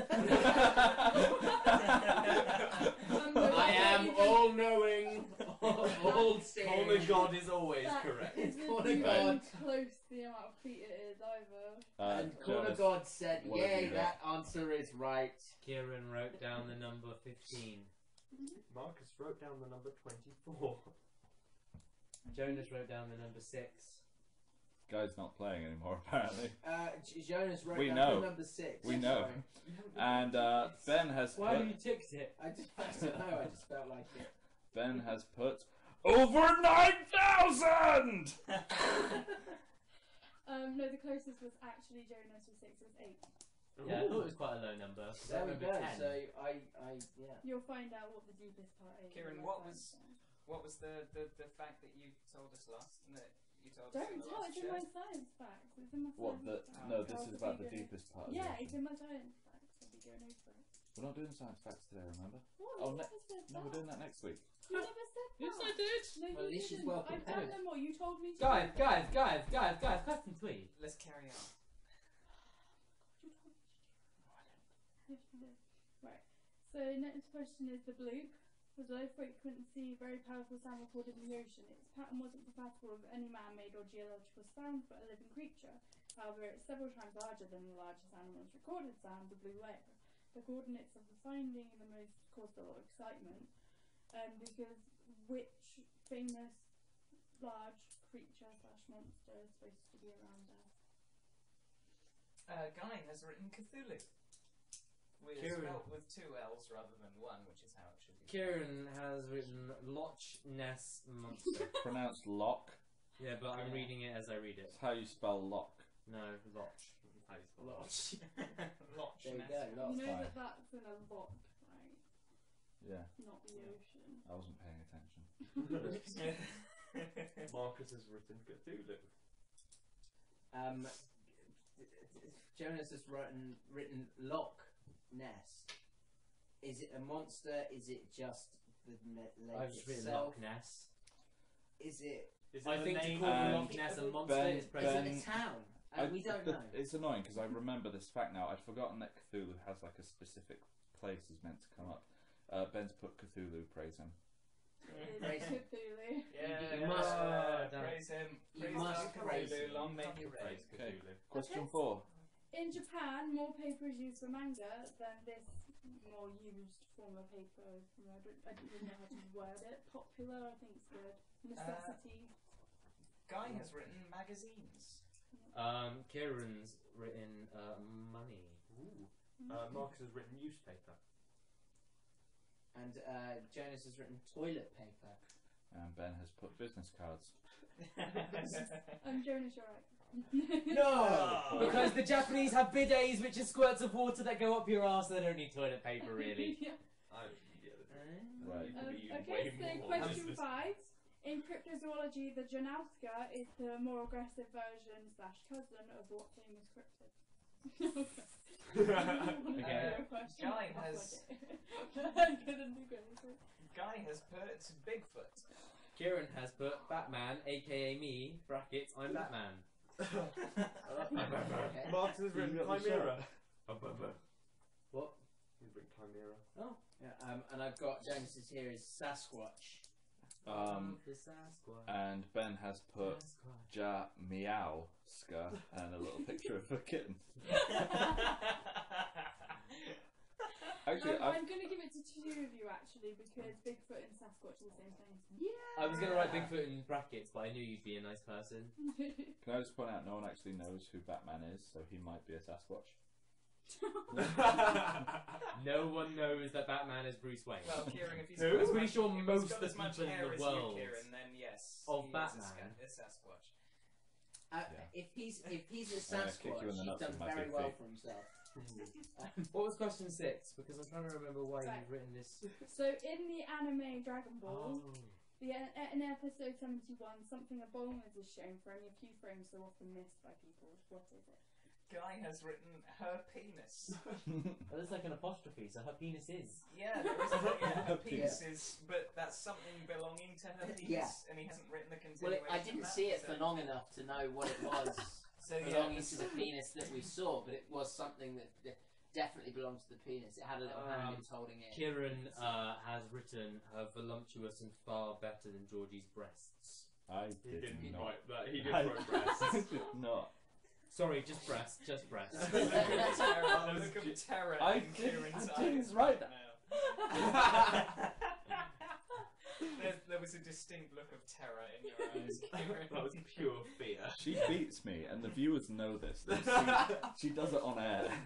I am all-knowing. Corner God is always That correct. isn't Corner even God. close to the amount of feet it is either. And Corner Jonas, God said, what have yay, you got? that answer is right. Kieran wrote down the number 15. Marcus wrote down the number 24. Jonas wrote down the number 6. Guy's not playing anymore, apparently. Jonas wrote We down know. the number 6. We know. Sorry. And Ben has Why have you put, ticked it? I don't know, I just felt like it. Ben has put over 9,000. No, the closest was actually Jonas with 6, it was 8. Yeah, I thought it was quite a low number. There we go. 10. So yeah. You'll find out what the deepest part is. Kieran, what was the fact that you told us last? That you told us in Don't the tell, last it's in show? my science facts. It's in my What? science The, facts. no, this I'll is be about the going- deepest part. Of Yeah, the it's in my science facts. I'll be going over it. We're not doing science facts today, remember? What? Oh, You ne- never said No, we're that. doing that next week. You never said that. Yes, I did. No, Well, you at least she's didn't. well I've done prepared. them all. You told me to. Guys, question 3. Let's carry on. You told me to. Yes, you did. Right. So next question is the bloop. Was low frequency, very powerful sound recorded in the ocean. Its pattern wasn't compatible with any man-made or geological sound but a living creature. However, it's several times larger than the largest animal's recorded sound, the blue whale. The coordinates of the finding the most caused a lot of excitement, because which famous large creature / monster is supposed to be around there? Guy has written Cthulhu. Kieran. Spelled with 2 L's rather than 1, which is how it should be. Kieran has written Loch Ness Monster. Pronounced lock. Yeah, but I'm reading it as I read it. It's how you spell lock. No, Loch. How do you spell Loch? Loch There you Ness. go. You Lots. know fine. that that's in a lock, right? Yeah, Not the ocean. I wasn't paying attention. Marcus has written Cthulhu. Jonas has written Loch Ness. Is it a monster? Is it just the lake I've just written itself? Loch Ness. Is it? Is it I a think to name call and Loch Ness a monster Ben- is Is present. it a town? And we don't know. It's annoying because I remember this fact now. I'd forgotten that Cthulhu has like a specific place he's meant to come up. Ben's put Cthulhu, praise him. Praise him. Cthulhu. Yeah, You must- praise him. You Praise must Dr. praise Cthulhu, him. long may he reign. Praise Okay. Cthulhu. Question Okay. 4. In Japan, more paper is used for manga than this more used form of paper. I don't really know how to word it. Popular, I think it's good. Necessity. Guy has written magazines. Kieran's written money. Ooh. Marcus has written newspaper. And Jonas has written toilet paper. And Ben has put business cards. Jonas, you're right. No! Because the Japanese have bidets, which are squirts of water that go up your arse. They don't need toilet paper, really. Yeah. Right. Okay, so question 5. In cryptozoology, the Janowska is the more aggressive version / cousin of what famous cryptid? Okay. Guy has put Bigfoot. Kieran has put Batman, aka me, brackets, I'm Batman. Marcus has written Chimera. What? He's written Chimera. Oh. Yeah, and I've got Jonas's here is Sasquatch. The Sasquatch. And Ben has put Ja Meow Ska and a little picture of a kitten. Actually, I'm going to give it to 2 of you actually because Bigfoot and Sasquatch are the same thing. Yeah. I was going to write Bigfoot in brackets, but I knew you'd be a nice person. Can I just point out no one actually knows who Batman is, so he might be a Sasquatch. No one knows that Batman is Bruce Wayne. Well, Kieran, if he's I'm got pretty sure if he's most got of the as much people hair in as the you, world Kieran, then yes, of he Batman is a Sasquatch. If he's a kick you in Sasquatch, the he's nuts done with my very big well feet. for himself. What was question 6? Because I'm trying to remember why Right. you've written this. So in the anime Dragon Ball, Oh. in episode 71, something abominable is shown for only a few frames, so often missed by people. What is it? Guy has written her penis. Oh, that's like an apostrophe, so her penis is. Yeah, there is her penis is, but that's something belonging to her penis, Yeah. and he hasn't written the Well, continuation. I didn't of that, see it so- for long enough to know what it was So belonging to the penis that we saw, but it was something that definitely belonged to the penis. It had a little hand, it was holding it. Kieran has written her voluptuous and far better than Georgie's breasts. I He did didn't not. write that. He did write breasts. I did not. Sorry, just breasts, just breasts. That's a look of terror I in Kieran's didn't eyes write right now. There was a distinct look of terror in your eyes, Kieran. That was pure fear. She beats me, and the viewers know this. They she does it on air.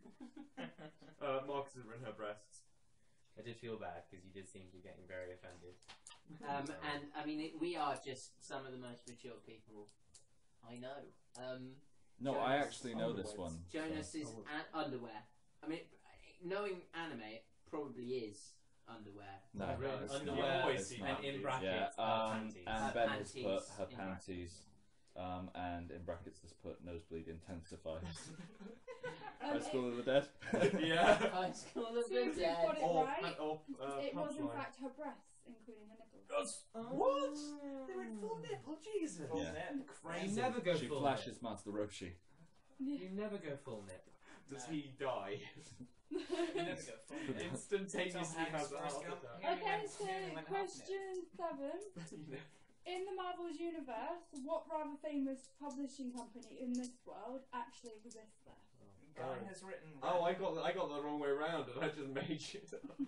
Marcus has written her breasts. I did feel bad because you did seem to be getting very offended. And I mean, we are just some of the most mature people I know. No, Jonas, I actually know this one. Jonas so. is underwear. I mean, knowing anime, it probably is underwear. No, I've written it's underwear not. always It's see not. and in Yeah, brackets panties. and Ben has Panties put her in panties, and in brackets has put nosebleed intensifies. High It- School of the Dead. Yeah. High School of So if the you've got Dead. it right, it was in Punchline. fact her breasts, including her nipples. What? They went full nipple, Jesus. Full Yeah. nip, crazy. You never go She full flashes Master Roshi. nip. You never go full nip. Does he die? You never go full nip. Instantaneously has a Forrest heart Gump. attack. He only Okay, went- he only so went question 7. In the Marvel's universe, what rather famous publishing company in this world actually exists there? Guy has written. Oh, I got the wrong way round, and I just made shit up.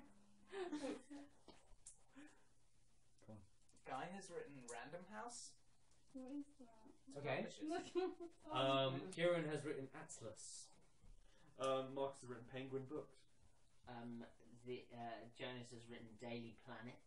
Guy has written Random House. What is that? Okay. Kieran has written Atlas. Marcus has written Penguin Books. Jonas has written Daily Planet.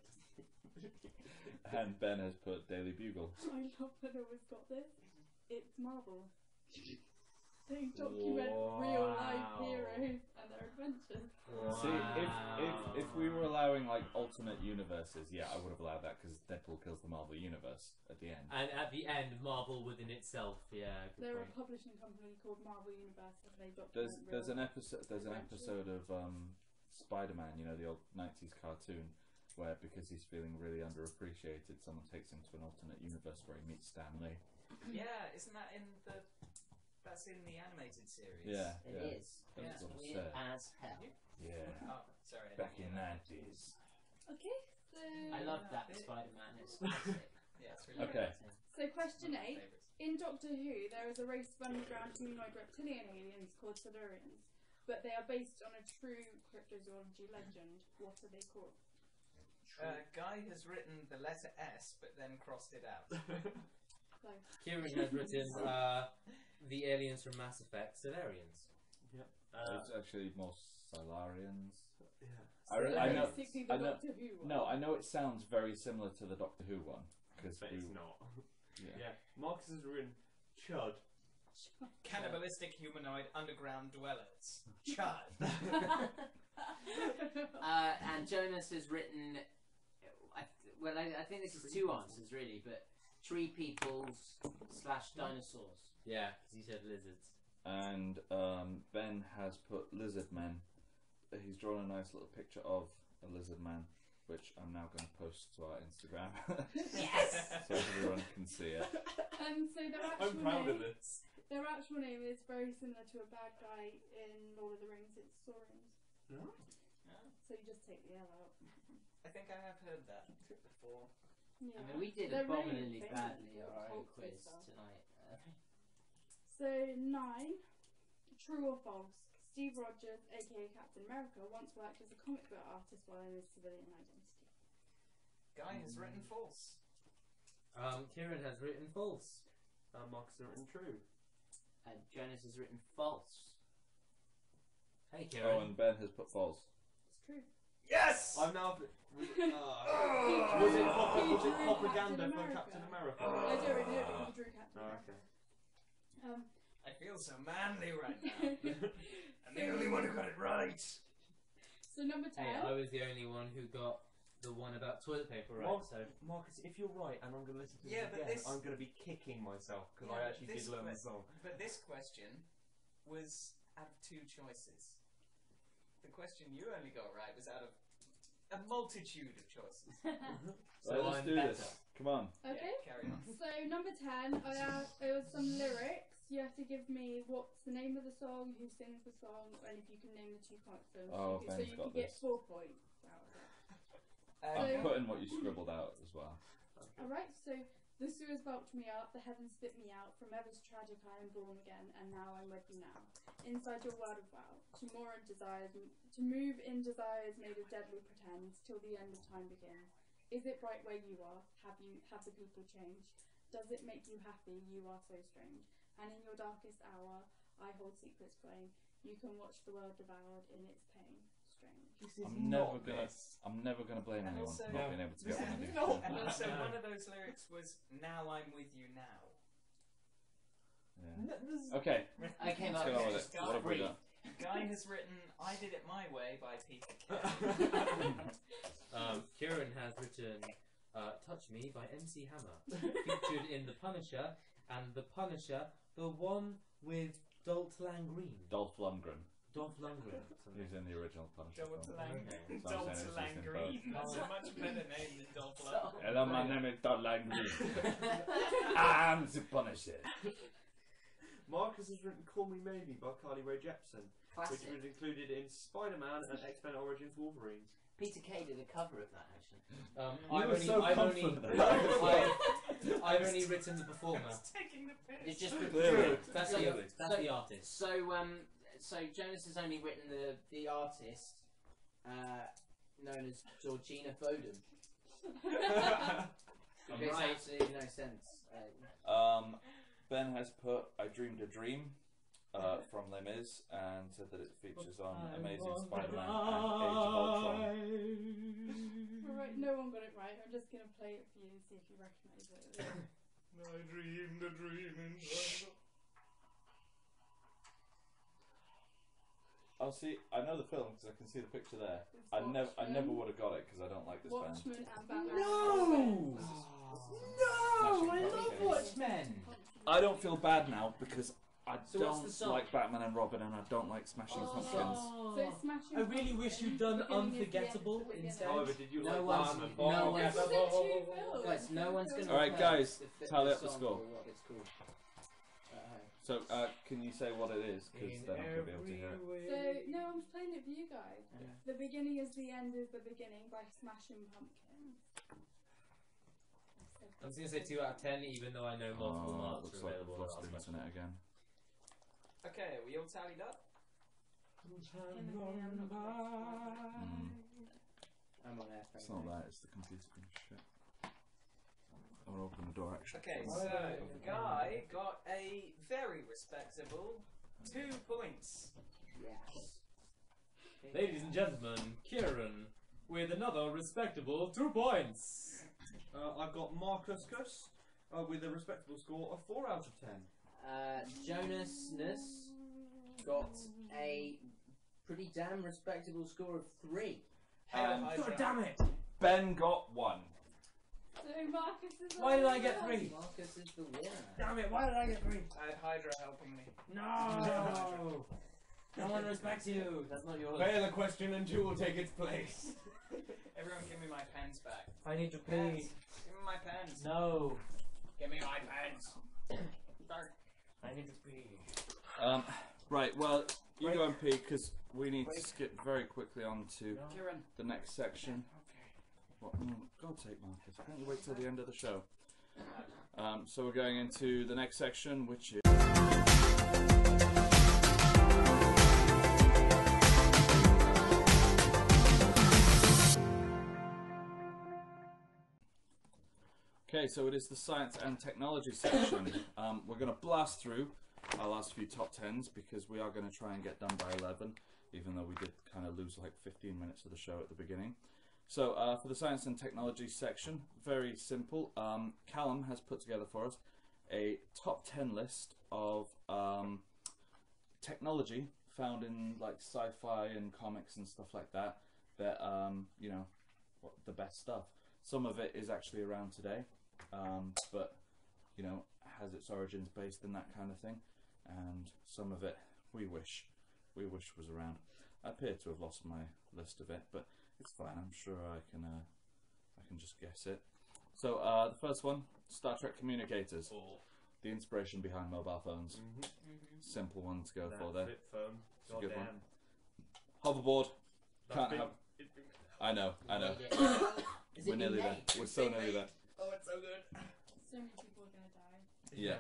And Ben has put Daily Bugle. I love that always got this. It's Marvel. They document real life heroes and their adventures. See, if we were allowing like alternate universes, yeah, I would have allowed that because Deadpool kills the Marvel universe at the end. And at the end, Marvel within itself. Yeah. Good They're point. a publishing company called Marvel Universe, and they document There's real an episode of Spider-Man, you know, the old '90s cartoon, where because he's feeling really underappreciated, someone takes him to an alternate universe where he meets Stan Lee. Yeah, isn't that in the? That's in the animated series. Yeah, It yeah. is. That's what I Weird said. as hell. Yeah. Oh, sorry. Back in '90s. Okay, so I love that Spider-Man. It's classic. Yeah, it's really Okay. So question 8. Favourites. In Doctor Who, there is a race of underground humanoid reptilian aliens called Silurians, but they are based on a true cryptozoology legend. What are they called? Guy has written the letter S, but then crossed it out. So, Kieran has written the aliens from Mass Effect, Solarians. It's actually more Solarians. Yeah. I know. Basically the I know. Doctor Who one. No, I know it sounds very similar to the Doctor Who one because But it's not. Yeah. Marcus has written Chud. Cannibalistic humanoid underground dwellers. Chud. And Jonas has written. I think this is two answers really, but tree peoples / dinosaurs. Yeah, because he said lizards. And Ben has put lizard men. He's drawn a nice little picture of a lizard man, which I'm now going to post to our Instagram. Yes! So everyone can see it. And so their actual I'm proud name, of this. Their actual name is very similar to a bad guy in Lord of the Rings. It's Saurians. No. So you just take the L out. I think I have heard that before. Yeah. I mean, we did They're abominably really badly famous on for our own cults and quiz stuff. tonight. So 9, true or false? Steve Rogers, aka Captain America, once worked as a comic book artist while in his civilian identity. Guy has written false. Kieran has written false. Marcus has written true. And Jonas has written false. Hey, Kieran. Oh, and Ben has put false. It's true. Yes! I'm now. Was it propaganda for Captain America? I don't really know if he drew Captain Oh, America. okay. I feel so manly right now. I'm the only one who got it right. So number 10. Hey, I was the only one who got the one about toilet paper right, so... Marcus, if you're right and I'm going to listen to Yeah, this but again, this- I'm going to be kicking myself because Yeah, I actually this did learn the quest- song. But this question was out of 2 choices. The question you only got right was out of a multitude of choices. So let's do this. Come on. Okay. Yeah, carry on. So number 10, it was some lyrics. You have to give me what's the name of the song, who sings the song, and if you can name the 2 comic films. Oh, so Ben's you got can get this. 4 points out of it. I'm So- putting what you scribbled out as well. Alright, so the sewers bulked me up, the heavens spit me out, from ever's tragic I am born again, and now I'm with you now. Inside your world of wow, to move in desires made of deadly pretend, till the end of time begins. Is it right where you are? Have the people changed? Does it make you happy? You are so strange. And in your darkest hour, I hold secrets flame. You can watch the world devoured in its pain. Strange. I'm never gonna blame anyone for not being able to get one of these. And also, one of those lyrics was, "Now I'm with you now." Yeah. Okay. Okay, Let's get on with it. What have we got? Guy has written "I Did It My Way" by Peter Kieran. Kieran has written Touch Me by MC Hammer, featured in The Punisher, and The Punisher, the one with Dolph Lundgren. Dolph Lundgren. Dolph Lundgren. He's in the original Punisher Dolph film. Lundgren. So I'm Dolph saying it's in both. Lundgren. That's a much better name than Dolph Lundgren. Hello, my name is Dolph Lundgren. I'm the Punisher. Marcus has written Call Me Maybe by Carly Rae Jepsen, Classic. which was included in Spider-Man and X-Men Origins Wolverine. Peter Kay did a cover of that actually. I've only written the performer. Taking the piss. It's just Clearly. That's the artist. So Jonas has only written the artist, known as Georgina Foden. It makes absolutely no sense. Ben has put I Dreamed a Dream from Les Mis and said that it features on Amazing Spider-Man and Age of Ultron. Alright, no one got it right. I'm just going to play it for you and see if you recognise it. I dreamed a dream in Oh, see, I know the film because I can see the picture there. It's I never Watchmen. would have got it because I don't like this band. Watchmen and Batman. No! Smashing I love Pumpkins. Watchmen! I don't feel bad now because I So what's the don't song? like Batman and Robin and I don't like Smashing Pumpkins. So it's Smashing I really wish you'd done Pumpkins. The beginning is the end of Unforgettable the beginning. instead. However, did you No like one's- Batman? no one's- Was it 2 films? Guys, no one's going to. Alright, guys, tally up the song score. or what it's called. So, can you say what it is? Because then I could be able to hear it. So, no, I'm playing it for you guys. Yeah. The beginning is the end is the beginning by Smashing Pumpkins. I'm just going to say 2 out of 10, even though I know multiple Oh, marks looks are like available. we've lost on the Xbox. internet again. Okay, are we all tallied up? Mm. I'm on airplane. It's not that, it's the computer being shit. I'm gonna open the door actually. Okay, so Guy got a very respectable 2 points. Yes. Ladies and gentlemen, Kieran with another respectable 2 points. I've got Marcus Kuss with a respectable score of 4 out of 10. Jonas got a pretty damn respectable score of 3. God damn it! Ben got 1. So Marcus is Why did I get 3? Marcus is the winner. Damn it! Why did I get 3? I had Hydra helping me. No! No one respects you. That's not yours. Fail a question and you will take its place. Everyone give me my pens back. I need to Pens. Give me my pens. No. Give me my pens. Sorry. I need to pee. Right, well, you go and pee because we need to skip very quickly on to Kieran. the next section. What? Oh, God's sake, Marcus, can't you wait till the end of the show? So we're going into the next section, which is... Okay, so it is the science and technology section. We're going to blast through our last few top 10s because we are going to try and get done by 11, even though we did kind of lose like 15 minutes of the show at the beginning. So for the science and technology section, very simple. Callum has put together for us a top 10 list of technology found in like sci-fi and comics and stuff like that. That you know, the best stuff. Some of it is actually around today, but you know, has its origins based in that kind of thing, and some of it we wish was around. I appear to have lost my list of it, but it's fine. I'm sure I can just guess it. So the first one, Star Trek communicators, the inspiration behind mobile phones. Simple one to go for there. It's a good one. Hoverboard. Can't have. I know. We're nearly there. We're so nearly there. Oh, it's so good. So many people are gonna die. Yeah.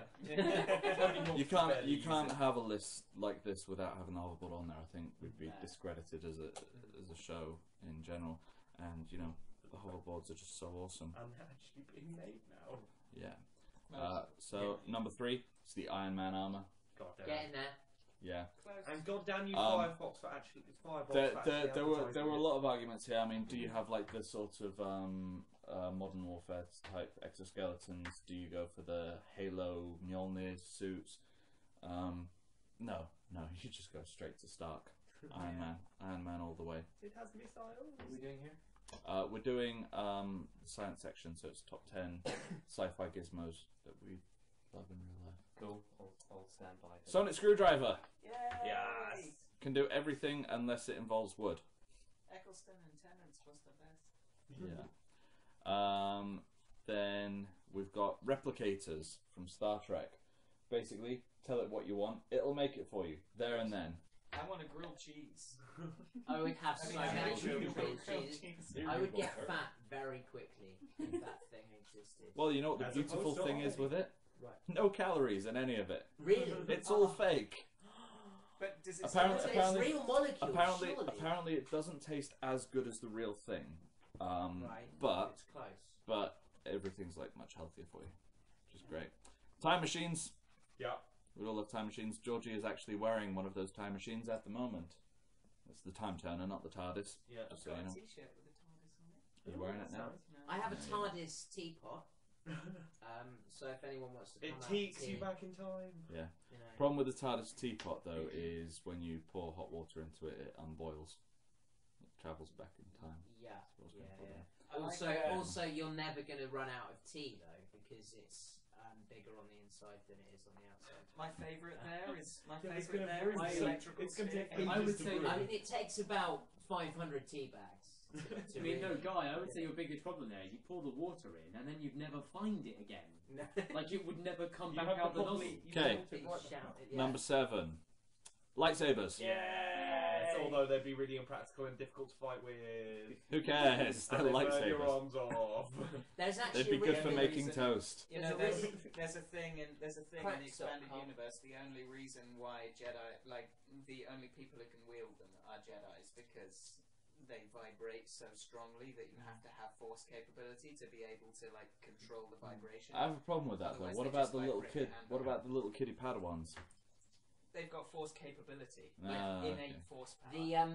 you can't have a list like this without having the hoverboard on there. I think we'd be discredited as a show in general. And you know, the hoverboards are just so awesome. I'm actually being made now. Yeah. So number 3 is the Iron Man armor. God damn. Get in there. Yeah. And goddamn you, Firefox for actually. There were a lot of arguments here. I mean, do you have like the sort of modern warfare type exoskeletons? Do you go for the Halo Mjolnir suits? No, you just go straight to Stark. Iron Man all the way. It has missiles. What are we doing here? We're doing the science section, so it's top 10 sci-fi gizmos that we love in real life. Cool. I'll stand by. Sonic screwdriver. Yay! Yes. Can do everything unless it involves wood. Eccleston and Tennant was the best. Yeah. Then we've got replicators from Star Trek. Basically, tell it what you want, it'll make it for you there and then. I want a grilled cheese. I would have so many grilled cheese. I would get Walker. fat very quickly if that thing existed. Well, you know what the As beautiful opposed to thing is with it? Right. No calories in any of it. Really? It's all fake. But does it Apparently- So apparently- it's real molecules, surely. Apparently, it doesn't taste as good as the real thing. Right. But It's close. everything's like much healthier for you, which is great. Time machines. Yeah. We all love time machines. Georgie is actually wearing one of those time machines at the moment. It's the time turner, not the TARDIS. Yeah. Just so Got you a know. t-shirt with a TARDIS on it. Are you wearing it now? I have a TARDIS teapot. So if anyone wants to come It out teats tea, you back in time. Yeah. you know. Problem with the TARDIS teapot though is when you pour hot water into it, it unboils. It travels back in time. Yeah. That's what's going to Yeah. problem. Also, you're never going to run out of tea though, because it's bigger on the inside than it is on the outside. My favourite there is It's the gonna electrical It's gonna take sphere. I would ages to say- brew. I mean, it takes about 500 tea bags. I mean, no, Guy, I would say your biggest problem there is you pour the water in and then you'd never find it again. Like, it would never come You back have out to the probably- nozzle. Okay. Number 7. Lightsabers. Yes. Although they'd be really impractical and difficult to fight with. Who cares? They're And they burn your lightsabers. arms off. There's actually They'd be a good really for making reason. toast. You know, There's a there's a thing in the expanded Crackstop. universe. The only reason why Jedi, like the only people who can wield them, are Jedi's because they vibrate so strongly that you have to have force capability to be able to like control the vibration. I have a problem with that though. Otherwise What they about just, the like, little rip kid? your hand What off. about the little kiddie Padawans? they've got force capability, okay. innate force power.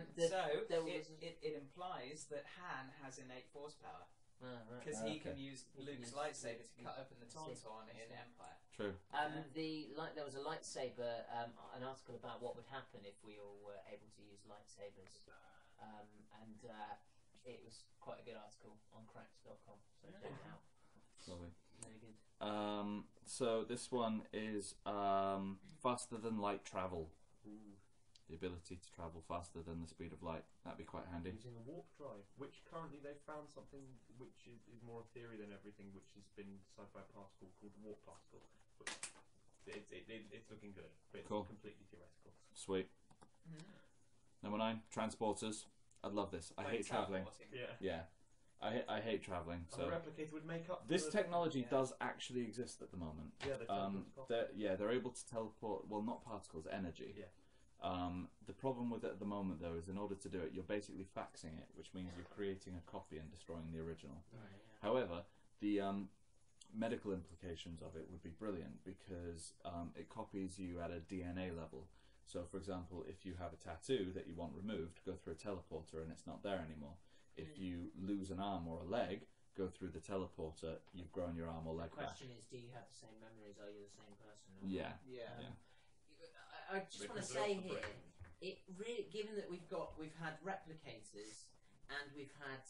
It implies that Han has innate force power. Because he can use Luke's lightsaber to cut open the Tauntaun in Empire. True. There was a lightsaber, an article about what would happen if we all were able to use lightsabers, and it was quite a good article on cracked.com. So check it out. Lovely. Very good. So this one is faster than light travel. Ooh. The ability to travel faster than the speed of light. That'd be quite handy. Using a warp drive, which currently they've found something which is more a theory than everything, which has been decided by a particle called warp particle. But it's looking good, but it's Cool. completely theoretical. Sweet. Number 9, transporters. I'd love this. I hate travelling. Yeah. I hate travelling. So a replicator would make up. this technology does actually exist at the moment. Yeah, they're able to teleport. Well, not particles, energy. Yeah. The problem with it at the moment, though, is in order to do it, you're basically faxing it, which means you're creating a copy and destroying the original. However, the medical implications of it would be brilliant because it copies you at a DNA level. So, for example, if you have a tattoo that you want removed, go through a teleporter and it's not there anymore. If you lose an arm or a leg, go through the teleporter, you've grown your arm or leg back. The question is, do you have the same memories? Are you the same person? Yeah. I just want to say here, it really, given that we've had replicators and we've had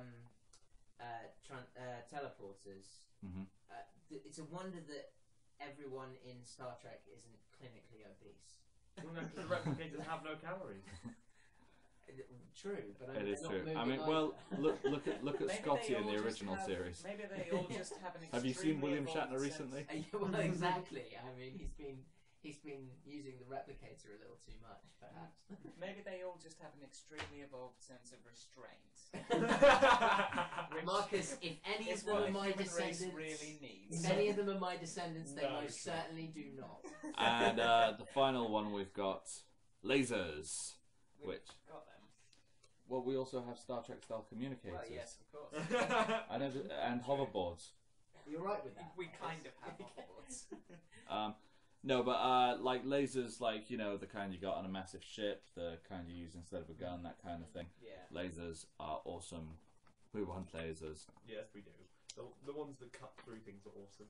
teleporters, it's a wonder that everyone in Star Trek isn't clinically obese. Well, no, because the replicators have no calories. True, but it is true. I mean, either. look at Scotty in the original series. Maybe they all just have an. Have you seen William Shatner recently? Well, exactly. I mean, he's been using the replicator a little too much, perhaps. Maybe they all just have an extremely evolved sense of restraint. Marcus, if any of them are my descendants, really needs. If any of them are my descendants, they most certainly do not. And the final one we've got lasers, which. Got them. Well, we also have Star Trek style communicators. Well, yes, of course. and hoverboards. You're right with that. We kind of have hoverboards. No, but like lasers, like, you know, the kind you got on a massive ship, the kind you use instead of a gun, that kind of thing. Yeah. Lasers are awesome. We want lasers. Yes, we do. The ones that cut through things are awesome.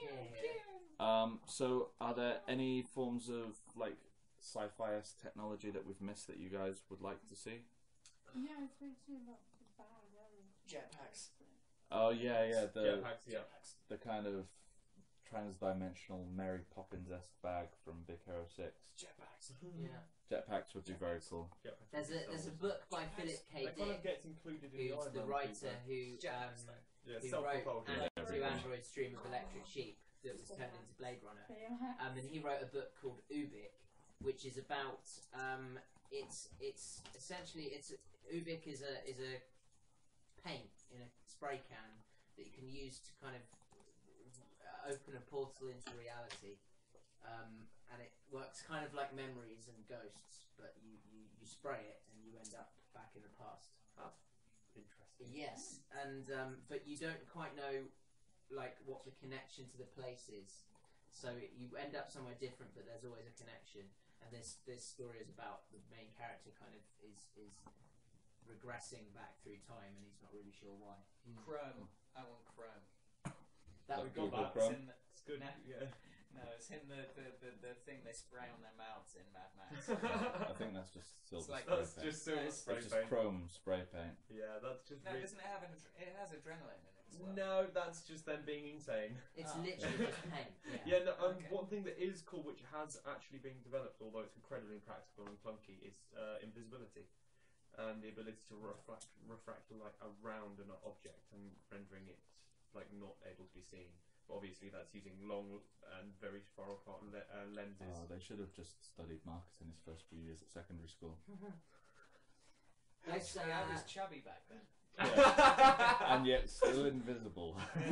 So, are there any forms of like sci-fi-esque technology that we've missed that you guys would like to see? Yeah, I spoke to you about the bag earlier. Jetpacks. Oh yeah, Jetpacks. The kind of trans-dimensional Mary Poppins-esque bag from Big Hero 6. Jetpacks. Yeah. Jetpacks would be very cool. There's a book by Philip K. Dick, kind of gets included in who's the writer who wrote Two Androids Stream of Electric Sheep that was turned into Blade Runner. And he wrote a book called Ubik, which is about it's essentially Ubik is a paint in a spray can that you can use to kind of open a portal into reality, and it works kind of like memories and ghosts, but you spray it and you end up back in the past. That's interesting. Yes, and but you don't quite know like what the connection to the place is, so you end up somewhere different, but there's always a connection. And this story is about the main character kind of is regressing back through time, and he's not really sure why. Chrome. I want Chrome. That would Google be Chrome. It's good. No, it's in the thing they spray on their mouths in Mad Max. I think that's just silver spray That's paint. just silver spray It's just paint. chrome spray paint. Yeah, that's just. No, doesn't it have it has adrenaline in it as well? No, that's just them being insane. It's literally just paint. Yeah, no, Okay. one thing that is cool, which has actually been developed, although it's incredibly impractical and clunky, is invisibility. And the ability to refract light around an object and rendering it like not able to be seen. But obviously that's using long and very far apart lenses. Oh, they should have just studied marketing his first few years at secondary school. Actually, I was chubby back then. Yeah. And yet still invisible.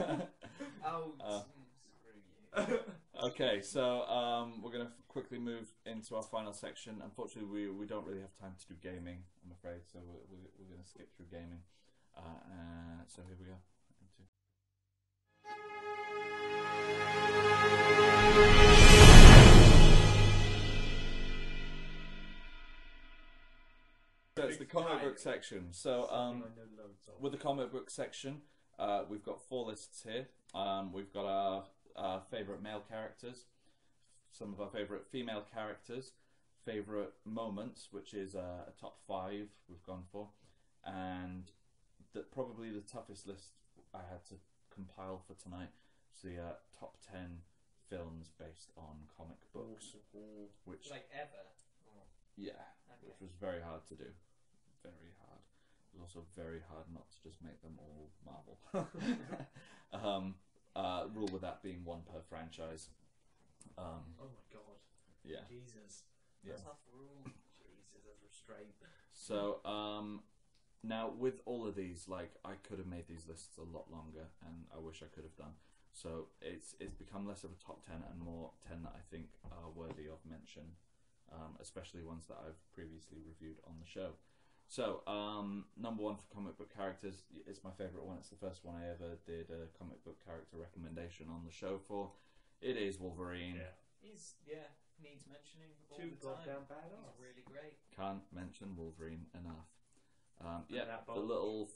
Screw you. Okay, so we're going to quickly move into our final section. Unfortunately, we don't really have time to do gaming, I'm afraid, so we're going to skip through gaming. So here we go. book section. So, Something I know loads of. with the comic book section, we've got 4 lists here. We've got our favourite male characters, some of our favourite female characters, favourite moments, which is a top 5 we've gone for, and probably the toughest list I had to compile for tonight was the top 10 films based on comic books, which Like ever. yeah, Okay. which was very hard to do, very hard. It was also very hard not to just make them all Marvel. Rule with that being 1 per franchise. Oh my god. Yeah. Jesus. Yeah. Tough rule. Jesus, that's restraint. So, now with all of these, like, I could have made these lists a lot longer, and I wish I could have done. So it's become less of a top 10 and more 10 that I think are worthy of mention, especially ones that I've previously reviewed on the show. So, number 1 for comic book characters, it's my favourite one. It's the first one I ever did a comic book character recommendation on the show for. It is Wolverine. Yeah. He's needs mentioning all Too the time. goddamn badass. He's really great. Can't mention Wolverine enough. that The bulge. little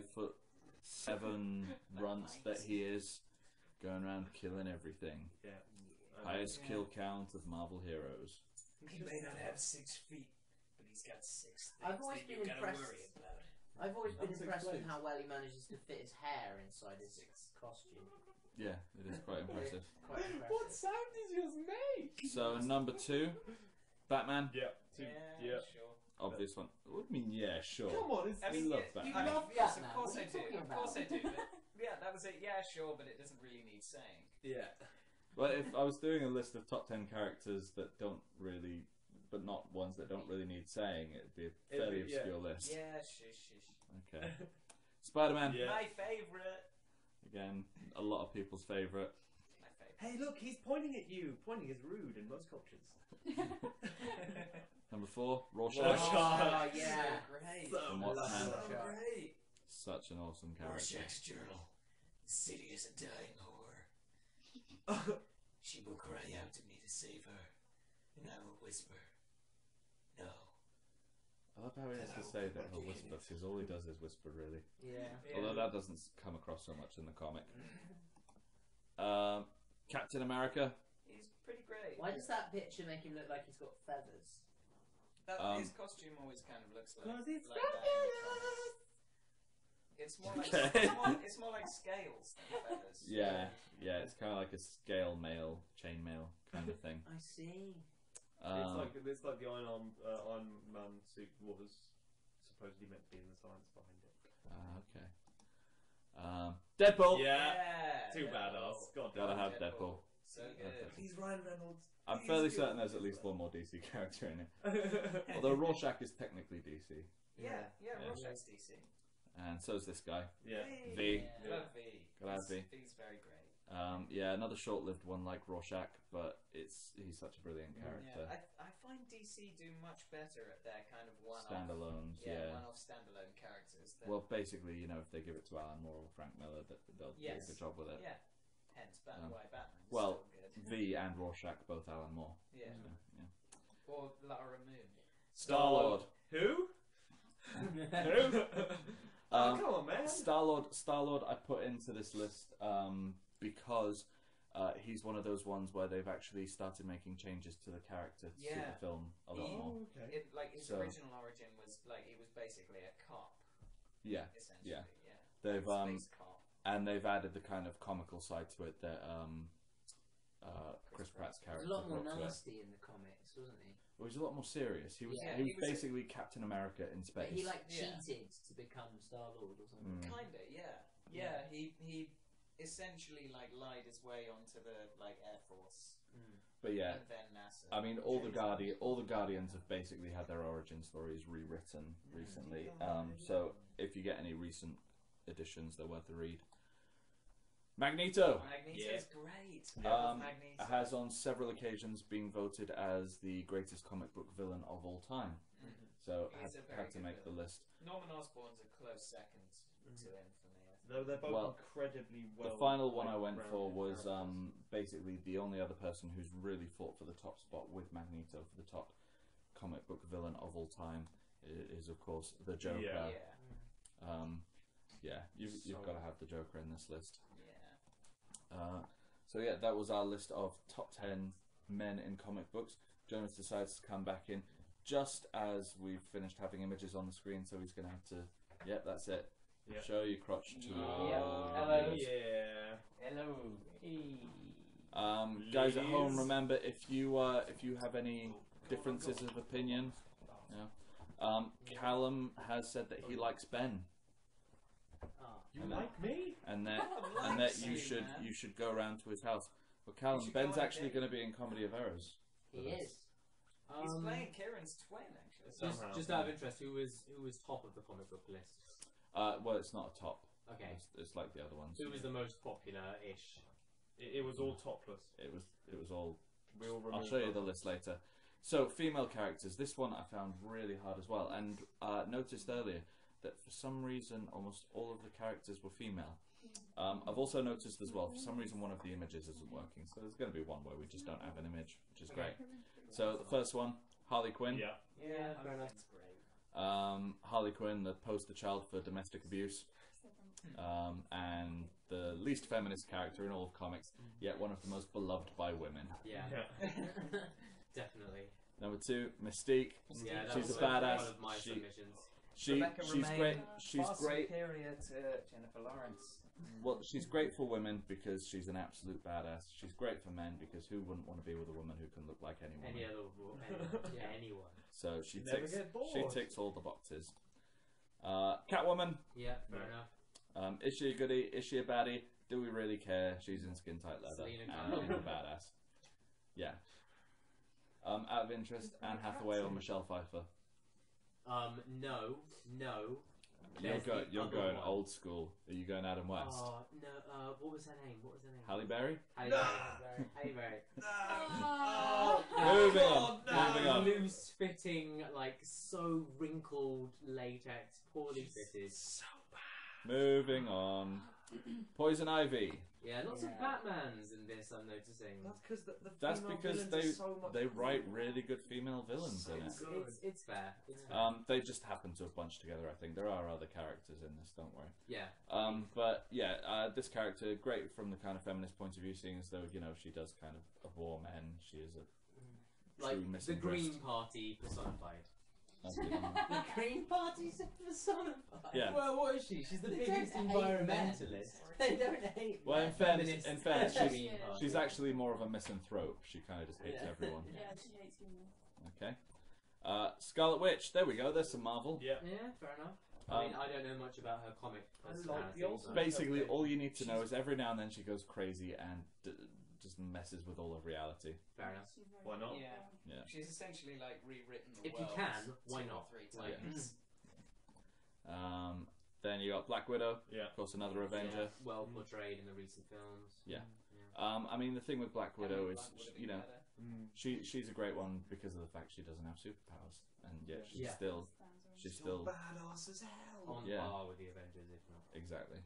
5'7" runt that he is, going around killing everything. Yeah. Highest kill count of Marvel heroes. He may not have 6 feet, but he's got 6 things I've always that been you gotta impressed. worry about. I've always been That's impressed with explains. how well he manages to fit his hair inside his costume. Yeah, it is quite impressive. Quite impressive. What sound did you just make? So number 2, Batman. Yeah. Sure. Obvious one. What do you mean? Yeah, sure. Come on, it's We love Batman. I mean, love yes, Batman. of course What are I you do. talking Of about? course I do. But yeah, that was it. Yeah, sure, but it doesn't really need saying. Yeah. Well, if I was doing a list of top 10 characters that don't really, but not ones that don't really need saying, it'd be a fairly It'd be- yeah. obscure list. Yeah, shush. Okay. Spider-Man. Yeah. My favourite. Again, a lot of people's favourite. My favourite. Hey, look, he's pointing at you. Pointing is rude in most cultures. Number 4, Rorschach. Rorschach. Oh, yeah. Great. From Watchmen. So great. Such an awesome character. Rorschach's journal. The city is a dying whore. She will cry out to me to save her, and I will whisper, no. I love how he has to say that he'll whisper, because all he does is whisper, really. Yeah. Although that doesn't come across so much in the comic. Captain America. He's pretty great. Why does that picture make him look like he's got feathers? His costume always kind of looks like. 'Cause it's like that. It's more like Okay. it's more like scales than feathers. Yeah, it's kind of like a scale mail, chain mail kind of thing. I see. It's like the Iron Man suit was supposedly meant to be in the science behind it. Okay. Deadpool. Yeah. Too Deadpool. badass. God Gotta damn. have Deadpool. So Gotta good. have Deadpool. Please, Ryan Reynolds. I'm Please fairly do certain it. there's at least one more DC character in it. Although Rorschach is technically DC, Yeah, Yeah. Rorschach's DC. and so's this guy. Yeah. V. Yeah. Love V. Gotta have V. V's very great. Yeah, another short-lived one like Rorschach, but he's such a brilliant character. Yeah, I find DC do much better at their kind of one-off Standalones, yeah. one-off standalone characters. Than, Well, basically, if they give it to Alan Moore or Frank Miller, they'll do a Yes. good job with it. yeah, hence why Batman's Well, so good. V and Rorschach, both Alan Moore. Yeah, So, yeah. or Lara Moon. Star-Lord. Who? Who? Oh, come on, man. Star-Lord I put into this list because he's one of those ones where they've actually started making changes to the character to suit Yeah. the film a lot more. Oh, okay. His So- original origin was like he was basically a cop, Yeah, essentially. yeah. Yeah. They've Space cop. and they've added the kind of comical side to it that Chris Pratt's He's character a lot more brought to it. nasty in the comics, wasn't he? Well, he's a lot more serious. He was Yeah, he was he was basically Captain America in But space. he Yeah. cheated to become Star Lord or something. Kinda, yeah. Yeah, he essentially lied his way onto the Air Force But yeah, and then NASA. I mean, all the Guardians have basically had their origin stories rewritten recently. So if you get any recent editions, they're worth a read. Magneto's great. Magneto has on several occasions been voted as the greatest comic book villain of all time. So He's a very had to good make the villain. list. Norman Osborn's a close second to him for me. I think. No, they're both Well, incredibly well. The final one I went rounded for was characters. basically the only other person who's really fought for the top spot with Magneto for the top comic book villain of all time is of course the Joker. Yeah. You've got to have the Joker in this list. Yeah. So yeah, that was our list of top 10 men in comic books. Jonas decides to come back in just as we've finished having images on the screen, so he's going to have to. Yep, that's it. Yep. Show your crotch to Hello. Yeah. Hello. Hey. Guys at home, remember if you have any differences of opinion, Callum has said that he likes Ben. You like me? And that you should go around to his house. But Callum, Ben's actually going to be in Comedy of Errors. He is. He's playing Kieran's twin, actually. Just out of interest, who was top of the comic book list? Well, it's not a top. Okay. It's like the other ones. Who was the most popular-ish? It was all topless. It was all. I'll show you the list later. So female characters. This one I found really hard as well, and noticed earlier that for some reason almost all of the characters were female. I've also noticed as well, for some reason one of the images isn't working, so there's going to be one where we just don't have an image, which is great. So the first one, Harley Quinn. Yeah, that's great. Harley Quinn, the poster child for domestic abuse, and the least feminist character in all of comics, yet one of the most beloved by women. Yeah. Definitely. Number 2, Mystique. Yeah, that she's was a badass. one of my submissions. She's great. She's far great. superior to Jennifer Lawrence. Well, she's great for women because she's an absolute badass. She's great for men because who wouldn't want to be with a woman who can look like anyone? Any other anyone. So she Never ticks. get bored. She ticks all the boxes. Catwoman. Yeah, fair enough. Is she a goodie? Is she a baddie? Do we really care? She's in skin tight leather Selena and Gomez. a badass. Yeah. Out of interest, Anne Hathaway or Michelle Pfeiffer? No. You're There's the other going one. old school. Are you going Adam West? Oh, no, what was her name? Halle Berry? Halle Berry. Moving on. Loose-fitting, like, so wrinkled latex, poorly fitted. So bad. Moving on. Poison Ivy. Yeah, lots of Batmans in this, I'm noticing. That's because the That's female because villains are so much they write cooler. really good female villains in it. It's fair. It's fair. They just happen to have bunched together, I think. There are other characters in this, don't worry. Yeah. But yeah, this character, great from the kind of feminist point of view, seeing as though, she does kind of abhor men. She is a true Like, the missing Green breast. Party personified. The Green Party's personified. Yeah. Well, what is she? She's the They biggest don't hate environmentalist. They don't hate Well, in men. fairness, Green Party. she's actually more of a misanthrope. She kind of just hates everyone. Yeah, she hates humans. Okay. Scarlet Witch. There we go. There's some Marvel. Yeah. Yeah, fair enough. I mean, I don't know much about her comic personality. old- Basically, all you need to know is every now and then she goes crazy and just messes with all of reality. Fair enough. She's very Why not? good. Yeah. She's essentially like rewritten the If you world can, why 2 or not? 3 Like- times. Then you got Black Widow. Yeah. Of course, another Avenger. Well portrayed in the recent films. Yeah. I mean, the thing with Black Widow is, Black would have been better. she's a great one because of the fact she doesn't have superpowers, and yet she's Yeah. still badass as hell. On Yeah. par with the Avengers, if not. exactly.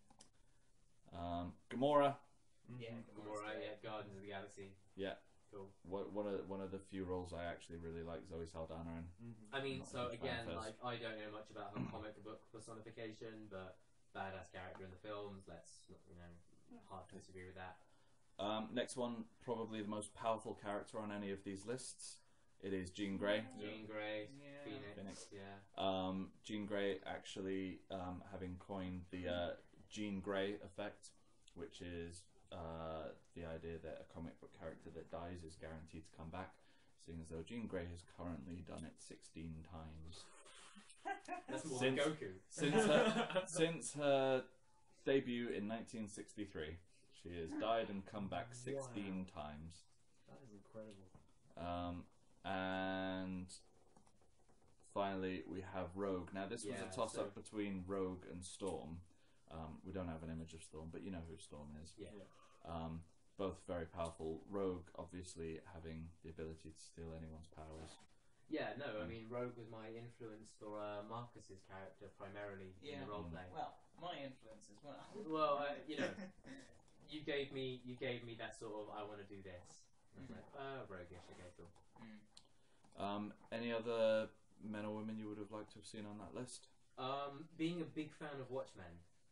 Gamora. Yeah, Gamora, yeah, Guardians of the Galaxy. Yeah. Cool. One of the few roles I actually really like Zoe Saldana in. I mean, Not a so huge fan again, first. like, I don't know much about her comic book personification, but badass character in the films, hard to disagree with that. Next one, probably the most powerful character on any of these lists. It is Jean Grey. Jean Grey, Yeah. Phoenix, yeah. Jean Grey actually having coined the Jean Grey effect, which is the idea that a comic book character that dies is guaranteed to come back, seeing as though Jean Grey has currently done it 16 times. That's more than Goku. Since her debut in 1963. She has died and come back 16 times. That is incredible. And finally, we have Rogue. Now, this was a toss-up so- between Rogue and Storm. We don't have an image of Storm, but you know who Storm is. Yeah. Both very powerful. Rogue, obviously, having the ability to steal anyone's powers. Yeah, no, I mean, Rogue was my influence for Marcus's character, primarily in the roleplay. Well, my influence as well. Well, you gave me that sort of, I want to do this. I was like, roguish, okay, cool. Any other men or women you would have liked to have seen on that list? Being a big fan of Watchmen,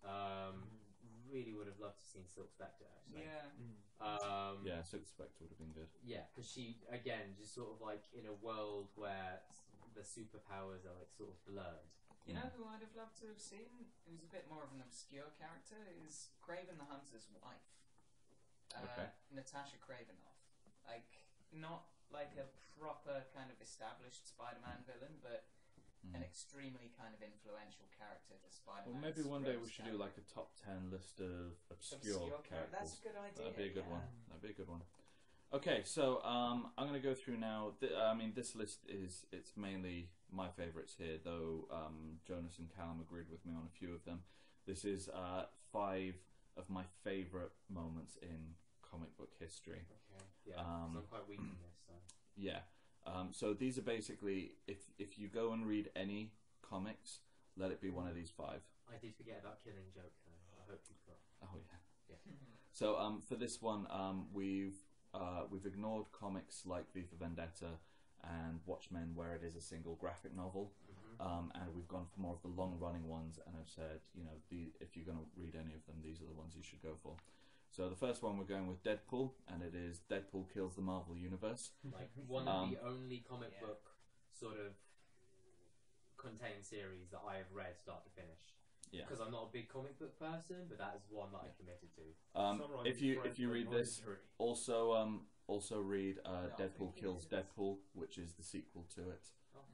really would have loved to have seen Silk Spectre, actually. Yeah. Yeah, Silk Spectre would have been good. Yeah, because she, again, just sort of like in a world where the superpowers are like sort of blurred. You know who I'd have loved to have seen? Who's a bit more of an obscure character is Craven the Hunter's wife. Okay. Natasha Cravenoff. Like, not like a proper kind of established Spider-Man villain, but an extremely kind of influential character to Spider-Man. Well, maybe one day we should do like a top 10 list of obscure characters. That's a good idea. That'd be a good one. That'd be a good one. Okay, so I'm going to go through now. I mean, this list it's mainly my favourites here, though Jonas and Callum agreed with me on a few of them. This is 5 of my favourite moments in comic book history. Okay. Yeah, 'cause I'm quite weak in this. So. Yeah. So these are basically, if you go and read any comics, let it be one of these 5. I did forget about Killing Joke, though. I hope you've got. Oh yeah. So for this one, we've ignored comics like V for Vendetta and Watchmen, where it is a single graphic novel, and we've gone for more of the long-running ones. And I've said, you know, if you're going to read any of them, these are the ones you should go for. So the first one we're going with Deadpool, and it is Deadpool Kills the Marvel Universe. Like one of the only comic book sort of contained series that I have read start to finish. Yeah. Because I'm not a big comic book person, but that is one that I committed to. If you read this, also read Deadpool Kills Deadpool, which is the sequel to it,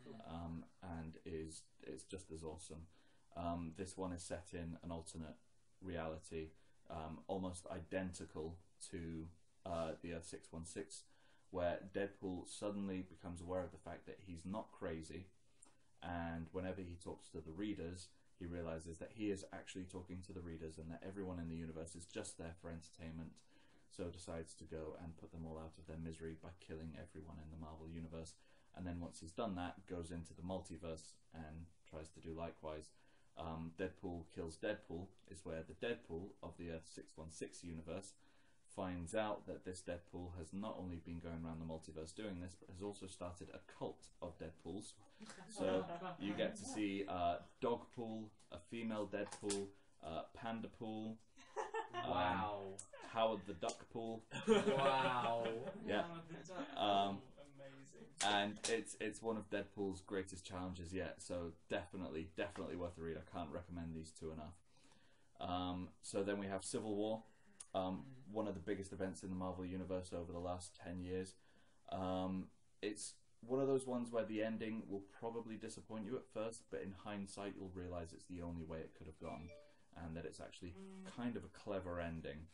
and it's just as awesome. This one is set in an alternate reality. Almost identical to the Earth 616, where Deadpool suddenly becomes aware of the fact that he's not crazy, and whenever he talks to the readers, he realizes that he is actually talking to the readers and that everyone in the universe is just there for entertainment, so decides to go and put them all out of their misery by killing everyone in the Marvel Universe. And then once he's done that, goes into the multiverse and tries to do likewise. Deadpool Kills Deadpool is where the Deadpool of the Earth 616 universe finds out that this Deadpool has not only been going around the multiverse doing this, but has also started a cult of Deadpools. So you get to see Dogpool, a female Deadpool, Pandapool, wow, Howard the Duckpool. Wow. Yeah. Amazing. And it's one of Deadpool's greatest challenges yet, so definitely worth a read. I can't recommend these 2 enough. So then we have Civil War, one of the biggest events in the Marvel Universe over the last 10 years. It's one of those ones where the ending will probably disappoint you at first, but in hindsight you'll realise it's the only way it could have gone, and that it's actually kind of a clever ending.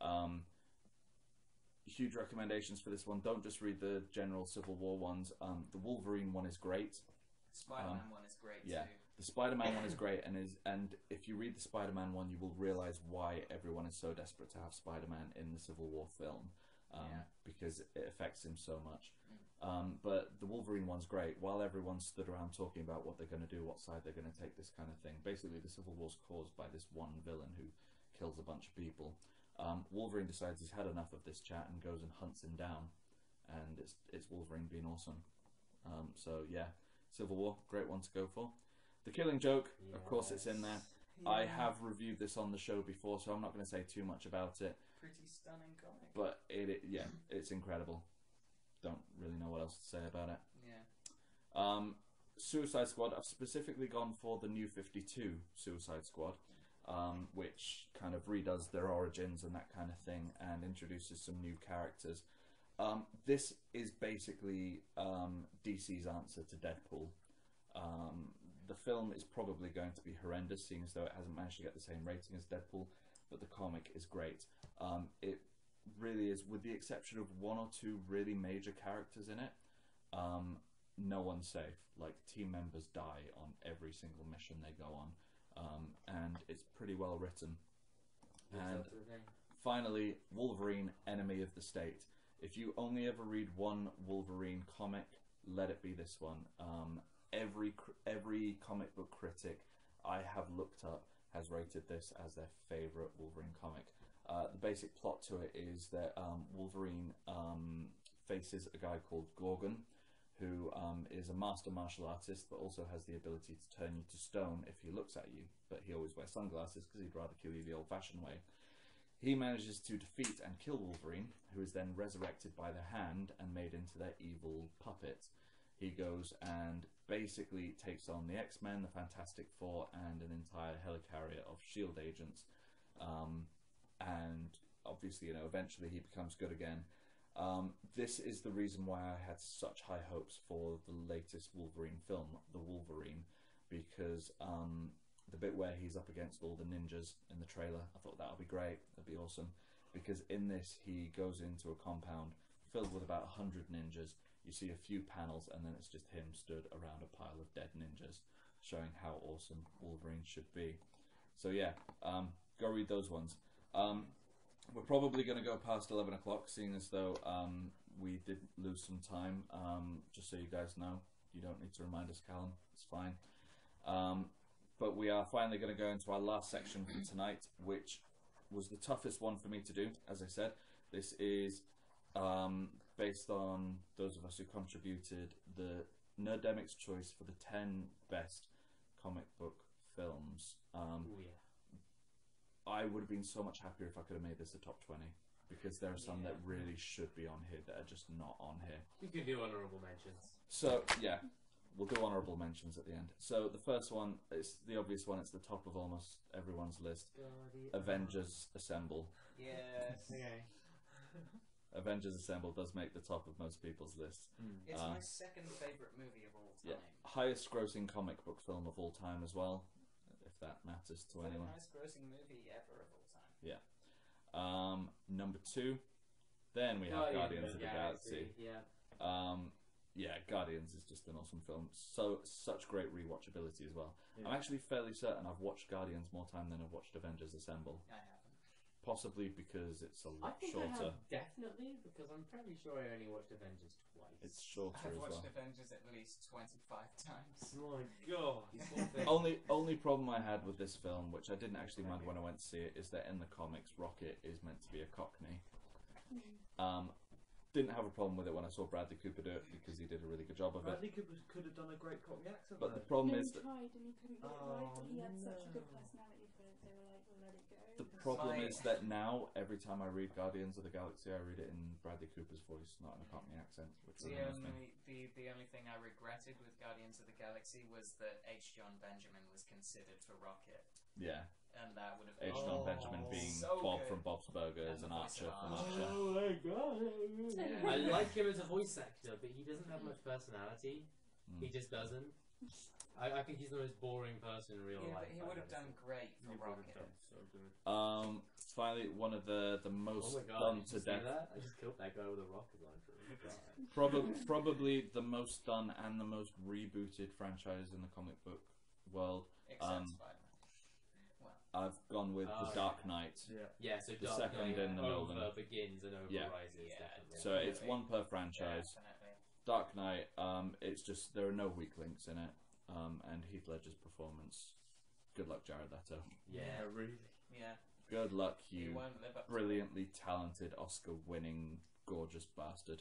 Huge recommendations for this one. Don't just read the general Civil War ones. The Wolverine one is great. Spider-Man one is great too. The Spider-Man one is great, and if you read the Spider-Man one, you will realise why everyone is so desperate to have Spider-Man in the Civil War film, because it affects him so much. But the Wolverine one's great. While everyone stood around talking about what they're going to do, what side they're going to take, this kind of thing. Basically, the Civil War's caused by this one villain who kills a bunch of people. Wolverine decides he's had enough of this chat and goes and hunts him down, and it's Wolverine being awesome. So yeah, Civil War, great one to go for. The Killing Joke, of course, it's in there. Yeah. I have reviewed this on the show before, so I'm not going to say too much about it. Pretty stunning comic. But it's incredible. Don't really know what else to say about it. Yeah. Suicide Squad, I've specifically gone for the New 52 Suicide Squad. Which kind of redoes their origins and that kind of thing, and introduces some new characters. This is basically DC's answer to Deadpool. The film is probably going to be horrendous, seeing as though it hasn't managed to get the same rating as Deadpool, but the comic is great. It really is, with the exception of 1 or 2 really major characters in it, no one's safe. Like, team members die on every single mission they go on. And it's pretty well written. And finally, Wolverine, Enemy of the State. If you only ever read one Wolverine comic, let it be this one. Every comic book critic I have looked up has rated this as their favourite Wolverine comic. The basic plot to it is that Wolverine faces a guy called Gorgon, who is a master martial artist, but also has the ability to turn you to stone if he looks at you. But he always wears sunglasses because he'd rather kill you the old-fashioned way. He manages to defeat and kill Wolverine, who is then resurrected by the Hand and made into their evil puppet. He goes and basically takes on the X-Men, the Fantastic Four, and an entire helicarrier of S.H.I.E.L.D. agents. And obviously, eventually he becomes good again. This is the reason why I had such high hopes for the latest Wolverine film, The Wolverine, because the bit where he's up against all the ninjas in the trailer, I thought that would be great, that'd be awesome, because in this he goes into a compound filled with about 100 ninjas. You see a few panels and then it's just him stood around a pile of dead ninjas, showing how awesome Wolverine should be. So yeah, go read those ones. We're probably going to go past 11 o'clock, seeing as though we did lose some time. Just so you guys know, you don't need to remind us, Callum, it's fine. But we are finally going to go into our last section for tonight, which was the toughest one for me to do, as I said. This is based on those of us who contributed the Nerdemic's choice for the 10 best comic book films. I would have been so much happier if I could have made this a top 20, because there are some that really should be on here that are just not on here. You could do honourable mentions. So, yeah, we'll do honourable mentions at the end. So the first one is the obvious one. It's the top of almost everyone's list. Avengers Assemble. Yes. Okay. Avengers Assemble does make the top of most people's lists. It's my second favourite movie of all time. Yeah. Highest grossing comic book film of all time as well, if that matters to anyone. Highest grossing movie ever of all time. Yeah. Number 2, then we have Guardians of the Galaxy. Yeah. Yeah, Guardians is just an awesome film. Such great rewatchability as well. Yeah. I'm actually fairly certain I've watched Guardians more time than I've watched Avengers Assemble. I haven't. Possibly because it's a I lot think shorter. I have definitely, because I'm pretty sure I only watched Avengers twice. It's shorter I've as watched well. Avengers at least 25 times. Oh my god. Only problem I had with this film, which I didn't actually mind when I went to see it, is that in the comics, Rocket is meant to be a Cockney. Didn't have a problem with it when I saw Bradley Cooper do it, because he did a really good job of it. Bradley Cooper could have done a great Cockney accent. But the though. problem No, is he that tried and he couldn't get it right, but he had such a good personality for it, they were like, well, let it go. the problem is that now every time I read Guardians of the Galaxy, I read it in Bradley Cooper's voice, not in a Cockney accent, which really annoys me. The only thing I regretted with Guardians of the Galaxy was that H. John Benjamin was considered for Rocket. Yeah. And that would have been H. John Benjamin being so Bob good. from Bob's Burgers and And the voice Archer of from Archer. Archer. Oh my god! I like him as a voice actor, but he doesn't have much personality. He just doesn't. I think he's the most boring person in real Yeah, life. but he would have done great for Rocket. So good. Finally, one of the most Oh my god! done Did to you see death. that? I just killed that guy with a rocket launcher. Oh my god. Probably the most done and the most rebooted franchise in the comic book world. Except Spider-Man. I've gone with The Dark Knight. Yeah. Yeah, so The Dark second Knight in the over Nolan. begins and over Yeah. rises. Yeah. Definitely. So it's one per franchise. Definitely. Dark Knight, it's just there are no weak links in it, and Heath Ledger's performance. Good luck, Jared Leto. Yeah. Really. Yeah. Good luck, He you won't live up to brilliantly talented, Oscar-winning, gorgeous bastard.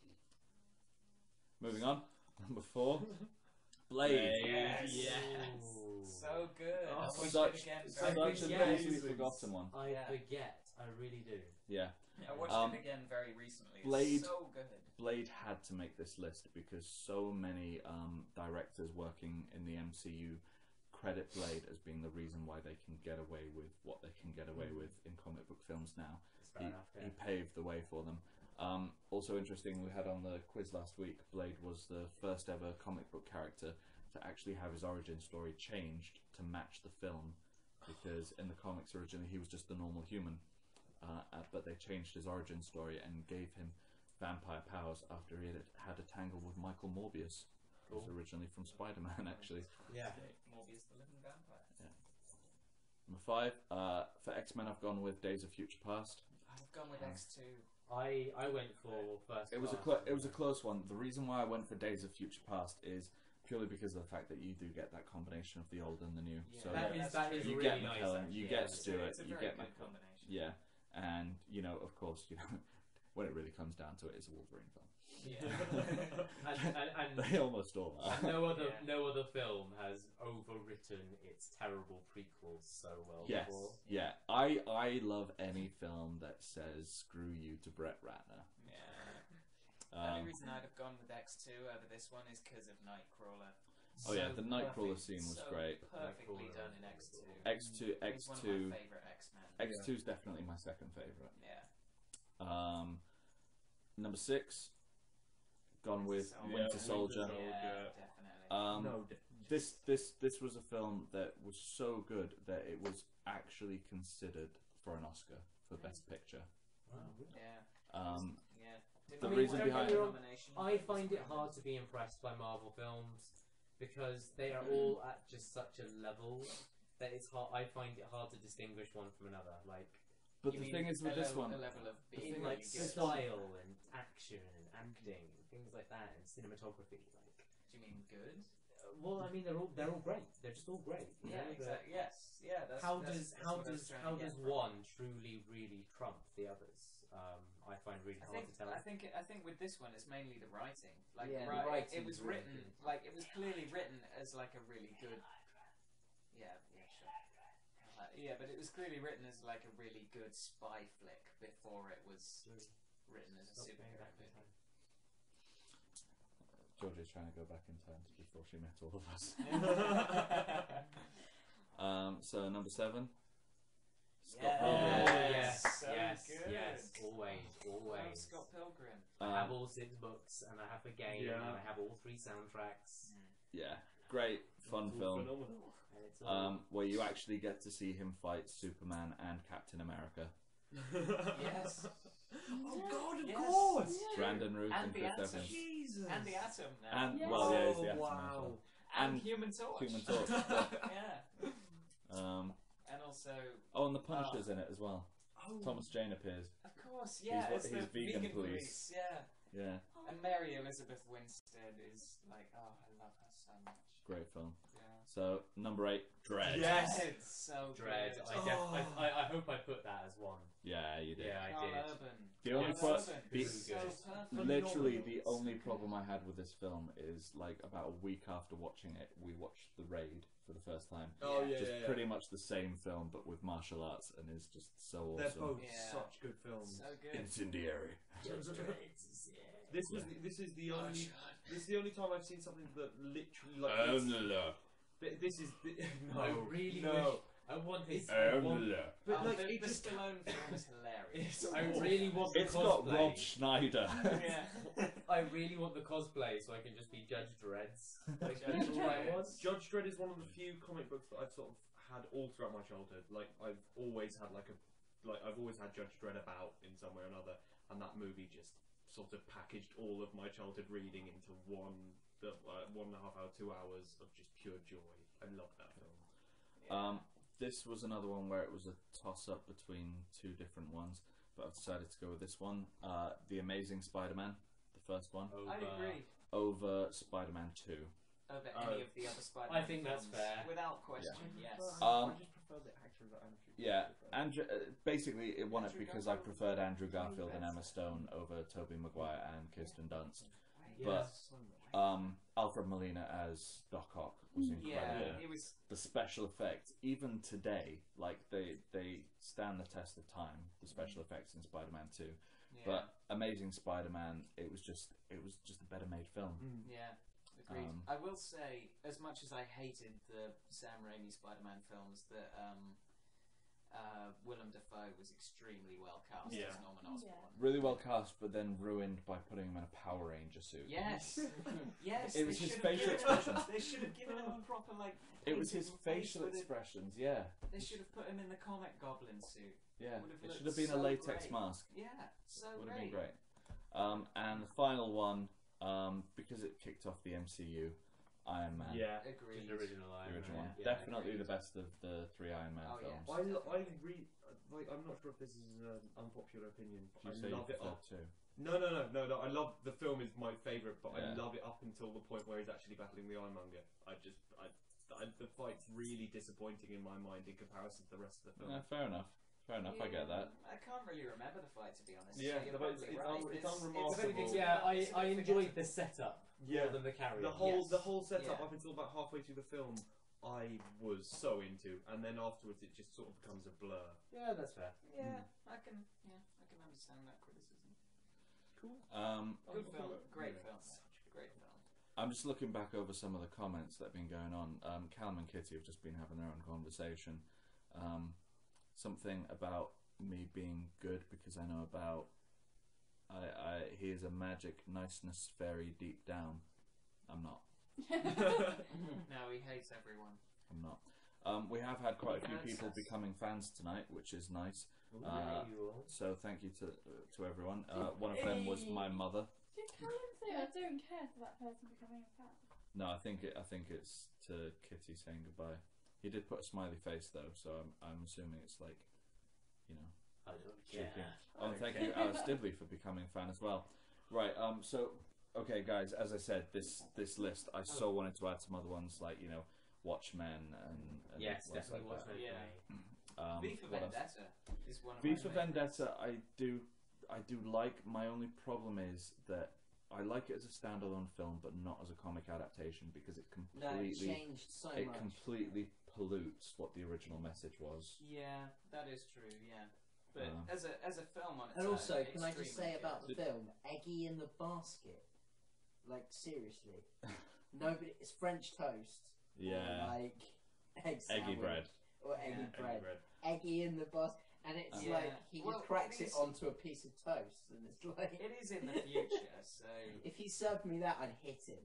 Moving on, number 4, Blade. Yes. Yes. So good. I watched Such, it again such very an forget. easily forgotten one. I Yeah. forget. I really do. Yeah. I watched it again very recently. It's Blade- so good. Blade had to make this list because so many directors working in the MCU credit Blade as being the reason why they can get away with what they can get away with in comic book films now. It's fair enough. He paved the way for them. Also interesting, we had on the quiz last week, Blade was the first ever comic book character to actually have his origin story changed to match the film, because in the comics originally he was just a normal human, but they changed his origin story and gave him vampire powers after he had a tangle with Michael Morbius, who was originally from Spider-Man actually. Yeah. Morbius the Living Vampire. Number 5, for X-Men I've gone with Days of Future Past. I've gone with X2. I went for first. It was a close one. The reason why I went for Days of Future Past is purely because of the fact that you do get that combination of the old and the new. Yeah. So That is you really get nice. McKellen, Actually. you Yeah, get it's- Stewart, It's a you very get good McKellen. combination. Yeah, and of course, when it really comes down to it, it's a Wolverine film. Yeah. and They almost all are. And no other film has overwritten its terrible prequels so well Yes. before. Yeah. I love any film that says "screw you" to Brett Ratner. Yeah. The only reason I'd have gone with X2 over this one is because of Nightcrawler. Oh yeah, the Nightcrawler scene was so great. Perfectly done in X2. X2. He's one of my favourite X-Men. X2 is definitely my second favourite. Yeah. Number 6, gone with Winter Soldier. Yeah, definitely. This was a film that was so good that it was actually considered for an Oscar for Best Picture. Wow. Yeah. The reason behind I find it hard to be impressed by Marvel films because they are all at just such a level that it's hard. I find it hard to distinguish one from another. But the thing is with this one, a level of being in really good. style and action and acting and things like that and cinematography. Do you mean good? Well, I mean they're all great. They're just all great. Yeah, exactly. Yes, yeah. How does one truly really trump the others? I find really hard to tell. I think with this one it's mainly the writing. The it was written really it was clearly written as like a really good. Yeah, sure. Yeah, but it was clearly written as like a really good spy flick before it was written as a superhero movie. Georgie's trying to go back in time to before she met all of us. So number 7, Scott Pilgrim. Yes, always. Scott Pilgrim. I have all 6 books, and I have the game, and I have all 3 soundtracks. Yeah, great, fun film. Where you actually get to see him fight Superman and Captain America. Yes. Oh God, of course! Brandon Routh and the Chris Atom. Evans. Jesus. And the Atom now. And well, yeah, he's the Atom. Wow. And Human Torch. Human Torch. Yeah. And also. Oh, and the Punisher's in it as well. Oh. Thomas Jane appears. Of course, yeah. He's the vegan police. Yeah. Yeah. And Mary Elizabeth Winstead is like, oh, I love her so much. Great film. Yeah. So number 8, Dredd. Yes. It's so Dredd. good. I hope I put that as one. Yeah, you did. Yeah, I Carl did. Urban. The only Really literally the only problem I had with this film is like about a week after watching it, we watched The Raid for the first time. Oh yeah, Just pretty much the same film but with martial arts, and is just so awesome. They're both such good films. So good. Incendiary. This is the only time I've seen something that literally like. This is no. I really no. wish. I want his. But like, the Stallone film is hilarious. I really want the It's cosplay. got Rob Schneider. Yeah. I really want the cosplay so I can just be Judge Dredd's. Like, that's all I want. Judge Dredd is one of the few comic books that I've sort of had all throughout my childhood. Like I've always had I've always had Judge Dredd about in some way or another, and that movie just sort of packaged all of my childhood reading into 1.5 hour, 2 hours of just pure joy. I love that film. Yeah. This was another one where it was a toss-up between 2 different ones, but I've decided to go with this one. The Amazing Spider-Man, the first one. I'd agree. Over Spider-Man 2. Over any of the other Spider-Man I think that's films. fair. Without question, yes. I just prefer the actor that Andrew. Yeah, Andrew. Basically, it won it because I preferred Andrew Garfield and Emma Stone over Tobey Maguire and Kirsten Dunst. But Alfred Molina as Doc Ock was incredible. Yeah, it was. The special effects, even today, like they stand the test of time. The special effects in Spider-Man 2, but Amazing Spider-Man, it was just a better made film. Yeah. Agreed. I will say, as much as I hated the Sam Raimi Spider-Man films, that Willem Dafoe was extremely well cast as Norman Osborn. Really well cast, but then ruined by putting him in a Power Ranger suit. Yes, yes. It was his facial expressions. They should have given him a proper It was his facial expressions. Yeah. They should have put him in the comic Goblin suit. Yeah. It should have been a latex mask. Yeah, so would have been great. And the final one, because it kicked off the MCU, Iron Man. Yeah, agreed. The original Iron Man. one. Yeah, Definitely the best of the 3 Iron Man films. I'm not sure if this is an unpopular opinion, but I love it up. Too. No. I love the film is my favourite, but I love it up until the point where he's actually battling the Ironmonger. The fight's really disappointing in my mind in comparison to the rest of the film. Fair enough. Fair enough, I get that. I can't really remember the fight, to be honest. Yeah, so you're but probably it's right. unremarkable. Yeah, I enjoyed the setup more than the carry. The whole setup up until about halfway through the film, I was so into, and then afterwards it just sort of becomes a blur. Yeah, that's fair. Yeah, I can understand that criticism. Cool. Good film, great film, great film. I'm just looking back over some of the comments that have been going on. Callum and Kitty have just been having their own conversation. Something about me being good because I know about he is a magic niceness fairy deep down. I'm not. No, he hates everyone. I'm not. We have had quite a few people becoming fans tonight, which is nice. So thank you to everyone. One of them was my mother. Did Karen say I don't care for that person becoming a fan? No, I think it's to Kitty saying goodbye. He did put a smiley face though, so I'm assuming it's like, you know. I don't care. Oh, thank you, Alice Dibley, for becoming a fan as well. Right. So, okay, guys. As I said, this list, I so wanted to add some other ones like, you know, Watchmen and yes, definitely like Watchmen. Yeah. V for Vendetta is one of V my for Vendetta. I do like. My only problem is that I like it as a standalone film, but not as a comic adaptation because it completely changed so much. Completely pollutes what the original message was. Yeah, that is true. Yeah, but as a film on its and own, also, can I just say extremely about the film, Eggy in the basket? Like seriously, nobody. It's French toast. Yeah. Or like egg sandwich, eggy bread. Or eggy bread. Eggy in the basket. And it's like he just cracks it onto a piece of toast, and it's like it is in the future. So if he served me that, I'd hit him.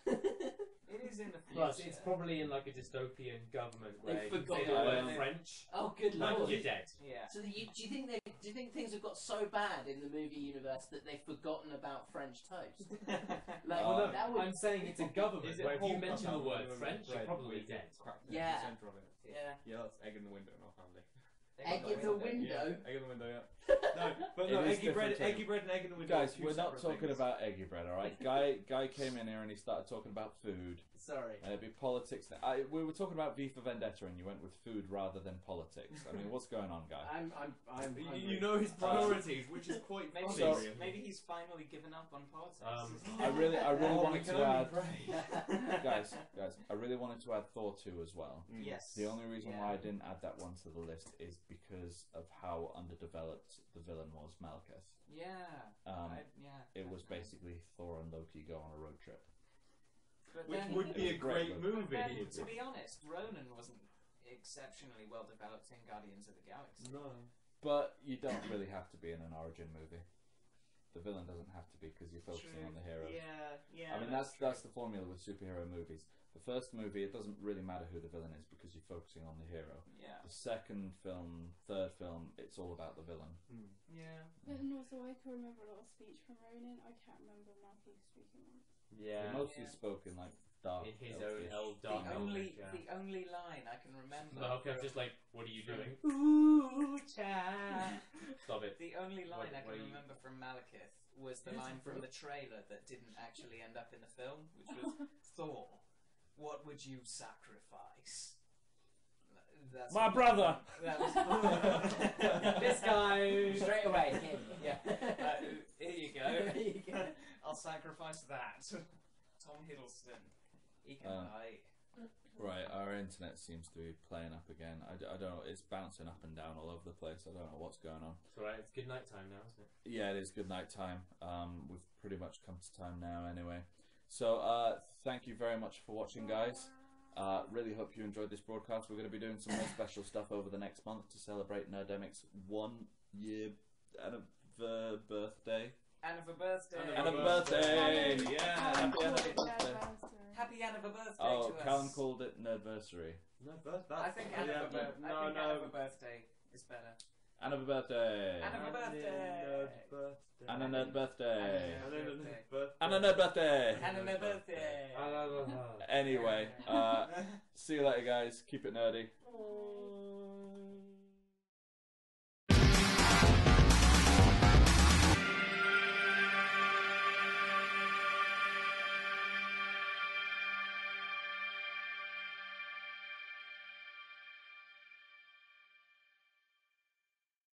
It is in the future. Plus, it's probably in like a dystopian government where They've they forgotten don't about learn it. French. Oh, good lord! Like, you're dead. Yeah. So do you think things have got so bad in the movie universe that they've forgotten about French toast? Well, no, I'm saying it's a government where if you mention the word French, you're probably dead. Yeah. Center of it. Yeah. Yeah, that's egg in the window in our family. Egg in the window. Yeah, egg in the window. Yeah. No, but no, eggy bread and egg in the window. Guys, we're not talking about eggy bread, all right? Guy came in here and he started talking about food. Sorry. And it'd be politics. We were talking about V for Vendetta, and you went with food rather than politics. I mean, what's going on, Guy? I'm you know his priorities, which is quite maybe funny. Maybe he's finally given up on politics. I really wanted to add, guys. I really wanted to add Thor 2 as well. Yes. The only reason why I didn't add that one to the list is because of how underdeveloped the villain was, Malekith. Yeah. It was basically Thor and Loki go on a road trip. But Which then, would be a great movie. Then, to be honest, Ronan wasn't exceptionally well developed in Guardians of the Galaxy. No. But you don't really have to be in an origin movie. The villain doesn't have to be because you're focusing on the hero. Yeah. I mean, that's the formula with superhero movies. The first movie, it doesn't really matter who the villain is because you're focusing on the hero. Yeah. The second film, third film, it's all about the villain. Yeah. And also, I can remember a lot of speech from Ronan. I can't remember Malcolm speaking once. Yeah. He mostly spoke in like dark. In his own dark. The only line I can remember. Malcolm's just like, what are you doing? Ooh, cha. Stop it. The only line I can remember from Malekith was the line from the trailer that didn't actually end up in the film, which was Thor, what would you sacrifice? That's my brother! That was this guy! Straight away, him. Yeah. Here you go. I'll sacrifice that. Tom Hiddleston. He can die. Right, our internet seems to be playing up again. I don't know, it's bouncing up and down all over the place. I don't know what's going on. It's alright, it's good night time now, isn't it? Yeah, it is good night time. We've pretty much come to time now anyway. So, thank you very much for watching, guys. Really hope you enjoyed this broadcast. We're going to be doing some more special stuff over the next month to celebrate Nerdemic's 1 year birthday. Anniversary. Anniversary! Yeah! Happy anniversary Oh, to us. Callum called it Nerdversary. I think anniversary is better. Anniversary! Anniversary! Anna Nerd Birthday! Anna Nerd Birthday! Anna Birthday! Anyway, see you later, guys. Keep it nerdy.